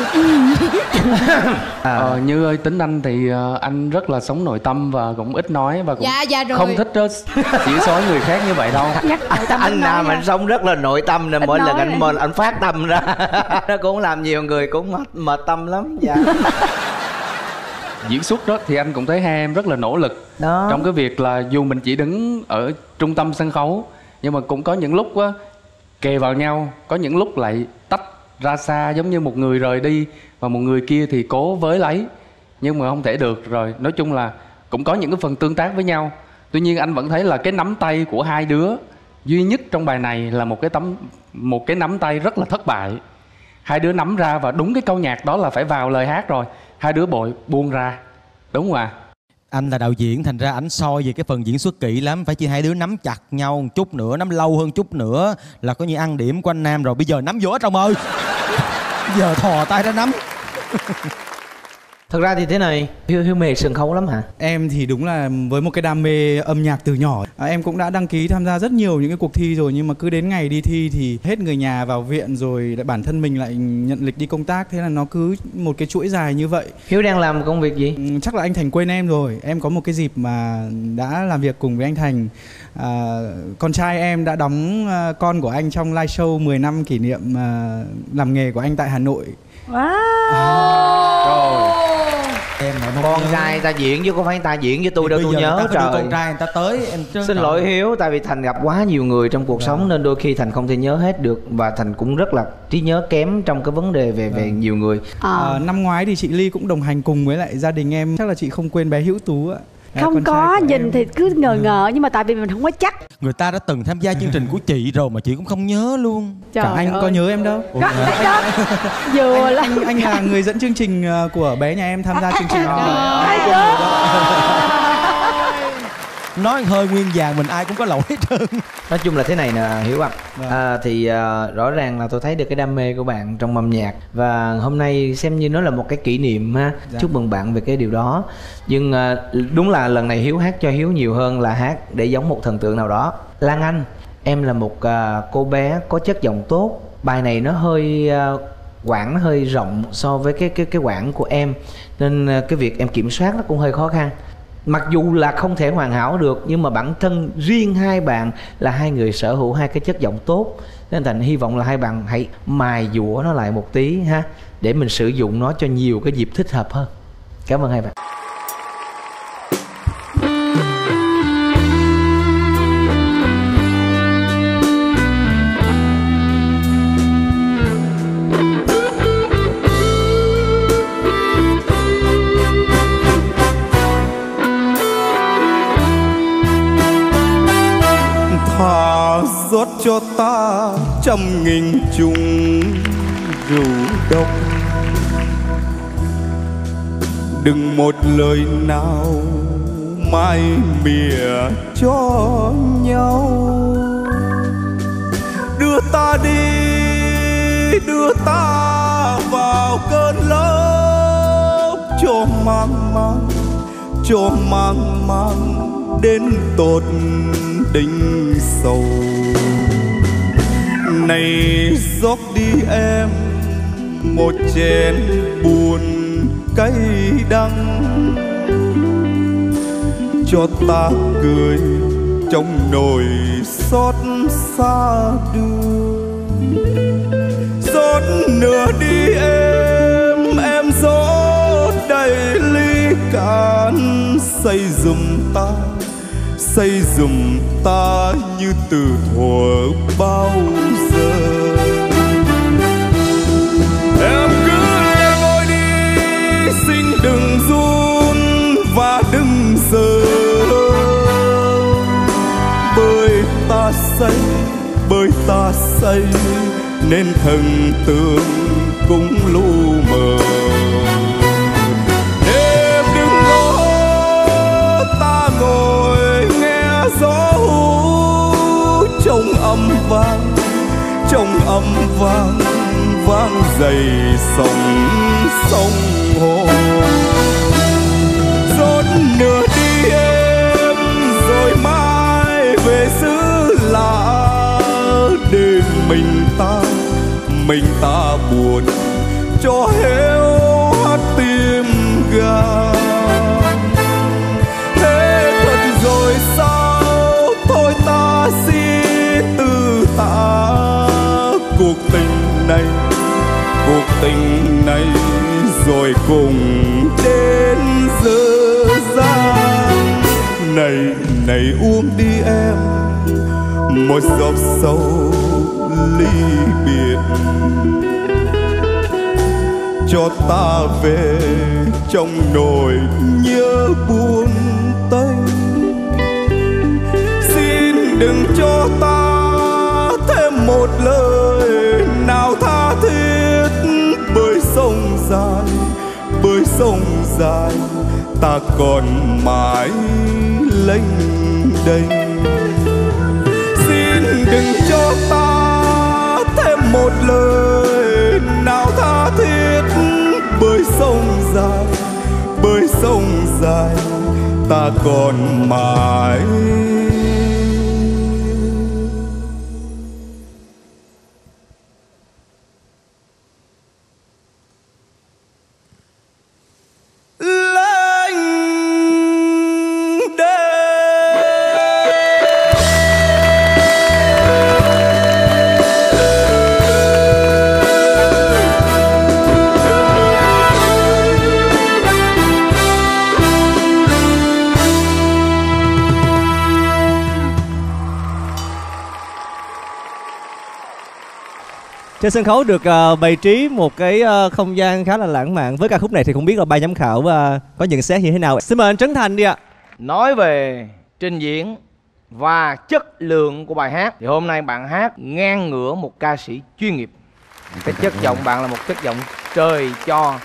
[SPEAKER 11] Ờ, Như ơi, tính anh thì ờ, anh rất là sống nội tâm và cũng ít nói và cũng
[SPEAKER 3] Dạ, dạ rồi.
[SPEAKER 11] không thích uh, chỉ xói người khác như vậy đâu.
[SPEAKER 6] Anh Nam anh sống rất là nội tâm nên mỗi lần anh mời anh phát tâm ra nó cũng làm nhiều người cũng mệt, mệt tâm lắm. Dạ.
[SPEAKER 11] Diễn xuất đó thì anh cũng thấy hai em rất là nỗ lực
[SPEAKER 6] đó.
[SPEAKER 11] Trong cái việc là dù mình chỉ đứng ở trung tâm sân khấu, nhưng mà cũng có những lúc á, kề vào nhau, có những lúc lại tách ra xa, giống như một người rời đi và một người kia thì cố với lấy nhưng mà không thể được. Rồi nói chung là cũng có những cái phần tương tác với nhau. Tuy nhiên anh vẫn thấy là cái nắm tay của hai đứa duy nhất trong bài này là một cái tấm một cái nắm tay rất là thất bại. Hai đứa nắm ra và đúng cái câu nhạc đó là phải vào lời hát rồi, hai đứa bội buông ra, đúng không ạ? À?
[SPEAKER 17] Anh là đạo diễn, thành ra ảnh soi về cái phần diễn xuất kỹ lắm. Phải chi hai đứa nắm chặt nhau một chút nữa, nắm lâu hơn chút nữa là có như ăn điểm của anh Nam rồi. Bây giờ nắm vô Trọng ơi. Bây giờ thò tay ra nắm.
[SPEAKER 6] Thật ra thì thế này, Hiếu, Hiếu mê sân khấu lắm hả?
[SPEAKER 14] Em thì đúng là với một cái đam mê âm nhạc từ nhỏ. à, Em cũng đã đăng ký tham gia rất nhiều những cái cuộc thi rồi. Nhưng mà cứ đến ngày đi thi thì hết người nhà vào viện rồi, bản thân mình lại nhận lịch đi công tác. Thế là nó cứ một cái chuỗi dài như vậy.
[SPEAKER 6] Hiếu đang làm công việc gì?
[SPEAKER 14] Chắc là anh Thành quên em rồi. Em có một cái dịp mà đã làm việc cùng với anh Thành. à, Con trai em đã đóng uh, con của anh trong live show mười năm kỷ niệm uh, làm nghề của anh tại Hà Nội.
[SPEAKER 5] Wow.
[SPEAKER 6] Rồi.
[SPEAKER 17] Em
[SPEAKER 6] con trai ta diễn chứ không phải ta diễn với tôi đâu, tôi nhớ trời.
[SPEAKER 17] Con trai người ta tới em chứ.
[SPEAKER 6] Xin lỗi Hiếu, tại vì Thành gặp quá nhiều người trong cuộc sống nên đôi khi Thành không thể nhớ hết được, và Thành cũng rất là trí nhớ kém trong cái vấn đề về về nhiều người.
[SPEAKER 14] à. À, năm ngoái thì chị Ly cũng đồng hành cùng với lại gia đình em, chắc là chị không quên bé Hữu Tú ạ.
[SPEAKER 7] Không có, nhìn em thì cứ ngờ ngờ nhưng mà tại vì mình không có chắc.
[SPEAKER 17] Người ta đã từng tham gia chương trình của chị rồi mà chị cũng không nhớ luôn.
[SPEAKER 14] Trời Cả anh ơi. Có nhớ em đâu.
[SPEAKER 7] Có, anh, đó. Vừa
[SPEAKER 14] anh, anh, anh là người dẫn chương trình của bé nhà em tham gia chương trình đó.
[SPEAKER 17] Nói hơi nguyên vàng mình ai cũng có lỗi hết trơn.
[SPEAKER 6] Nói chung là thế này nè Hiếu ạ. à, Thì à, rõ ràng là tôi thấy được cái đam mê của bạn trong âm nhạc. Và hôm nay xem như nó là một cái kỷ niệm ha. Dạ. Chúc mừng bạn về cái điều đó. Nhưng à, đúng là lần này Hiếu hát cho Hiếu nhiều hơn là hát để giống một thần tượng nào đó. Lan Anh, em là một à, cô bé có chất giọng tốt. Bài này nó hơi à, quãng nó hơi rộng so với cái cái cái quãng của em, nên à, cái việc em kiểm soát nó cũng hơi khó khăn. Mặc dù là không thể hoàn hảo được, nhưng mà bản thân riêng hai bạn là hai người sở hữu hai cái chất giọng tốt, nên Thành hy vọng là hai bạn hãy mài dũa nó lại một tí ha, để mình sử dụng nó cho nhiều cái dịp thích hợp hơn. Cảm ơn hai bạn.
[SPEAKER 12] Thả rót cho ta trăm nghìn chung rượu độc, đừng một lời nào mai mỉa cho nhau. Đưa ta đi, đưa ta vào cơn lốc, cho mang mang, cho mang mang đến tột đỉnh sâu. Này rót đi em một chén buồn cay đắng, cho ta cười trong nỗi xót xa đưa. Rót nữa đi em, em rót đầy ly cạn, say giùm ta, say giùm ta như từ thuở bao giờ. Em cứ lên ngồi đi, xin đừng run và đừng sợ, bởi ta say, bởi ta say nên thần tượng cũng lu mờ. Em đừng ngó, ta ngồi nghe gió hú trong âm vang, trong âm vang vang dày sông sông hồ. Rót nửa đi em rồi mai về xứ lạ, để mình ta mình ta buồn cho héo hắt tim gan. Thế thật rồi sao, thôi ta xin từ ta cuộc tình này, cuộc tình này rồi cùng đến dở dang. Này này uống đi em một giọt sâu ly biệt, cho ta về trong nỗi nhớ buồn tênh. đừng cho ta thêm một lời nào tha thiết. Bơi sông dài, bơi sông dài, ta còn mãi lênh đênh. Xin đừng cho ta thêm một lời nào tha thiết. Bơi sông dài, bơi sông dài, ta còn mãi
[SPEAKER 2] Trên sân khấu được uh, bày trí một cái uh, không gian khá là lãng mạn. Với ca khúc này thì không biết là ban giám khảo uh, có nhận xét như thế nào. Xin mời anh Trấn Thành đi ạ.
[SPEAKER 6] Nói về trình diễn và chất lượng của bài hát thì hôm nay bạn hát ngang ngửa một ca sĩ chuyên nghiệp. Cái chất giọng bạn là một chất giọng trời cho,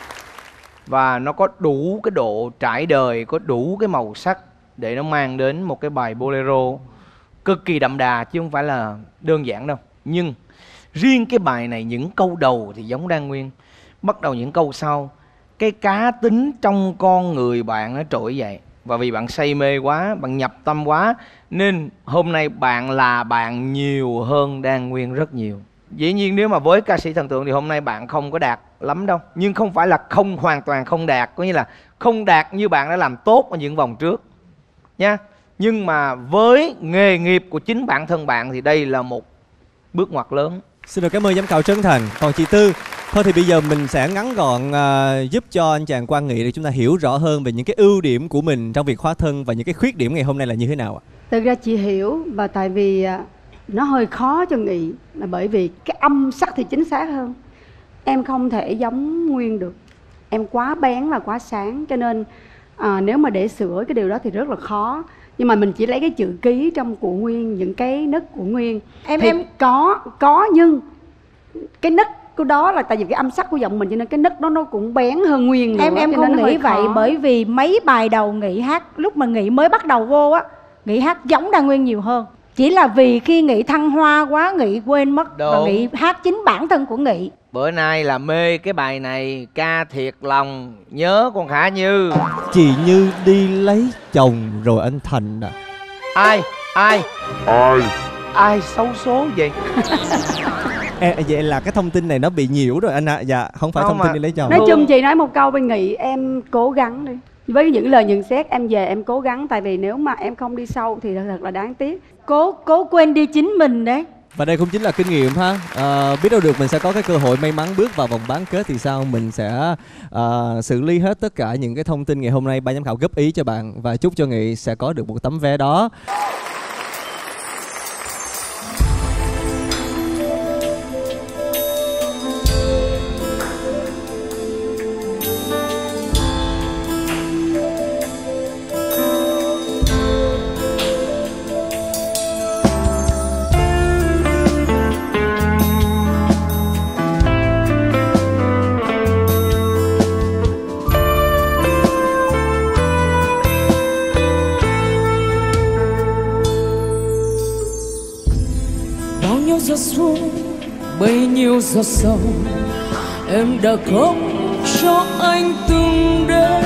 [SPEAKER 6] và nó có đủ cái độ trải đời, có đủ cái màu sắc để nó mang đến một cái bài bolero cực kỳ đậm đà chứ không phải là đơn giản đâu. Nhưng riêng cái bài này, những câu đầu thì giống Đan Nguyên, bắt đầu những câu sau cái cá tính trong con người bạn nó trỗi dậy. Và vì bạn say mê quá, bạn nhập tâm quá, nên hôm nay bạn là bạn nhiều hơn Đan Nguyên rất nhiều. Dĩ nhiên nếu mà với ca sĩ thần tượng thì hôm nay bạn không có đạt lắm đâu. Nhưng không phải là không, hoàn toàn không đạt. Có nghĩa là không đạt như bạn đã làm tốt ở những vòng trước nha. Nhưng mà với nghề nghiệp của chính bản thân bạn thì đây là một bước ngoặt lớn.
[SPEAKER 2] Xin được cảm ơn giám khảo Trấn Thành. Còn chị Tư, thôi thì bây giờ mình sẽ ngắn gọn uh, giúp cho anh chàng Quang Nghị để chúng ta hiểu rõ hơn về những cái ưu điểm của mình trong việc hóa thân và những cái khuyết điểm ngày hôm nay là như thế nào ạ?
[SPEAKER 7] Thực ra chị hiểu, và tại vì uh, nó hơi khó cho Nghị là bởi vì cái âm sắc thì chính xác hơn. Em không thể giống Nguyên được, em quá bén và quá sáng, cho nên uh, nếu mà để sửa cái điều đó thì rất là khó. Nhưng mà mình chỉ lấy cái chữ ký trong của Nguyên, những cái nấc của Nguyên
[SPEAKER 5] Em
[SPEAKER 7] thì
[SPEAKER 5] em
[SPEAKER 7] có có nhưng cái nấc của đó là tại vì cái âm sắc của giọng mình, cho nên cái nấc đó nó cũng bén hơn Nguyên nữa.
[SPEAKER 5] Em em
[SPEAKER 7] cho nên
[SPEAKER 5] không
[SPEAKER 7] nó hơi
[SPEAKER 5] nghĩ vậy,
[SPEAKER 7] khó.
[SPEAKER 5] bởi vì mấy bài đầu Nghị hát, lúc mà Nghị mới bắt đầu vô á, Nghị hát giống Đan Nguyên nhiều hơn. Chỉ là vì khi Nghị thăng hoa quá, Nghị quên mất.
[SPEAKER 6] Đúng.
[SPEAKER 5] Và Nghị hát chính bản thân của Nghị.
[SPEAKER 6] Bữa nay là mê cái bài này, ca thiệt lòng, nhớ con Khả Như.
[SPEAKER 2] Chị Như đi lấy chồng rồi anh Thành à?
[SPEAKER 6] Ai? Ai?
[SPEAKER 12] Ai?
[SPEAKER 6] Ai xấu số vậy?
[SPEAKER 2] À, vậy là cái thông tin này nó bị nhiễu rồi anh ạ. À. Dạ, không phải
[SPEAKER 7] Không
[SPEAKER 2] thông tin
[SPEAKER 7] mà.
[SPEAKER 2] đi lấy chồng.
[SPEAKER 7] Nói chung chị nói một câu bên Nghị, em cố gắng đi. Với những lời nhận xét em về em cố gắng, tại vì nếu mà em không đi sâu thì thật là đáng tiếc.
[SPEAKER 5] Cố cố quên đi chính mình đấy.
[SPEAKER 2] Và đây cũng chính là kinh nghiệm ha. À, biết đâu được mình sẽ có cái cơ hội may mắn bước vào vòng bán kết thì sao mình sẽ à, xử lý hết tất cả những cái thông tin ngày hôm nay ban giám khảo góp ý cho bạn, và chúc cho Nghị sẽ có được một tấm vé đó.
[SPEAKER 9] giọt xuống bấy nhiêu giọt sầu em đã khóc cho anh từng đêm,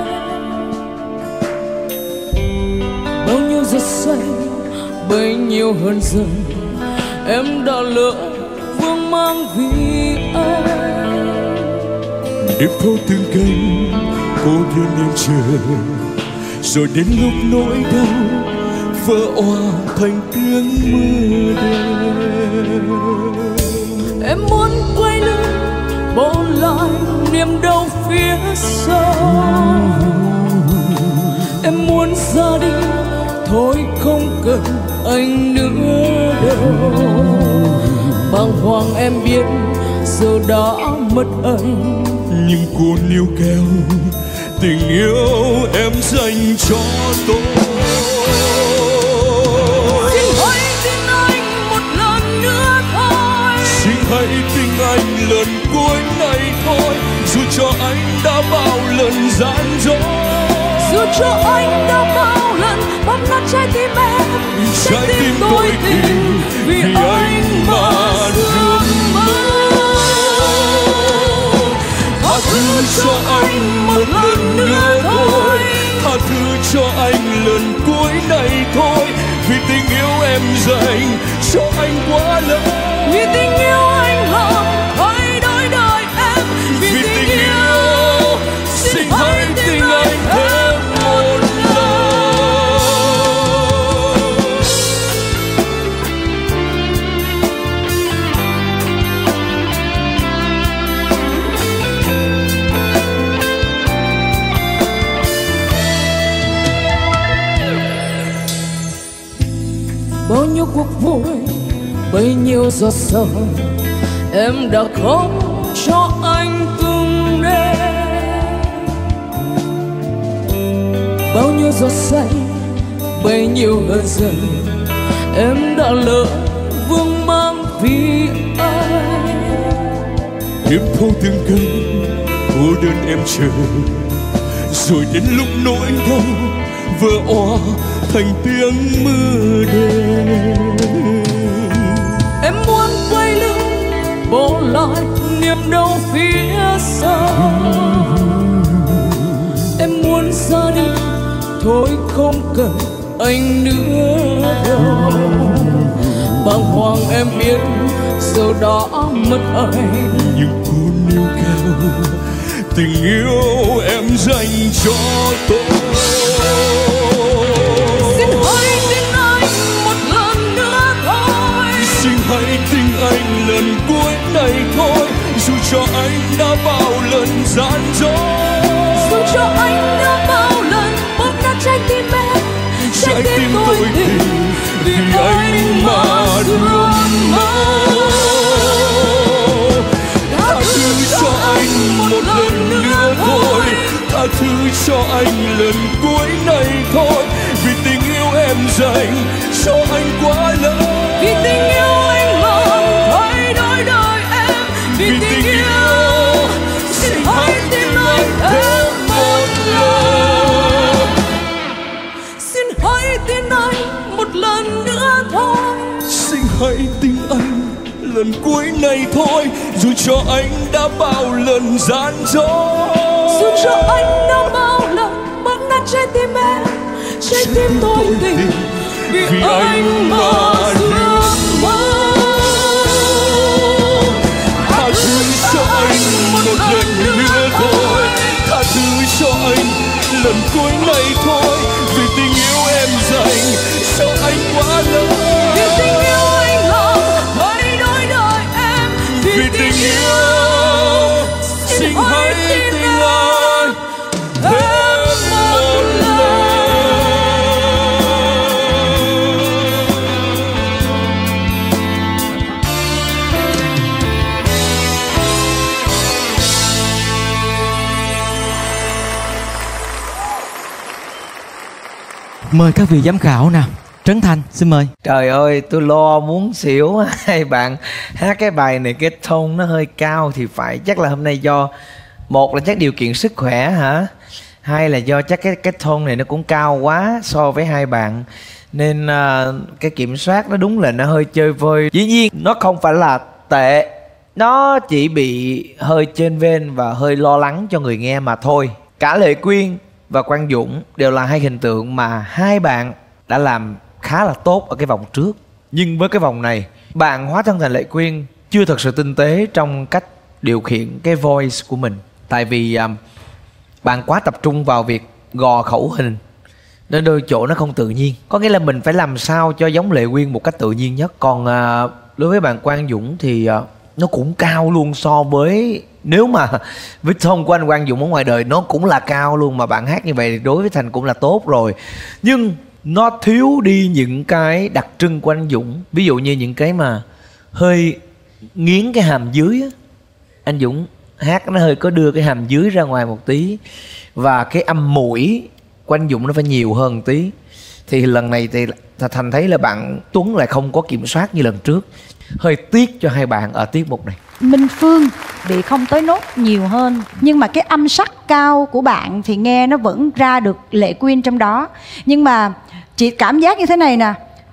[SPEAKER 9] bao nhiêu giọt say bấy nhiêu hơn giận em đã lỡ vương mang vì anh.
[SPEAKER 12] Đêm phố từng cánh cô đơn lên trời, rồi đến lúc nỗi đau vỡ òa thành tiếng mưa đêm.
[SPEAKER 9] Em muốn quay lưng bỏ lại niềm đau phía sau, em muốn ra đi thôi không cần anh nữa đâu. Bàng hoàng em biết giờ đã mất anh,
[SPEAKER 12] nhưng cô níu kéo tình yêu em dành cho tôi.
[SPEAKER 9] Xin hãy
[SPEAKER 12] tình, vì anh mà rước mơ. Tha thứ cho anh một lần nữa thôi, tha thứ cho anh lần cuối này thôi, vì tình yêu em dành cho anh quá lớn,
[SPEAKER 9] vì tình yêu anh làm thay đổi đời em, vì, vì tình yêu
[SPEAKER 12] xin hãy tin anh thêm một lần.
[SPEAKER 9] Bao nhiêu cuộc vui, bấy nhiêu giọt sầu, em đã khóc cho anh từng đêm. Bao nhiêu giọt say, bấy nhiêu hờn giận, em đã lỡ vương mang vì anh.
[SPEAKER 12] Đêm thâu từng cơn cô đơn em chờ, rồi đến lúc nỗi đau vỡ òa thành tiếng mưa đêm.
[SPEAKER 9] Em muốn quay lưng bỏ lại niềm đau phía sau, em muốn ra đi thôi không cần anh nữa đâu. Bàng hoàng em biết giờ đã mất anh,
[SPEAKER 12] nhưng cô níu kéo tình yêu em dành cho tôi.
[SPEAKER 9] Xin hãy tin anh một lần nữa thôi,
[SPEAKER 12] xin hãy tin anh lần cuối này thôi, dù cho anh đã bao lần gian dối,
[SPEAKER 9] dù cho anh đã bao lần bóp nát trái tim em,
[SPEAKER 12] trái tim tôi tình, vì anh mà luôn mơ. Tha thứ cho anh một lần nữa thôi, tha thứ cho anh lần cuối này thôi, vì tình yêu em dành cho anh quá lớn,
[SPEAKER 9] vì tình yêu anh làm thay đổi đời em, vì tình yêu xin hãy tin anh thêm một lần. Xin hãy tin anh một lần nữa thôi,
[SPEAKER 12] xin hãy tin anh lần cuối này thôi, dù cho anh đã bao lần gian dối,
[SPEAKER 9] dù cho anh đã bao lần bóp nát trái tim em, trái tim tôi tình, vì, vì anh mà ước mơ.
[SPEAKER 12] Tha thứ cho anh một lần nữa thôi, tha thứ cho anh lần cuối này thôi, vì tình yêu em dành cho anh quá lớn,
[SPEAKER 9] vì tình yêu anh làm thay đổi đời em, vì,
[SPEAKER 12] vì tình yêu xin hãy tin anh thêm một lần.
[SPEAKER 17] Mời các vị giám khảo nào. Trấn Thành xin mời.
[SPEAKER 6] Trời ơi, tôi lo muốn xỉu. Hai bạn hát cái bài này cái tone nó hơi cao thì phải, chắc là hôm nay do một là chắc điều kiện sức khỏe hả, hai là do chắc cái cái tone này nó cũng cao quá so với hai bạn, nên uh, cái kiểm soát nó đúng là nó hơi chơi vơi. Dĩ nhiên nó không phải là tệ, nó chỉ bị hơi trên ven và hơi lo lắng cho người nghe mà thôi. Cả Lệ Quyên và Quang Dũng đều là hai hình tượng mà hai bạn đã làm khá là tốt ở cái vòng trước, nhưng với cái vòng này bạn hóa thân thành Lệ Quyên chưa thật sự tinh tế trong cách điều khiển cái voice của mình, tại vì um, bạn quá tập trung vào việc gò khẩu hình nên đôi chỗ nó không tự nhiên. Có nghĩa là mình phải làm sao cho giống Lệ Quyên một cách tự nhiên nhất. Còn uh, đối với bạn Quang Dũng thì uh, nó cũng cao luôn, so với nếu mà với tone của anh Quang Dũng ở ngoài đời nó cũng là cao luôn, mà bạn hát như vậy thì đối với Thành cũng là tốt rồi, nhưng nó thiếu đi những cái đặc trưng của anh Dũng. Ví dụ như những cái mà hơi nghiến cái hàm dưới á, anh Dũng hát nó hơi có đưa cái hàm dưới ra ngoài một tí, và cái âm mũi của anh Dũng nó phải nhiều hơn tí. Thì lần này thì Thành thấy là bạn Tuấn lại không có kiểm soát như lần trước. Hơi tiếc cho hai bạn ở tiết mục này.
[SPEAKER 5] Minh Phương bị không tới nốt nhiều hơn, nhưng mà cái âm sắc cao của bạn thì nghe nó vẫn ra được Lệ Quyên trong đó. Nhưng mà chị cảm giác như thế này nè,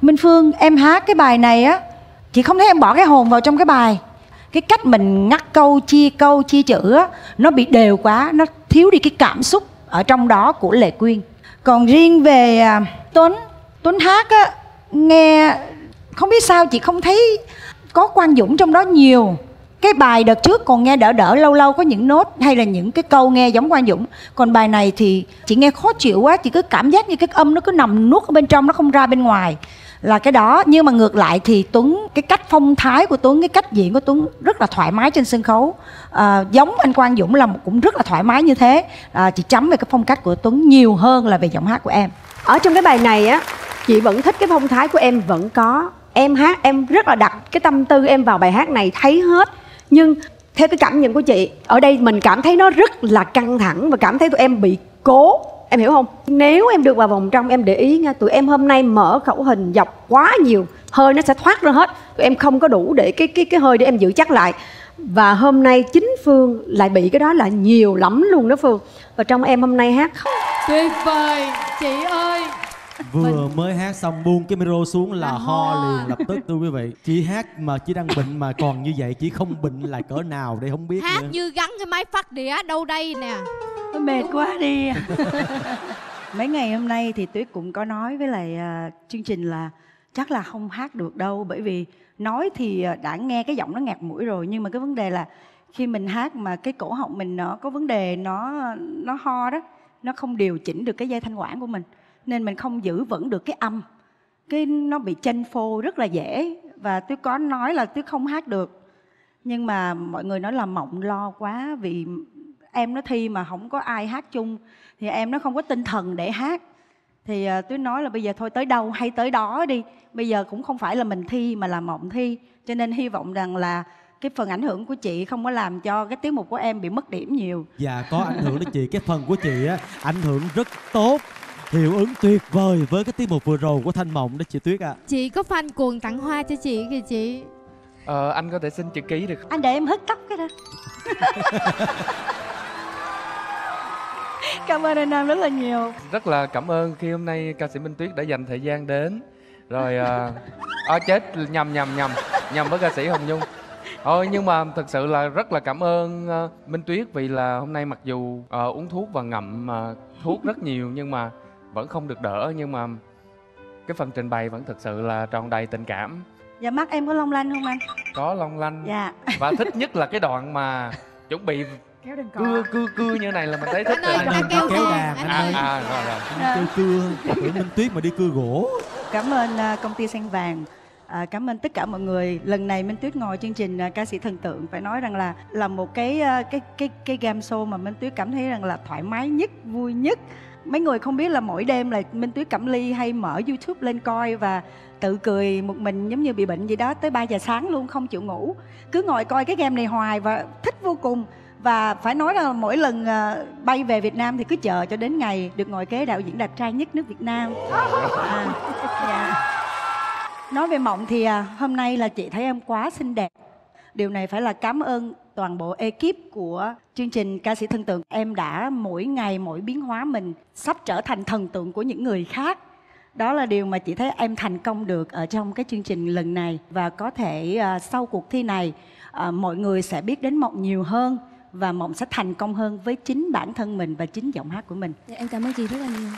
[SPEAKER 5] Minh Phương, em hát cái bài này á, chị không thấy em bỏ cái hồn vào trong cái bài. Cái cách mình ngắt câu, chia câu, chia chữ á, nó bị đều quá, nó thiếu đi cái cảm xúc ở trong đó của Lệ Quyên. Còn riêng về à, Tuấn, Tuấn hát á, nghe không biết sao chị không thấy có Quang Dũng trong đó nhiều. Cái bài đợt trước còn nghe đỡ đỡ, lâu lâu có những nốt hay là những cái câu nghe giống Quang Dũng. Còn bài này thì chị nghe khó chịu quá, chị cứ cảm giác như cái âm nó cứ nằm nuốt ở bên trong, nó không ra bên ngoài. Là cái đó. Nhưng mà ngược lại thì Tuấn, cái cách phong thái của Tuấn, cái cách diễn của Tuấn rất là thoải mái trên sân khấu. à, Giống anh Quang Dũng là cũng rất là thoải mái như thế. à, Chị chấm về cái phong cách của Tuấn nhiều hơn là về giọng hát của em.
[SPEAKER 7] Ở trong cái bài này á, chị vẫn thích cái phong thái của em vẫn có. Em hát em rất là đặt cái tâm tư em vào bài hát này, thấy hết. Nhưng theo cái cảm nhận của chị, ở đây mình cảm thấy nó rất là căng thẳng và cảm thấy tụi em bị cố. Em hiểu không? Nếu em được vào vòng trong, em để ý nha, tụi em hôm nay mở khẩu hình dọc quá nhiều, hơi nó sẽ thoát ra hết. Tụi em không có đủ để cái cái cái hơi để em giữ chắc lại. Và hôm nay chính Phương lại bị cái đó là nhiều lắm luôn đó Phương. Và trong em hôm nay hát không
[SPEAKER 3] tuyệt vời chị ơi.
[SPEAKER 4] Vừa mình... mới hát xong buông cái micro xuống là ho, ho liền lập tức thưa quý vị. Chị hát mà chỉ đang bệnh mà còn như vậy, chị không bệnh là cỡ nào đây không biết
[SPEAKER 3] hát
[SPEAKER 4] nữa.
[SPEAKER 3] Như gắn cái máy phát đĩa đâu đây nè.
[SPEAKER 5] Tôi mệt quá đi. Mấy ngày hôm nay thì Tuyết cũng có nói với lại uh, chương trình là chắc là không hát được đâu. Bởi vì nói thì đã nghe cái giọng nó ngạt mũi rồi. Nhưng mà cái vấn đề là khi mình hát mà cái cổ họng mình nó có vấn đề, nó nó ho đó, nó không điều chỉnh được cái dây thanh quản của mình, nên mình không giữ vững được cái âm, cái nó bị chênh phô rất là dễ. Và Tuyết có nói là Tuyết không hát được. Nhưng mà mọi người nói là Mộng lo quá, vì em nó thi mà không có ai hát chung thì em nó không có tinh thần để hát. Thì uh, Tuyết nói là bây giờ thôi tới đâu hay tới đó đi. Bây giờ cũng không phải là mình thi mà là Mộng thi. Cho nên hy vọng rằng là cái phần ảnh hưởng của chị không có làm cho cái tiết mục của em bị mất điểm nhiều.
[SPEAKER 4] Dạ có ảnh hưởng đến chị. Cái phần của chị á ảnh hưởng rất tốt, hiệu ứng tuyệt vời với cái tiết mục vừa rồi của Thanh Mộng đó chị Tuyết ạ. À.
[SPEAKER 3] Chị có fan cuồng tặng hoa cho chị kìa chị.
[SPEAKER 11] Ờ anh có thể xin chữ ký được không?
[SPEAKER 5] Anh để em hớt tóc cái đó. Cảm ơn anh Nam rất là nhiều.
[SPEAKER 11] Rất là cảm ơn khi hôm nay ca sĩ Minh Tuyết đã dành thời gian đến. Rồi à, à chết nhầm nhầm nhầm nhầm với ca sĩ Hồng Nhung. Thôi nhưng mà thật sự là rất là cảm ơn uh, Minh Tuyết, vì là hôm nay mặc dù uh, uống thuốc và ngậm uh, thuốc rất nhiều nhưng mà vẫn không được đỡ, nhưng mà cái phần trình bày vẫn thật sự là tròn đầy tình cảm.
[SPEAKER 5] Dạ mắt em có long lanh không anh?
[SPEAKER 11] Có long lanh.
[SPEAKER 5] Dạ.
[SPEAKER 11] Và thích nhất là cái đoạn mà chuẩn bị
[SPEAKER 5] kéo đàn
[SPEAKER 11] cưa cưa cưa như này là mình thấy thích
[SPEAKER 3] rồi.
[SPEAKER 4] Anh đang kéo, kéo đàn anh
[SPEAKER 11] à,
[SPEAKER 4] ơi.
[SPEAKER 11] À, rồi rồi.
[SPEAKER 4] Anh cưa cưa, tưởng Minh Tuyết mà đi cưa gỗ.
[SPEAKER 5] Cảm ơn uh, công ty Sen Vàng. À, cảm ơn tất cả mọi người. Lần này Minh Tuyết ngồi chương trình uh, ca sĩ thần tượng, phải nói rằng là là một cái uh, cái cái cái game show mà Minh Tuyết cảm thấy rằng là thoải mái nhất, vui nhất. Mấy người không biết là mỗi đêm là Minh Tuyết Cẩm Ly hay mở YouTube lên coi và tự cười một mình giống như bị bệnh gì đó tới ba giờ sáng luôn, không chịu ngủ. Cứ ngồi coi cái game này hoài và thích vô cùng. Và phải nói là mỗi lần uh, bay về Việt Nam thì cứ chờ cho đến ngày được ngồi kế đạo diễn đẹp trai nhất nước Việt Nam. À, dạ. Nói về Mộng thì à, hôm nay là chị thấy em quá xinh đẹp. Điều này phải là cảm ơn toàn bộ ekip của chương trình ca sĩ thần tượng. Em đã mỗi ngày mỗi biến hóa mình, sắp trở thành thần tượng của những người khác. Đó là điều mà chị thấy em thành công được ở trong cái chương trình lần này. Và có thể à, sau cuộc thi này à, mọi người sẽ biết đến Mộng nhiều hơn. Và Mộng sẽ thành công hơn với chính bản thân mình và chính giọng hát của mình.
[SPEAKER 19] Dạ, em cảm ơn chị rất là nhiều.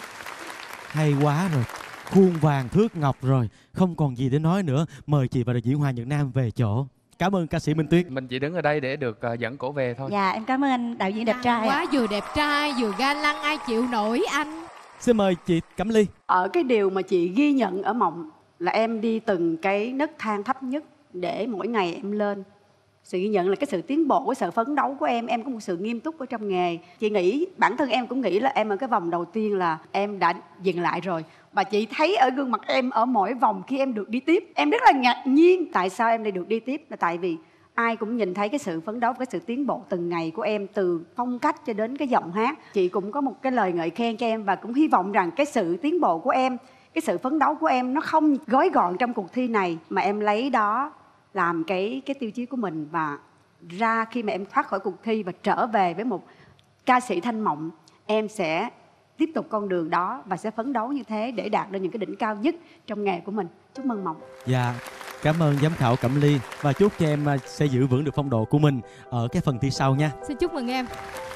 [SPEAKER 4] Hay quá rồi, khuôn vàng thước ngọc rồi, không còn gì để nói nữa. Mời chị và đạo diễn Hoàng Nhật Nam về chỗ. Cảm ơn ca sĩ Minh Tuyết.
[SPEAKER 11] Mình chỉ đứng ở đây để được uh, dẫn cổ về thôi.
[SPEAKER 5] Dạ em cảm ơn anh đạo diễn đẹp trai.
[SPEAKER 3] Quá, vừa đẹp trai vừa ga lăng, ai chịu nổi anh.
[SPEAKER 4] Xin mời chị Cẩm Ly.
[SPEAKER 7] Ở cái điều mà chị ghi nhận ở Mộng là em đi từng cái nấc thang thấp nhất để mỗi ngày em lên. Sự ghi nhận là cái sự tiến bộ, cái sự phấn đấu của em. Em có một sự nghiêm túc ở trong nghề. Chị nghĩ, bản thân em cũng nghĩ là em ở cái vòng đầu tiên là em đã dừng lại rồi. Và chị thấy ở gương mặt em ở mỗi vòng khi em được đi tiếp, em rất là ngạc nhiên. Tại sao em lại được đi tiếp? Là tại vì ai cũng nhìn thấy cái sự phấn đấu, cái sự tiến bộ từng ngày của em, từ phong cách cho đến cái giọng hát. Chị cũng có một cái lời ngợi khen cho em và cũng hy vọng rằng cái sự tiến bộ của em, cái sự phấn đấu của em nó không gói gọn trong cuộc thi này, mà em lấy đó làm cái cái tiêu chí của mình. Và ra khi mà em thoát khỏi cuộc thi và trở về với một ca sĩ Thanh Mộng, em sẽ tiếp tục con đường đó và sẽ phấn đấu như thế để đạt được những cái đỉnh cao nhất trong nghề của mình. Chúc mừng Mộng.
[SPEAKER 17] Dạ, cảm ơn giám khảo Cẩm Ly và chúc cho em à, sẽ giữ vững được phong độ của mình ở cái phần thi sau nha.
[SPEAKER 3] Xin chúc mừng em.